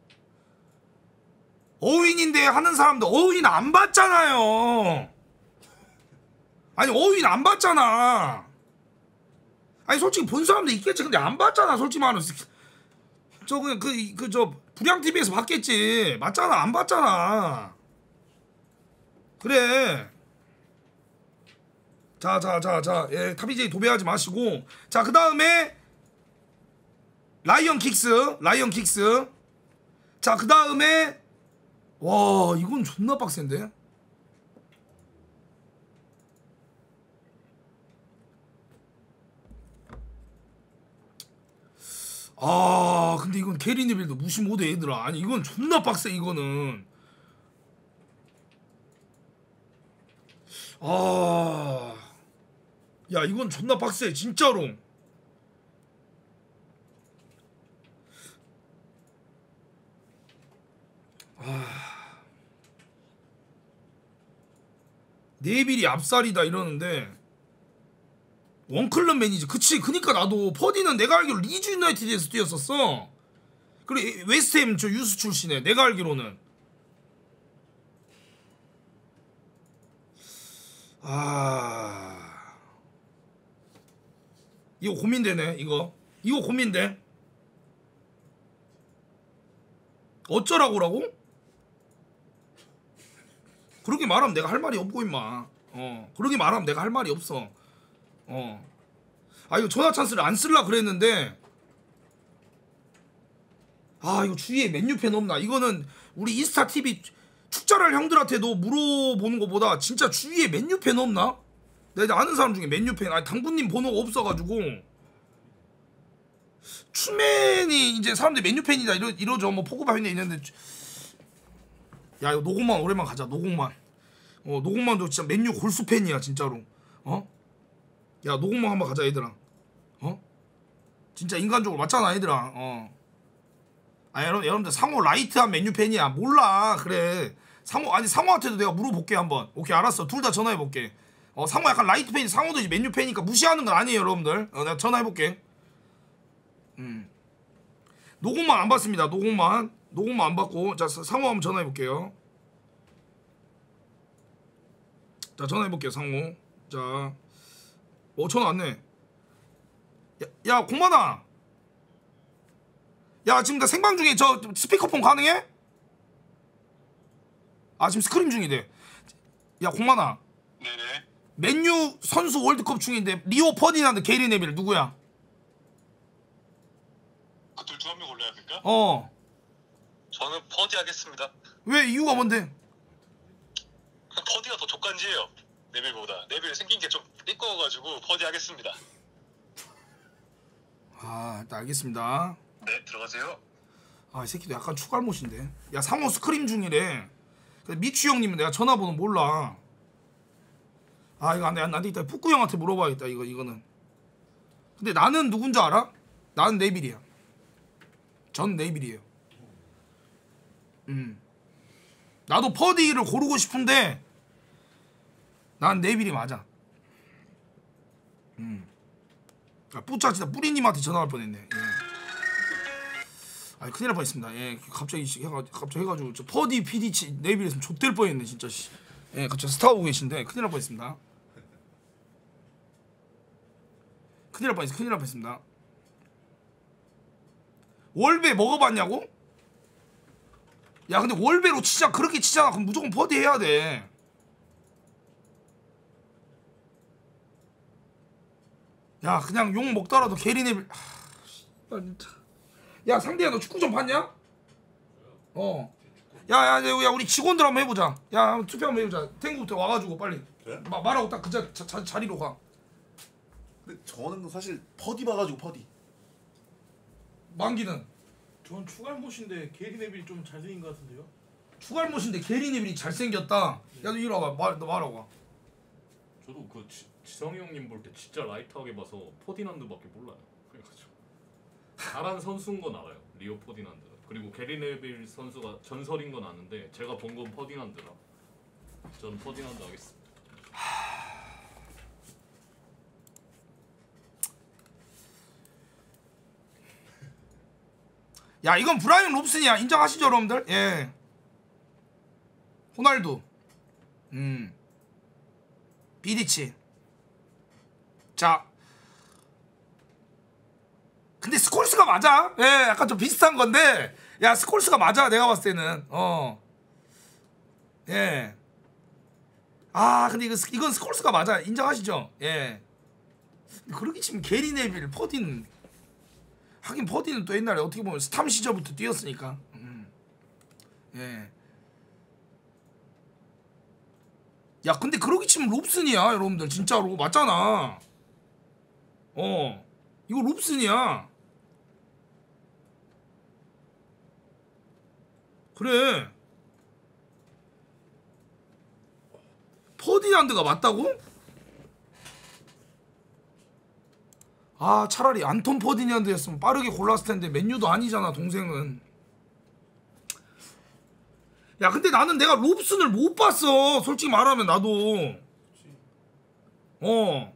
어윈인데 하는 사람들 어윈 안 봤잖아요. 아니 어윈 안 봤잖아. 아니 솔직히 본 사람도 있겠지. 근데 안 봤잖아 솔직히 말하면. 저 그냥 그 그 저 불량티비에서 봤겠지. 맞잖아. 안 봤잖아. 그래. 자, 자, 자, 자. 예, 타비제이 도배하지 마시고. 자, 그 다음에 라이언 킥스. 라이언 킥스. 자, 그 다음에 와, 이건 존나 빡센데. 아, 근데 이건 게리 네빌도 무시 모드 얘들아. 아니, 이건 존나 빡세, 이거는. 아, 야, 이건 존나 빡세, 진짜로. 아, 네빌이 앞살이다 이러는데 원클럽 매니저. 그치, 그니까 나도 퍼디는 내가 알기로 리즈 유나이티드에서 뛰었었어. 그리고 웨스트햄 저 유스 출신에 내가 알기로는. 아, 이거 고민되네. 이거 이거 고민돼. 어쩌라고라고? 그렇게 말하면 내가 할 말이 없고 임마. 어, 그렇게 말하면 내가 할 말이 없어. 어, 아, 이거 전화 찬스를 안 쓸라 그랬는데, 아, 이거 주위에 맨유팬 없나? 이거는 우리 이스타티비 축자랄 형들한테도 물어보는 것보다 진짜 주위에 맨유팬 없나? 내가 아는 사람 중에 맨유팬, 아니 당구님 번호가 없어가지고. 추맨이 이제 사람들이 맨유팬이다 이러, 이러죠. 뭐 포그바인에 있는데. 야, 이거 노공만 오랜만 가자. 노공만. 어, 노공만도 진짜 맨유 골수 팬이야 진짜로. 어? 야, 노공만 한번 가자 얘들아. 어? 진짜 인간적으로 맞잖아 얘들아. 어. 아, 여러분, 여러분들 상호 라이트한 맨유 팬이야. 몰라. 그래. 상호, 아니 상호한테도 내가 물어볼게 한번. 오케이, 알았어. 둘 다 전화해볼게. 어, 상호 약간 라이트 팬이, 상호도 이제 맨유 팬이니까 무시하는 건 아니에요 여러분들. 어, 내가 전화해볼게. 음. 노공만 안 받습니다. 노공만. 노공만 안 받고. 자, 상호 한번 전화해볼게요. 자, 전화해볼게요 상호. 자, 어, 전화 왔네. 야, 야, 공만아. 야, 지금 나 생방 중에 저 스피커폰 가능해? 아, 지금 스크림 중이래. 야, 공만아. 네네. 맨유 선수 월드컵 중인데 리오 퍼디난드, 게리 네빌 누구야? 그 둘 중 한 명 골라야 합니까? 어. 저는 퍼디 하겠습니다. 왜? 이유가 뭔데? 퍼디가 더 족간지예요. 네빌보다. 네빌 생긴 게 좀 띠꺼워가지고 퍼디 하겠습니다. 아, 일단 알겠습니다. 네, 들어가세요. 아, 이 새끼도 약간 추갈못인데. 야, 상호 스크림 중이래. 미추 형님은 내가 전화번호 몰라. 아, 이거 안 돼. 안 돼. 이따 푸꾸 형한테 물어봐야겠다. 이거, 이거는. 근데 나는 누군지 알아? 나는 네빌이야. 전 네빌이에요. 음. 나도 퍼디를 고르고 싶은데 난 네빌이 맞아. 음. 아, 뿌짜 진짜 뿌리님한테 전화할 뻔했네. 예. 아, 큰일 날 뻔했습니다. 예, 갑자기 해가 갑자기 해가지고 저 퍼디 피디치 네빌에서 좆될 뻔했네 진짜. 씨. 예, 갑자기 스타 오고 계신데 큰일 날 뻔했습니다. 큰일 날 뻔했어. 큰일 날 뻔했습니다. 월배 먹어봤냐고? 야, 근데 월배로 치자. 그렇게 치잖아. 그럼 무조건 퍼디 해야 돼. 야, 그냥 욕 먹더라도 게리 네빌. 하, 진짜. 야, 상대야, 너 축구 좀 봤냐? 어. 야, 야, 야, 우리 직원들 한번 해보자. 야, 한번 투표 한번 해보자. 탱구부터 와가지고 빨리. 그래? 마, 말하고 딱 그 자, 자, 자리로 가. 근데 저는 사실 퍼디 봐가지고 퍼디. 만기는 전 추갈못인데 게리 네빌이 좀 잘생긴 것 같은데요? 추갈못인데 게리 네빌이 잘생겼다. 야, 너 이리 와봐. 말, 너 말하고 와. 저도 그 지, 지성이 형님 볼 때 진짜 라이트하게 봐서 포디난드밖에 몰라요. 그래가지고 잘한 선수인 건 알아요. 리오 포디난드. 그리고 게리 네빌 선수가 전설인 건 아는데 제가 본 건 포디난드라. 저는 포디난드 하겠습니다. 야, 이건 브라이언 롭슨이야. 인정하시죠 여러분들? 예. 호날두. 음. 비디치. 자, 근데 스콜스가 맞아. 예, 약간 좀 비슷한 건데, 야 스콜스가 맞아 내가 봤을 때는. 어. 예. 아 근데 이거 이건 스콜스가 맞아 인정하시죠? 예. 그렇게 치면 게리 네빌, 퍼디는 하긴 퍼디는 또 옛날에 어떻게 보면 스탐 시절부터 뛰었으니까. 음. 예. 야 근데 그러기 치면 롭슨이야 여러분들 진짜로 맞잖아. 어 이거 롭슨이야. 그래. 퍼디난드가 맞다고? 아 차라리 안톤 퍼디난드였으면 빠르게 골랐을 텐데 맨유도 아니잖아 동생은. 야 근데 나는 내가 롭슨을 못 봤어 솔직히 말하면 나도. 어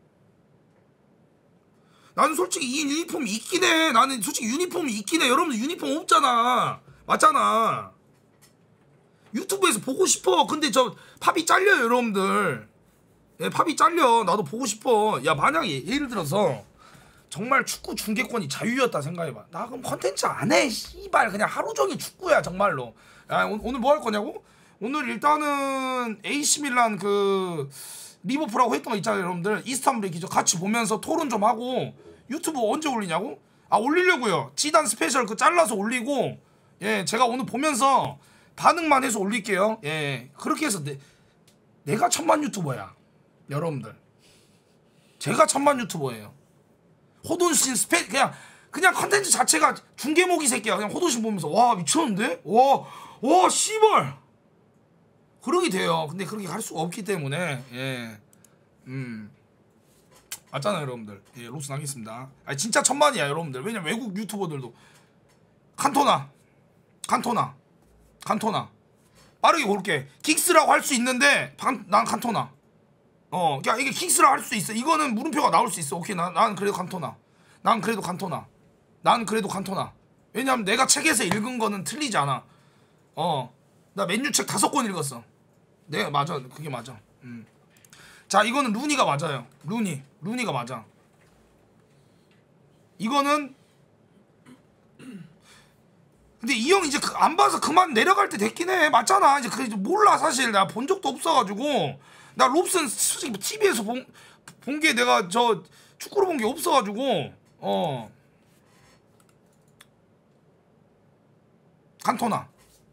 나는 솔직히 이 유니폼이 있긴 해. 나는 솔직히 유니폼이 있긴 해. 여러분들 유니폼 없잖아 맞잖아. 유튜브에서 보고 싶어. 근데 저 팝이 잘려요 여러분들. 예, 팝이 잘려. 나도 보고 싶어. 야 만약에 예를 들어서 정말 축구 중계권이 자유였다 생각해봐. 나 그럼 컨텐츠 안 해 씨발. 그냥 하루 종일 축구야 정말로. 야 오늘 뭐 할 거냐고? 오늘 일단은 에이씨 밀란 그 리버풀하고 했던 거 있잖아요 여러분들. 이스탄불 기저 같이 보면서 토론 좀 하고. 유튜브 언제 올리냐고? 아 올리려고요. 지단 스페셜 그 잘라서 올리고. 예 제가 오늘 보면서 반응만 해서 올릴게요. 예 그렇게 해서 내, 내가 천만 유튜버야 여러분들. 제가 천만 유튜버예요. 호돈신 스페 그냥 그냥 컨텐츠 자체가 중계모기 새끼야. 그냥 호돈신 보면서 와 미쳤는데? 와와 씨발 그러게 돼요. 근데 그렇게 할 수가 없기 때문에 예 음 맞잖아요 여러분들. 예 로스 나겠습니다. 아니 진짜 천만이야 여러분들. 왜냐면 외국 유튜버들도 칸토나 칸토나 칸토나 빠르게 고를게. 킥스라고 할 수 있는데 난 칸토나. 어, 야 이게 킥스라 할 수 있어. 이거는 물음표가 나올 수 있어. 오케이, 난, 난 그래도 칸토나. 난 그래도 칸토나. 난 그래도 칸토나. 왜냐면 내가 책에서 읽은 거는 틀리지 않아. 어, 나 맨유 책 다섯 권 읽었어. 네, 맞아. 그게 맞아. 음. 자, 이거는 루니가 맞아요. 루니, 루니가 맞아. 이거는 근데 이 형 이제 안 봐서 그만 내려갈 때 됐긴 해. 맞잖아. 이제 그 몰라 사실. 나 본 적도 없어가지고. 나 롭슨 솔직히 티비에서 본 본 게 내가 저 축구로 본 게 없어가지고. 어 칸토나.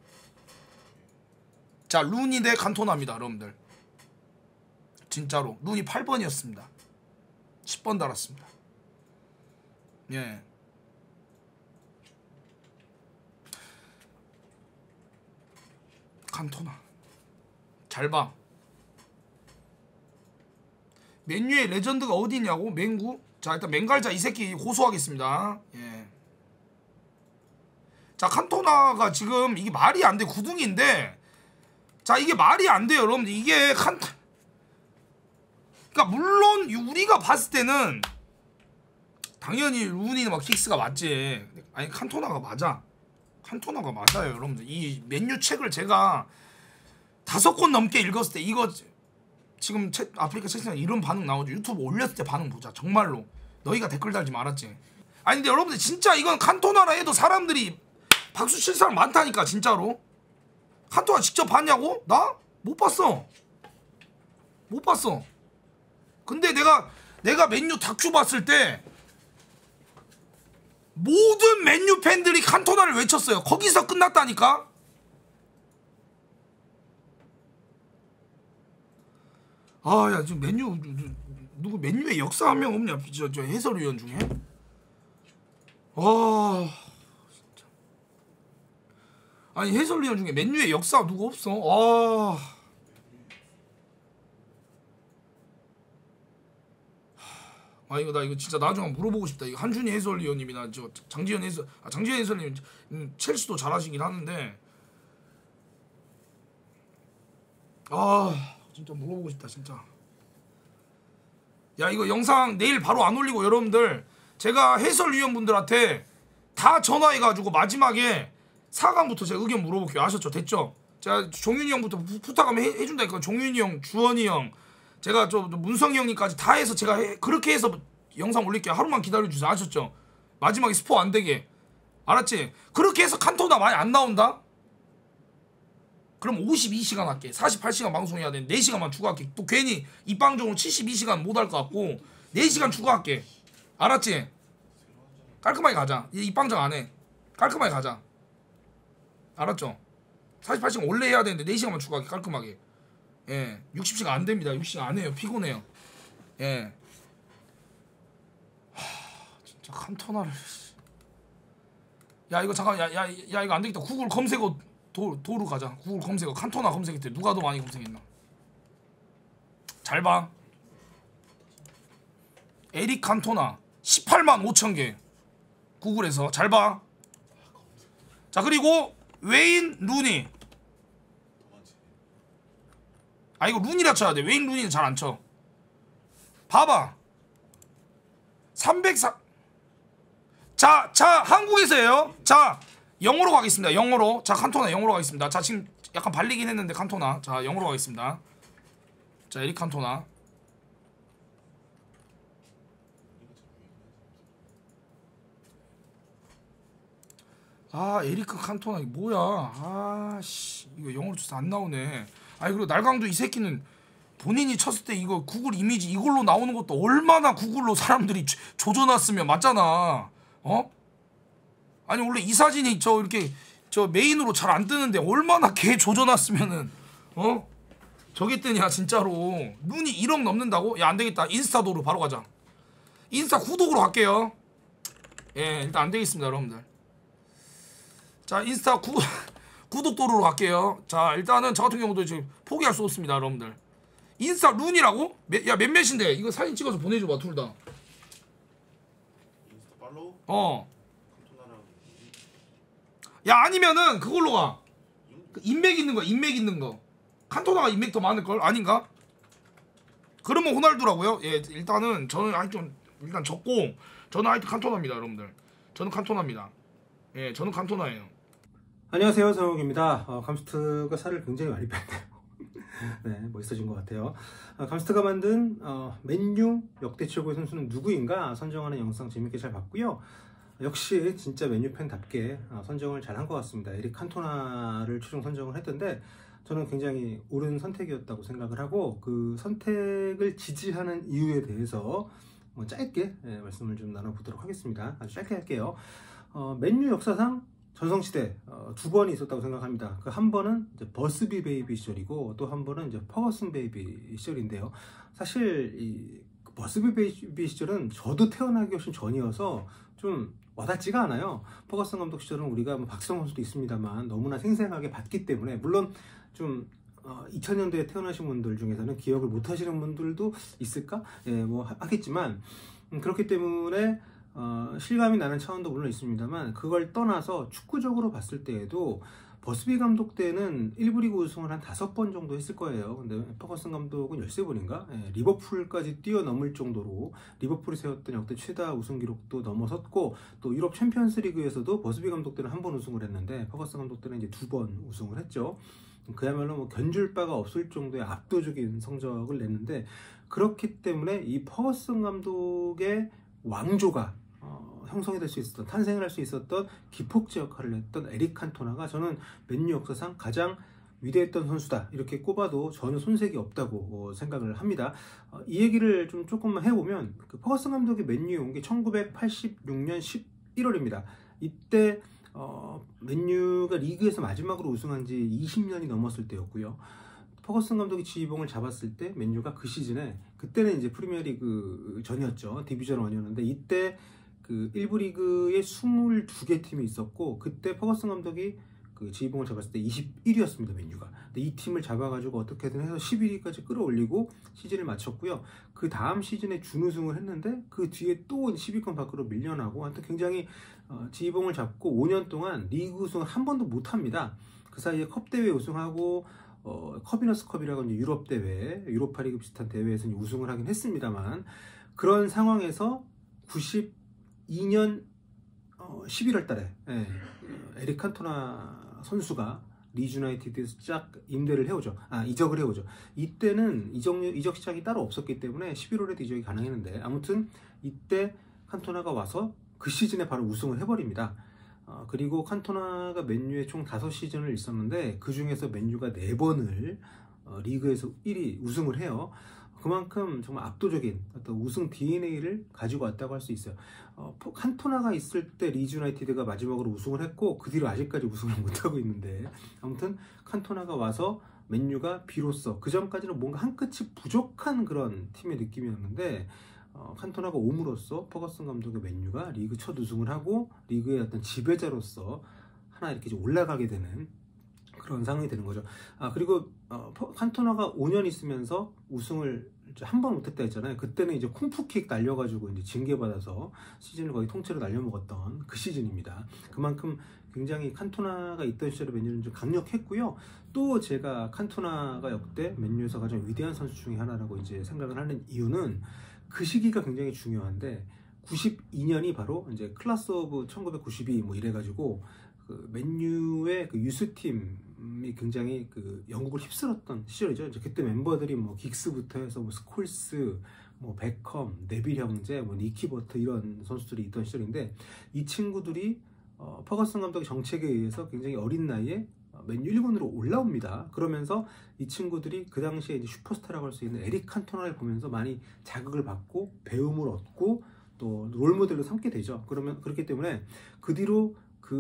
자 루니 대 칸토나입니다 여러분들. 진짜로 루니 팔 번이었습니다 십 번 달았습니다. 예 칸토나 잘봐. 맨유의 레전드가 어디 있냐고? 맹구? 자 일단 맹갈자 이 새끼 호소하겠습니다. 예. 자 칸토나가 지금 이게 말이 안 돼. 구둥인데 자 이게 말이 안 돼요 여러분들. 이게 칸 그러니까 물론 우리가 봤을 때는 당연히 루니는 막 킥스가 맞지. 아니 칸토나가 맞아. 칸토나가 맞아요 여러분들. 이 맨유 책을 제가 다섯 권 넘게 읽었을 때 이거 지금 채, 아프리카 채팅창에 이런 반응 나오죠. 유튜브 올렸을 때 반응 보자. 정말로 너희가 댓글 달지 말았지. 아니 근데 여러분들 진짜 이건 칸토나라 해도 사람들이 박수 칠 사람 많다니까 진짜로. 칸토나 직접 봤냐고? 나? 못 봤어. 못 봤어. 근데 내가 내가 맨유 다큐 봤을 때 모든 맨유 팬들이 칸토나를 외쳤어요. 거기서 끝났다니까. 아, 야 지금 맨유 누구 맨유의 역사 한 명 없냐? 저, 저 해설위원 중에. 와, 진짜. 아니 해설위원 중에 맨유의 역사 누구 없어? 아, 아 이거 나 이거 진짜 나중에 물어보고 싶다. 이거 한준희 해설위원님이나 저 장지현 해설, 아 장지현 해설님 첼시도 잘하시긴 하는데, 아. 진짜 물어보고 싶다 진짜. 야 이거 영상 내일 바로 안 올리고 여러분들 제가 해설위원분들한테 다 전화해가지고 마지막에 사 강부터 제가 의견 물어볼게요. 아셨죠? 됐죠? 제가 종윤이 형부터 부, 부탁하면 해, 해준다니까. 종윤이 형, 주원이 형, 제가 저 문성이 형님까지 다 해서 제가 해, 그렇게 해서 영상 올릴게요. 하루만 기다려주세요. 아셨죠? 마지막에 스포 안되게. 알았지? 그렇게 해서 칸토나 많이 안 나온다? 그럼 오십이 시간 할게. 사십팔 시간 방송해야 되는데 네 시간만 추가할게. 또 괜히 입방종으로 칠십이 시간 못 할 것 같고 네 시간 추가할게. 알았지? 깔끔하게 가자. 입방정 안 해. 깔끔하게 가자. 알았죠? 사십팔 시간 원래 해야 되는데 네 시간만 추가할게. 깔끔하게. 예, 육십 시간 안 됩니다. 육십 시간 안 해요. 피곤해요. 예. 하, 진짜 칸토나를. 야 이거 잠깐 야야 야, 야, 이거 안 되겠다. 구글 검색어 도 도로 가자. 구글 검색어 칸토나 검색했대. 누가 더 많이 검색했나? 잘 봐. 에릭 칸토나 십팔만 오천 개. 구글에서 잘 봐. 자 그리고 웨인 루니. 아 이거 룬이라 쳐야 돼. 웨인 루니는 잘 안 쳐. 봐봐. 삼백사. 자, 자 한국에서예요. 자 영어로 가겠습니다. 영어로. 자 칸토나 영어로 가겠습니다. 자 지금 약간 발리긴 했는데 칸토나. 자 영어로 가겠습니다. 자 에릭 칸토나. 아 에리크 칸토나 이게 뭐야. 아씨 이거 영어로 쳐서 안 나오네. 아니 그리고 날강도 이 새끼는 본인이 쳤을 때 이거 구글 이미지 이걸로 나오는 것도 얼마나 구글로 사람들이 조, 조져놨으면 맞잖아. 어? 아니 원래 이 사진이 저 이렇게 저 메인으로 잘 안 뜨는데 얼마나 개 조져놨으면은 어? 저게 뜨냐 진짜로. 눈이 일억 넘는다고? 야 안되겠다. 인스타도로 바로 가자. 인스타 구독으로 갈게요. 예 일단 안되겠습니다 여러분들. 자 인스타 구, 구독도로로 갈게요. 자 일단은 저 같은 경우도 지금 포기할 수 없습니다 여러분들. 인스타 룬이라고? 야 몇몇인데 이거 사진 찍어서 보내줘봐 둘 다. 인스타 팔로우? 어. 칸토나랑 야 아니면은 그걸로 가. 그 인맥 있는 거 인맥 있는 거. 칸토나가 인맥 더 많을걸? 아닌가? 그러면 호날두라고요? 예 일단은 저는 하여튼 일단 적고 저는 하여튼 칸토나입니다 여러분들. 저는 칸토나입니다. 예 저는 칸토나예요. 안녕하세요 성욱입니다. 어, 감스트가 살을 굉장히 많이 뺐네요. 네, 멋있어진 것 같아요. 어, 감스트가 만든 어, 맨유 역대 최고의 선수는 누구인가 선정하는 영상 재밌게 잘 봤고요. 역시 진짜 맨유 팬답게 어, 선정을 잘 한 것 같습니다. 에릭 칸토나를 최종 선정을 했던데 저는 굉장히 옳은 선택이었다고 생각을 하고 그 선택을 지지하는 이유에 대해서 뭐 짧게 예, 말씀을 좀 나눠보도록 하겠습니다. 아주 짧게 할게요. 어, 맨유 역사상 전성시대 어, 두 번이 있었다고 생각합니다. 그 한 번은 이제 버스비 베이비 시절이고 또 한 번은 이제 퍼거슨 베이비 시절인데요. 사실 이 버스비 베이비 시절은 저도 태어나기 훨씬 전이어서 좀 와닿지가 않아요. 퍼거슨 감독 시절은 우리가 뭐 박지성 선수도 있습니다만 너무나 생생하게 봤기 때문에 물론 좀 어, 이천 년대에 태어나신 분들 중에서는 기억을 못 하시는 분들도 있을까? 예, 뭐 하겠지만 음, 그렇기 때문에 어, 실감이 나는 차원도 물론 있습니다만 그걸 떠나서 축구적으로 봤을 때에도 버스비 감독 때는 일 부 리그 우승을 한 다섯 번 정도 했을 거예요. 근데 퍼거슨 감독은 열세 번인가? 예, 리버풀까지 뛰어넘을 정도로 리버풀이 세웠던 역대 최다 우승 기록도 넘어섰고 또 유럽 챔피언스 리그에서도 버스비 감독 때는 한 번 우승을 했는데 퍼거슨 감독 때는 이제 두 번 우승을 했죠. 그야말로 뭐 견줄 바가 없을 정도의 압도적인 성적을 냈는데 그렇기 때문에 이 퍼거슨 감독의 왕조가 어, 형성이 될 수 있었던 탄생을 할 수 있었던 기폭제 역할을 했던 에릭 칸토나가 저는 맨유 역사상 가장 위대했던 선수다 이렇게 꼽아도 전혀 손색이 없다고 어, 생각을 합니다. 어, 이 얘기를 좀 조금만 해보면 그 퍼거슨 감독이 맨유에 온 게 천구백팔십육 년 십일월입니다. 이때 어, 맨유가 리그에서 마지막으로 우승한 지 이십 년이 넘었을 때였고요. 퍼거슨 감독이 지휘봉을 잡았을 때 맨유가 그 시즌에 그때는 이제 프리미어리그 전이었죠. 디비전 일이었는데 이때 그 일 부 리그에 스물두 개 팀이 있었고 그때 퍼거슨 감독이 그 지휘봉을 잡았을 때 이십일 위였습니다. 맨유가. 근데 이 팀을 잡아가지고 어떻게든 해서 십일 위까지 끌어올리고 시즌을 마쳤고요. 그 다음 시즌에 준우승을 했는데 그 뒤에 또 십 위권 밖으로 밀려나고 하여튼 굉장히 어, 지휘봉을 잡고 오 년 동안 리그 우승을 한 번도 못합니다. 그 사이에 컵 대회 우승하고 어, 커비너스컵이라고 이제 유럽 대회, 유로파리그 비슷한 대회에서 우승을 하긴 했습니다만 그런 상황에서 구십이 년 어, 십일월 달에 예, 에릭 칸토나 선수가 리즈 유나이티드에서 쫙 임대를 해오죠. 아 이적을 해오죠. 이때는 이적, 이적 시장이 따로 없었기 때문에 십일월에도 이적이 가능했는데 아무튼 이때 칸토나가 와서 그 시즌에 바로 우승을 해버립니다. 어, 그리고 칸토나가 맨유에 총 다섯 시즌을 있었는데 그 중에서 맨유가 네 번을 어, 리그에서 일 위 우승을 해요. 그만큼 정말 압도적인 어떤 우승 디엔에이를 가지고 왔다고 할 수 있어요. 어, 칸토나가 있을 때 리즈 유나이티드가 마지막으로 우승을 했고 그 뒤로 아직까지 우승을 못하고 있는데 아무튼 칸토나가 와서 맨유가 비로소 그 전까지는 뭔가 한 끗이 부족한 그런 팀의 느낌이었는데 어, 칸토나가 옴으로써 퍼거슨 감독의 맨유가 리그 첫 우승을 하고 리그의 어떤 지배자로서 하나 이렇게 좀 올라가게 되는 그런 상황이 되는 거죠. 아 그리고 어, 칸토나가 오 년 있으면서 우승을 한 번 못했다 했잖아요. 그때는 이제 쿵푸킥 날려가지고 이제 징계받아서 시즌을 거의 통째로 날려먹었던 그 시즌입니다. 그만큼 굉장히 칸토나가 있던 시절에 맨유는 좀 강력했고요. 또 제가 칸토나가 역대 맨유에서 가장 위대한 선수 중에 하나라고 이제 생각을 하는 이유는 그 시기가 굉장히 중요한데 구십이 년이 바로 이제 클래스 오브 천구백구십이 뭐 이래가지고 그 맨유의 그 유스팀이 굉장히 그 영국을 휩쓸었던 시절이죠. 이제 그때 멤버들이 뭐 긱스부터 해서 뭐 스콜스, 뭐 베컴, 네빌 형제, 뭐 니키 버트 이런 선수들이 있던 시절인데 이 친구들이 어, 퍼거슨 감독의 정책에 의해서 굉장히 어린 나이에 맨유 일 군으로 올라옵니다. 그러면서 이 친구들이 그 당시에 이제 슈퍼스타라고 할 수 있는 에릭 칸토나를 보면서 많이 자극을 받고 배움을 얻고 또 롤모델로 삼게 되죠. 그러면 그렇기 때문에 그 뒤로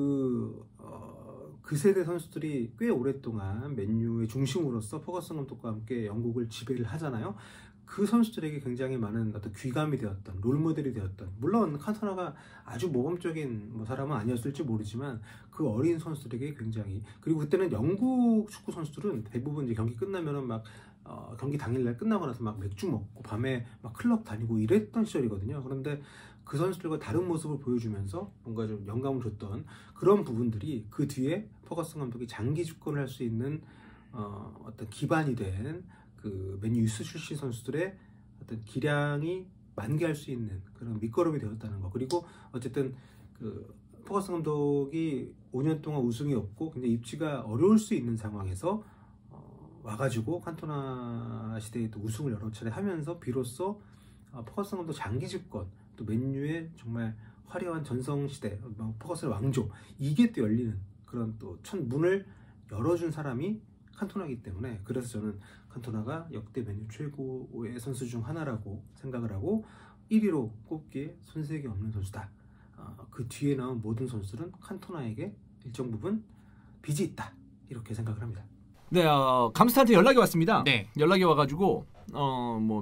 그, 어, 그 세대 선수들이 꽤 오랫동안 맨유의 중심으로서 퍼거슨 감독과 함께 영국을 지배를 하잖아요. 그 선수들에게 굉장히 많은 어떤 귀감이 되었던 롤모델이 되었던 물론 칸토나가 아주 모범적인 뭐 사람은 아니었을지 모르지만 그 어린 선수들에게 굉장히 그리고 그때는 영국 축구 선수들은 대부분 이제 경기 끝나면은 막 어, 경기 당일날 끝나고 나서 막 맥주 먹고 밤에 막 클럽 다니고 이랬던 시절이거든요. 그런데 그 선수들과 다른 모습을 보여주면서 뭔가 좀 영감을 줬던 그런 부분들이 그 뒤에 퍼거슨 감독이 장기 집권을 할 수 있는 어, 어떤 기반이 된 그 맨유 유스 출신 선수들의 어떤 기량이 만개할 수 있는 그런 밑거름이 되었다는 거. 그리고 어쨌든 그 퍼거슨 감독이 오 년 동안 우승이 없고 굉장히 입지가 어려울 수 있는 상황에서 어, 와가지고 칸토나 시대에 또 우승을 여러 차례 하면서 비로소 어, 퍼거슨 감독 장기 집권 또 맨유의 정말 화려한 전성시대 퍼거슨 왕조 이게 또 열리는 그런 또 첫 문을 열어준 사람이 칸토나이기 때문에 그래서 저는 칸토나가 역대 맨유 최고의 선수 중 하나라고 생각을 하고 일 위로 꼽기에 손색이 없는 선수다. 어, 그 뒤에 나온 모든 선수들은 칸토나에게 일정 부분 빚이 있다 이렇게 생각을 합니다. 네, 어, 감스트한테 연락이 왔습니다. 네. 연락이 와가지고 어 뭐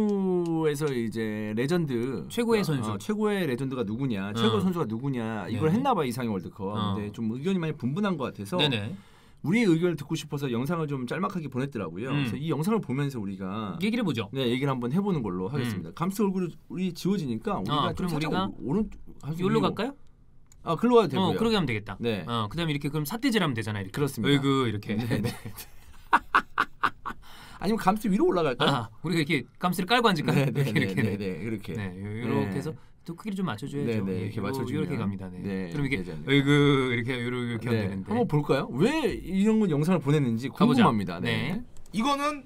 맨유에서 이제 레전드 최고의 어, 선수, 어, 최고의 레전드가 누구냐, 최고 어. 선수가 누구냐 이걸 네. 했나봐 이상형 월드컵. 어. 근데 좀 의견이 많이 분분한 것 같아서 네네. 우리 의견을 듣고 싶어서 영상을 좀 짤막하게 보냈더라고요. 음. 그래서 이 영상을 보면서 우리가 얘기를 해보죠. 네 얘기를 한번 해보는 걸로 하겠습니다. 감스트 얼굴이 우리 지워지니까 우리가 아, 좀 그럼 살짝 우리가 오른 여기로 갈까요? 아 글로 가도 되고요. 어, 그러게 하면 되겠다. 네. 어, 그다음에 이렇게 그럼 삿대질하면 되잖아요. 이렇게. 그렇습니다. 어이구 이렇게. 네, 네. 아니면 감스트 위로 올라갈까요? 아, 우리가 이렇게 감스를 깔고 앉을까요? 네, 네, 이렇게 네, 네, 네, 이렇게. 네, 이렇게 네. 해서 또 크기를 좀 맞춰줘야죠. 네, 네, 예, 이렇게 요- 맞춰주면. 이렇게 갑니다. 네. 네, 그럼 이게 되지 않을까. 어이구 이렇게 이렇게 하면 네, 되는데. 한번 볼까요? 왜 이런 건 영상을 보냈는지 가보자. 궁금합니다. 네. 네. 이거는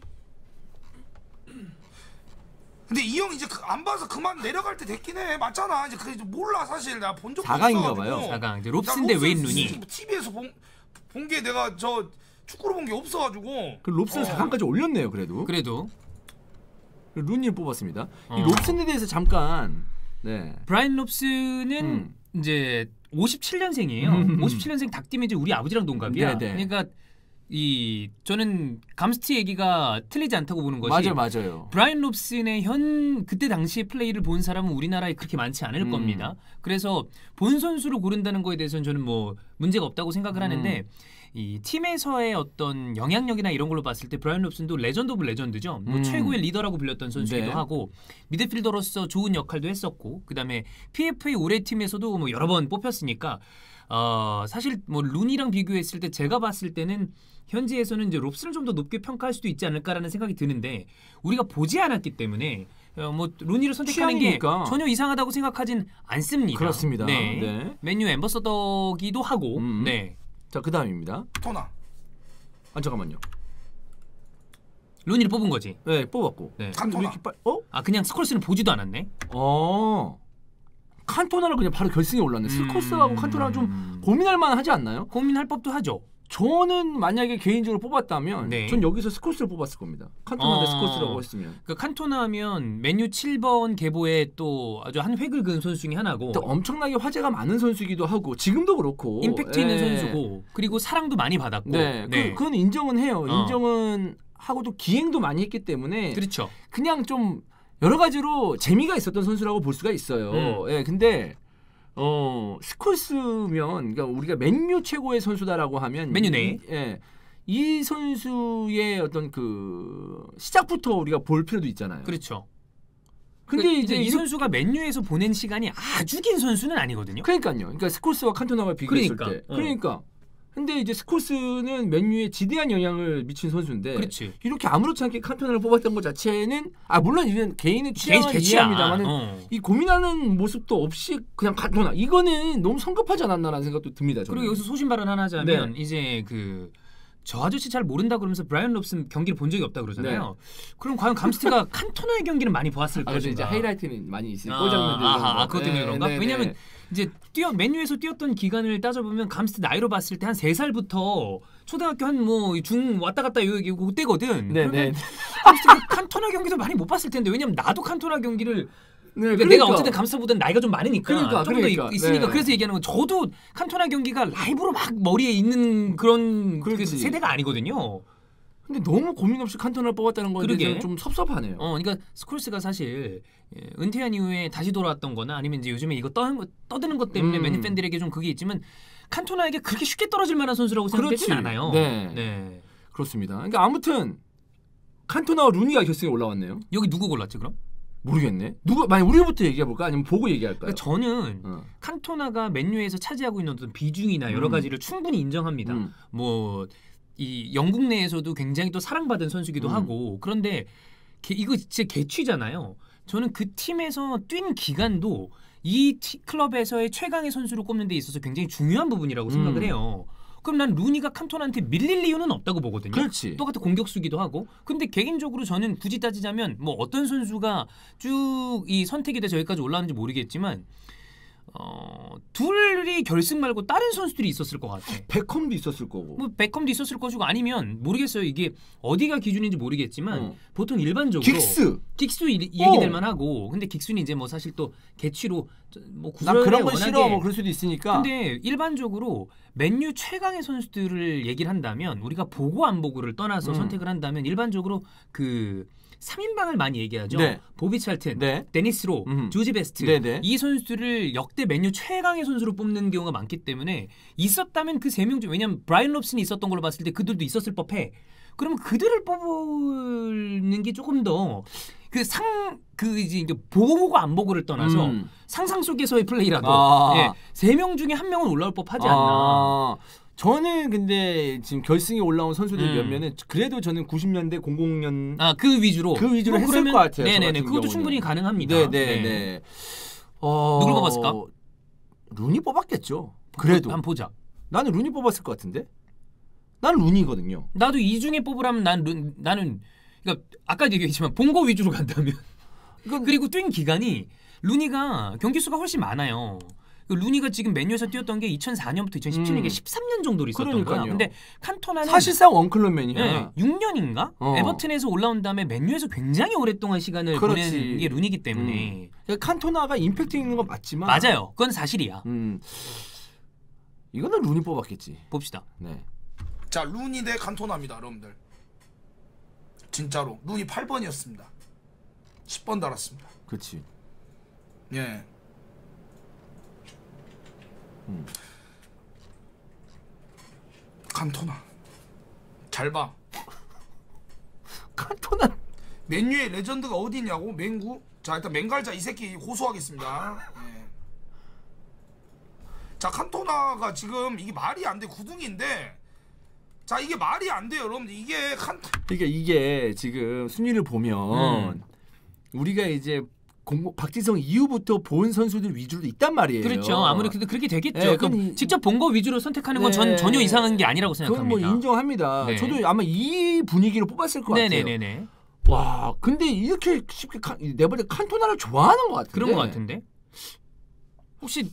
근데 이 형 이제 그- 안 봐서 그만 내려갈 때 됐긴 해. 맞잖아. 이제 그 몰라 사실 나 본 적도 사강인가 없어가지고. 봐요. 사강 이제 롭스인데 웨인 루니. 티비에서 본 본 게 내가 저 축구로 본 게 없어가지고. 그 롭스는 어. 사 강까지 올렸네요. 그래도. 그래도 루니 뽑았습니다. 어. 이 롭슨에 대해서 잠깐. 네. 브라이언 롭스는 음. 이제 오십칠 년생이에요. 음. 오십칠 년생 닭띠면 이제 우리 아버지랑 동갑이야. 네, 네. 그러니까 이 저는 감스트 얘기가 틀리지 않다고 보는 것이 맞아요, 맞아요. 브라이언 롭슨의 현 그때 당시의 플레이를 본 사람은 우리나라에 그렇게 많지 않을 음. 겁니다. 그래서 본 선수를 고른다는 거에 대해서는 저는 뭐 문제가 없다고 생각을 음. 하는데 이 팀에서의 어떤 영향력이나 이런 걸로 봤을 때 브라이언 롭슨도 레전드 오브 레전드죠. 뭐 음. 최고의 리더라고 불렸던 선수기도 네. 하고 미드필더로서 좋은 역할도 했었고 그다음에 피에프에이 올해 팀에서도 뭐 여러 번 뽑혔으니까 어, 사실 뭐 루니랑 비교했을 때 제가 봤을 때는 현지에서는 이제 롭스를 좀 더 높게 평가할 수도 있지 않을까라는 생각이 드는데 우리가 보지 않았기 때문에 어, 뭐 루니를 선택하는 취향이니까. 게 전혀 이상하다고 생각하진 않습니다. 그렇습니다. 네. 네. 맨유 앰버서더기도 하고 음. 네. 자, 그다음입니다. 토나. 아, 잠깐만요. 루니를 뽑은 거지. 네, 뽑았고. 네. 근데 왜 이렇게 빨 어? 아 그냥 스콜스는 보지도 않았네. 어. 칸토나를 그냥 바로 결승에 올랐네. 스콜스하고 칸토나는 좀 고민할 만하지 않나요? 고민할 법도 하죠. 저는 만약에 개인적으로 뽑았다면 네. 전 여기서 스콜스를 뽑았을 겁니다. 칸토나 대 어. 스콜스라고 했으면. 그 칸토나 하면 맨유 칠 번 계보에 또 아주 한 획을 그은 선수 중에 하나고 또 엄청나게 화제가 많은 선수이기도 하고 지금도 그렇고 임팩트 있는 예. 선수고 그리고 사랑도 많이 받았고 네, 그, 그건 인정은 해요. 어. 인정은 하고도 기행도 많이 했기 때문에 그렇죠. 그냥 좀 여러 가지로 재미가 있었던 선수라고 볼 수가 있어요. 음. 예, 근데 어 스콜스면 그러니까 우리가 맨유 최고의 선수다라고 하면 맨유 네. 이, 예, 이 선수의 어떤 그 시작부터 우리가 볼 필요도 있잖아요. 그렇죠. 근데 그, 이제 이 이렇게- 선수가 맨유에서 보낸 시간이 아주 긴 선수는 아니거든요. 그러니까요. 그러니까 스콜스와 칸토나가 비교했을 그러니까, 때. 어. 그러니까. 근데 이제 스콜스는 맨유에 지대한 영향을 미친 선수인데 그렇지. 이렇게 아무렇지 않게 칸토나를 뽑았던 것 자체는 아 물론 이건 개인의 취향은 개인 개취야. 이해합니다만은 어. 이 고민하는 모습도 없이 그냥 칸토나 이거는 너무 성급하지 않았나라는 생각도 듭니다. 저는. 그리고 여기서 소신 발언 하나 하자면 이제 그 저 아저씨 잘 모른다 그러면서 브라이언 롭슨 경기를 본 적이 없다 그러잖아요. 그럼 과연 감스트가 칸토나의 경기를 많이 보았을 아, 그래서 것인가? 이제 하이라이트는 많이 있어요. 아, 골 장면들 이런 아하, 거. 아, 그것 때문에 네, 그런가? 네, 왜냐면 네. 이제 뛰어 맨유에서 뛰었던 기간을 따져보면 감스트 나이로 봤을 때 한 세 살부터 초등학교 한 뭐 중 왔다 갔다 요 얘기고 그때거든. 네, 네. 그러면 감스트가 칸토나 경기도 많이 못 봤을 텐데 왜냐면 나도 칸토나 경기를 네, 그러니까 내가 어쨌든 감스트보다는 나이가 좀 많으니까 그러니까, 좀 더 그러니까. 있으니까 네. 그래서 얘기하는 건 저도 칸토나 경기가 라이브로 막 머리에 있는 그런 그 그렇지. 세대가 아니거든요. 근데 너무 고민 없이 칸토나를 뽑았다는 거에 그러게. 대해서 좀 섭섭하네요. 어, 그러니까 스콜스가 사실 예, 은퇴한 이후에 다시 돌아왔던거나 아니면 이제 요즘에 이거 떠, 떠드는 것 때문에 음. 맨유 팬들에게 좀 그게 있지만 칸토나에게 그렇게 쉽게 떨어질 만한 선수라고 생각되진 그렇지. 않아요. 네. 네. 그렇습니다. 그러니까 아무튼 칸토나와 루니가 결승에 올라왔네요. 여기 누구 골랐지 그럼? 모르겠네. 누구 만약 우리부터 얘기해 볼까? 아니면 보고 얘기할까요? 그러니까 저는 어. 칸토나가 맨유에서 차지하고 있는 어떤 비중이나 여러 음. 가지를 충분히 인정합니다. 음. 뭐 이 영국 내에서도 굉장히 또 사랑받은 선수기도 음. 하고 그런데 개, 이거 진짜 개취잖아요. 저는 그 팀에서 뛴 기간도 이 티, 클럽에서의 최강의 선수를 꼽는 데 있어서 굉장히 중요한 부분이라고 생각을 음. 해요. 그럼 난 루니가 칸토나한테 밀릴 이유는 없다고 보거든요. 그렇지. 똑같은 공격수기도 하고. 근데 개인적으로 저는 굳이 따지자면 뭐 어떤 선수가 쭉 이 선택이 돼서 여기까지 올라왔는지 모르겠지만 어, 둘이 결승 말고 다른 선수들이 있었을 것 같아. 베컴도 있었을 거고. 뭐 베컴도 있었을 것이고 아니면 모르겠어요. 이게 어디가 기준인지 모르겠지만 어. 보통 일반적으로 긱스. 긱스도 이- 어. 얘기될만 하고 근데 긱스는 이제 뭐 사실 또 개취로 뭐 난 구설에 그런 건 워낙에 싫어. 뭐 그럴 수도 있으니까. 근데 일반적으로 맨유 최강의 선수들을 얘기를 한다면 우리가 보고 안 보고를 떠나서 음. 선택을 한다면 일반적으로 그 삼 인방을 많이 얘기하죠. 네. 보비 찰튼, 네. 데니스 로, 음. 조지 베스트 네, 네. 이 선수들을 역대 맨유 최강의 선수로 뽑는 경우가 많기 때문에 있었다면 그 세 명 중 왜냐면 브라이언 롭슨이 있었던 걸로 봤을 때 그들도 있었을 법해. 그러면 그들을 뽑는 게 조금 더 그 상 그 이제 이제 보고 안 보고를 떠나서 음. 상상 속에서의 플레이라도 아. 예, 세 명 중에 한 명은 올라올 법하지 않나. 아, 저는 근데 지금 결승에 올라온 선수들 음. 몇몇은 그래도 저는 구십 년대, 공공 년 아 그 위주로 그 위주로 뭐 했을 그러면- 것 같아요. 저 네네네 같은 그것도 경우는. 충분히 가능합니다. 네, 네, 네. 어... 누굴 뽑았을까? 루니 뽑았겠죠. 그래도 한번 보자. 나는 루니 뽑았을 것 같은데. 나는 루니거든요. 나도 이 중에 뽑으라면 난 루- 나는 그러니까 아까 얘기했지만 본거 위주로 간다면 그리고 뛴 기간이 루니가 경기 수가 훨씬 많아요. 그 루니가 지금 맨유에서 뛰었던 게 이천사 년부터 이천십칠 년에 음. 십삼 년 정도로 있었던 그러니까요. 거야. 근데 칸토나는 사실상 원클럽맨이야. 네, 육 년인가? 어. 에버튼에서 올라온 다음에 맨유에서 굉장히 오랫동안 시간을 그렇지. 보낸 게 루니기 때문에 그러니까 칸토나가 임팩트 있는 건 맞지만 맞아요. 그건 사실이야. 음. 이거는 루니 뽑았겠지. 봅시다. 네. 자, 루니 대 칸토나입니다, 여러분들. 진짜로 루니 팔 번이었습니다. 십 번 달았습니다. 그렇지. 예. 음. 칸토나. 잘 봐. 칸토나 맨유의 레전드가 어디 있냐고? 맹구? 자, 일단 맹갈자 이 새끼 호소하겠습니다. 예. 자, 칸토나가 지금 이게 말이 안 돼. 구둥인데. 자, 이게 말이 안 돼요, 여러분들. 이게 칸 그러니까 이게 지금 순위를 보면 음. 우리가 이제 공, 박지성 이후부터 본 선수들 위주로 있단 말이에요. 그렇죠. 아무래도 그렇게 되겠죠. 네, 그럼 그건 이- 직접 본 거 위주로 선택하는 건 전 네. 전혀 이상한 게 아니라고 그건 생각합니다. 뭐 인정합니다. 네. 저도 아마 이 분위기로 뽑았을 것 같아요. 네네네네. 와, 근데 이렇게 쉽게 칸, 내가 볼때 칸토나를 좋아하는 것 같은데. 그런 것 같은데. 혹시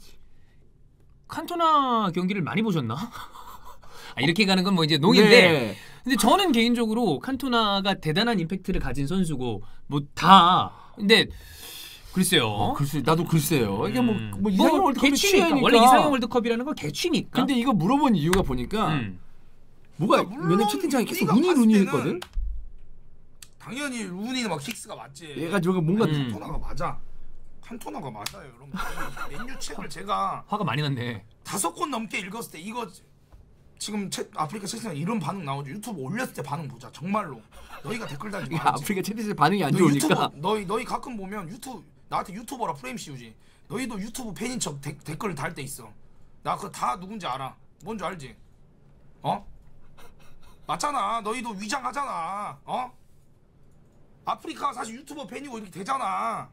칸토나 경기를 많이 보셨나? 아, 이렇게 가는 건 뭐 이제 농인데. 네. 근데 저는 개인적으로 칸토나가 대단한 임팩트를 가진 선수고 뭐 다. 근데 글쎄요. 어, 글쎄 나도 글쎄요. 이게 뭐, 음. 뭐 이상형 뭐 월드컵이 개취니까. 취하니까. 원래 이상형 월드컵이라는 건 개취니까. 근데 이거 물어본 이유가 보니까 음. 뭐가 그러니까 물론 왜냐면 채팅창에 계속 우리가 루니 봤을 루니 때는 했거든. 당연히 루니는 막 킥스가 맞지. 얘가 저거 뭔가 음. 칸토나가 맞아. 칸토나가 맞아요, 여러분. 맨유 책을 제가 화가 많이 났네. 다섯 권 넘게 읽었을 때 이거 지금 채, 아프리카 채팅창에 이런 반응 나오죠. 유튜브 올렸을 때 반응 보자. 정말로. 너희가 댓글 달지 야, 마. 아프리카 채팅창 반응이 안 너 좋으니까. 유튜버, 너희 너희 가끔 보면 유튜브 나한테 유튜버라 프레임 씌우지. 너희도 유튜브 팬인 척 데, 댓글을 달 때 있어. 나 그거 다 누군지 알아. 뭔지 알지? 어? 맞잖아. 너희도 위장하잖아. 어? 아프리카가 사실 유튜버 팬이고 이렇게 되잖아.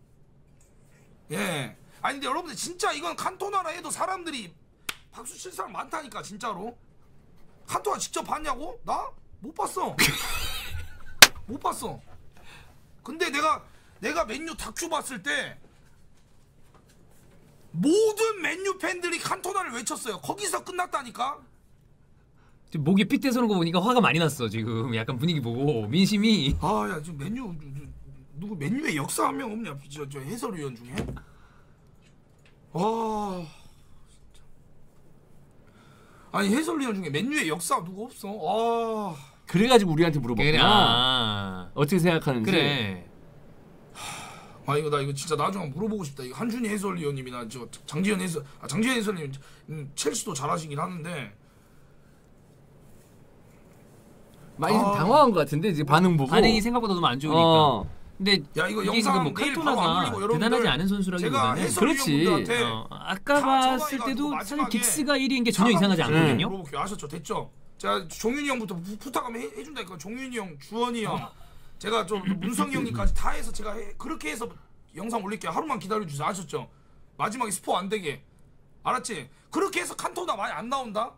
예. 아니 근데 여러분들 진짜 이건 칸토나라 해도 사람들이 박수 칠 사람 많다니까 진짜로. 칸토나 직접 봤냐고? 나? 못 봤어. 못 봤어. 근데 내가 내가 맨유 다큐 봤을 때 모든 맨유 팬들이 칸토나를 외쳤어요. 거기서 끝났다니까. 지금 목이 삐 떼서는 거 보니까 화가 많이 났어 지금. 약간 분위기 보고 민심이. 아, 야 지금 맨유 누구 맨유의 역사 한 명 없냐? 저, 저 해설위원 중에. 와. 진짜. 아니 해설위원 중에 맨유의 역사 누구 없어? 아. 그래가지고 우리한테 물어봤구나. 그래. 아. 어떻게 생각하는지. 그래. 아 이거 나 이거 진짜 나중에 물어보고 싶다. 이거 한준희 해설위원님이나 저 장지현 해설 아 장지현 해설님 음, 첼시도 잘하시긴 하는데 많이 좀 아. 당황한 것 같은데 이제 반응 보고. 반응이 생각보다 너무 안 좋으니까. 어. 근데 야 이거 이게 영상 지금 뭐 내일 바로 안 칸토나가 올리고 여러분들 대단하지 않은 제가 선수라기보다는 해설위원분들한테 어, 아까 다 봤을 전화해가지고 때도 사실 마지막에 긱스가 일 위인 게 전혀 이상하지 사과를 않거든요. 물어볼게요. 아셨죠? 됐죠? 제가 종윤이 형부터 부- 부탁하면 해, 해준다니까. 종윤이 형, 주원이 형, 제가 좀 문성이 형님까지 다 해서 제가 해, 그렇게 해서 영상 올릴게요. 하루만 기다려주세요. 아셨죠? 마지막에 스포 안 되게. 알았지? 그렇게 해서 칸토나 많이 안 나온다?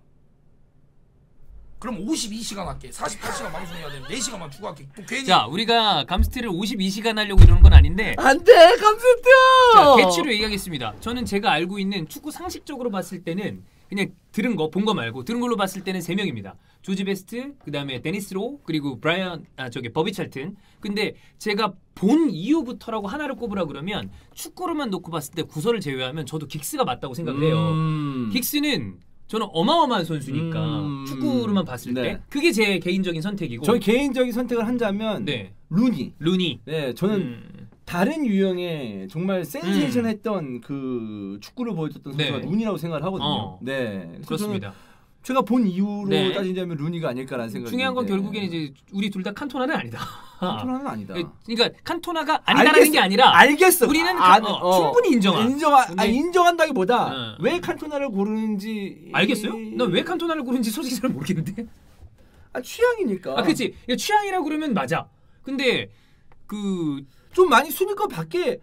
그럼 오십이 시간 할게. 사십팔 시간 방송해야 되는 네 시간만 주고 할게. 또 괜히 자, 우리가 감스트를 오십이 시간 하려고 이러는 건 아닌데 안돼 감스트. 자, 개취로 얘기하겠습니다. 저는 제가 알고 있는 축구 상식적으로 봤을 때는 그냥 들은 거, 본 거 말고 들은 걸로 봤을 때는 세 명입니다. 조지 베스트, 그다음에 데니스 로, 그리고 브라이언 아 저기 버비 찰튼. 근데 제가 본 이후부터라고 하나를 꼽으라 그러면 축구로만 놓고 봤을 때 구설을 제외하면 저도 긱스가 맞다고 생각을 해요. 음. 긱스는 저는 어마어마한 선수니까 음. 축구로만 봤을 네. 때 그게 제 개인적인 선택이고. 저 개인적인 선택을 한다면 네. 루니. 루니. 네, 저는 음. 다른 유형의 정말 센세이션했던 그 축구를 보여줬던 네. 선수가 루니라고 생각을 하거든요. 어. 네, 그래서 그렇습니다. 저는 제가 본 이유로 네. 따지자면 루니가 아닐까라는 생각이. 중요한 건 드는데. 결국에는 이제 우리 둘 다 칸토나는 아니다. 칸토나는 아니다. 그러니까 칸토나가 아니다라는 알겠어. 게 아니라 알겠어. 우리는 아, 어, 어. 충분히 인정한. 인정하, 근데- 아니, 인정한다기보다 어. 왜 칸토나를 고르는지 알겠어요? 난 왜 칸토나를 고른지 솔직히 잘 모르겠는데. 아, 취향이니까. 아, 그렇지. 취향이라고 그러면 맞아. 근데 그 좀 많이 순위가 밖에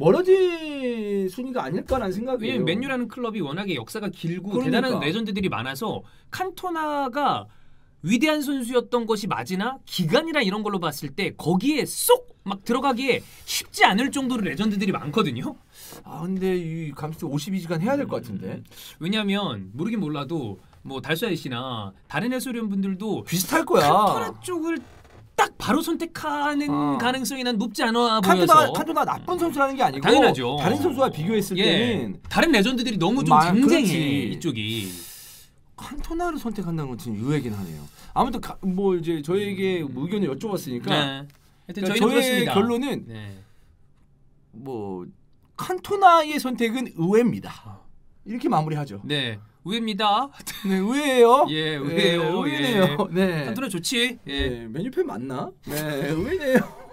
멀어진 순위가 아닐까라는 생각이에요. 왜냐면 맨유라는 클럽이 워낙에 역사가 길고 그러니까. 대단한 레전드들이 많아서 칸토나가 위대한 선수였던 것이 맞으나 기간이나 이런 걸로 봤을 때 거기에 쏙 막 들어가기에 쉽지 않을 정도로 레전드들이 많거든요. 아 근데 이 감스트 오십이 시간 해야 될 것 같은데. 왜냐하면 모르긴 몰라도 뭐 달수아이 씨나 다른 해설위원 분들도 비슷할 거야. 칸토나 쪽을 딱 바로 선택하는 어. 가능성이 난 높지 않아 칸토나 보여서. 칸토나 나쁜 선수라는 게 아니고 당연하죠. 다른 선수와 비교했을 예. 때는 다른 레전드들이 너무 좀 마- 쟁쟁해 그렇지. 이쪽이. 칸토나를 선택한다는 건 진짜 의외긴 하네요. 아무튼 가, 뭐 이제 저에게 의견을 여쭤봤으니까 네. 하여튼 그러니까 저희는 저의 그렇습니다. 결론은 네. 뭐 칸토나의 선택은 의외입니다. 이렇게 마무리하죠. 네. 우회입니다. 네, 의외예요. 예, 네, 의외예요. 의외네요. 네. 칸토나 좋지. 예. 네, 메뉴팬 맞나? 네, 의외네요.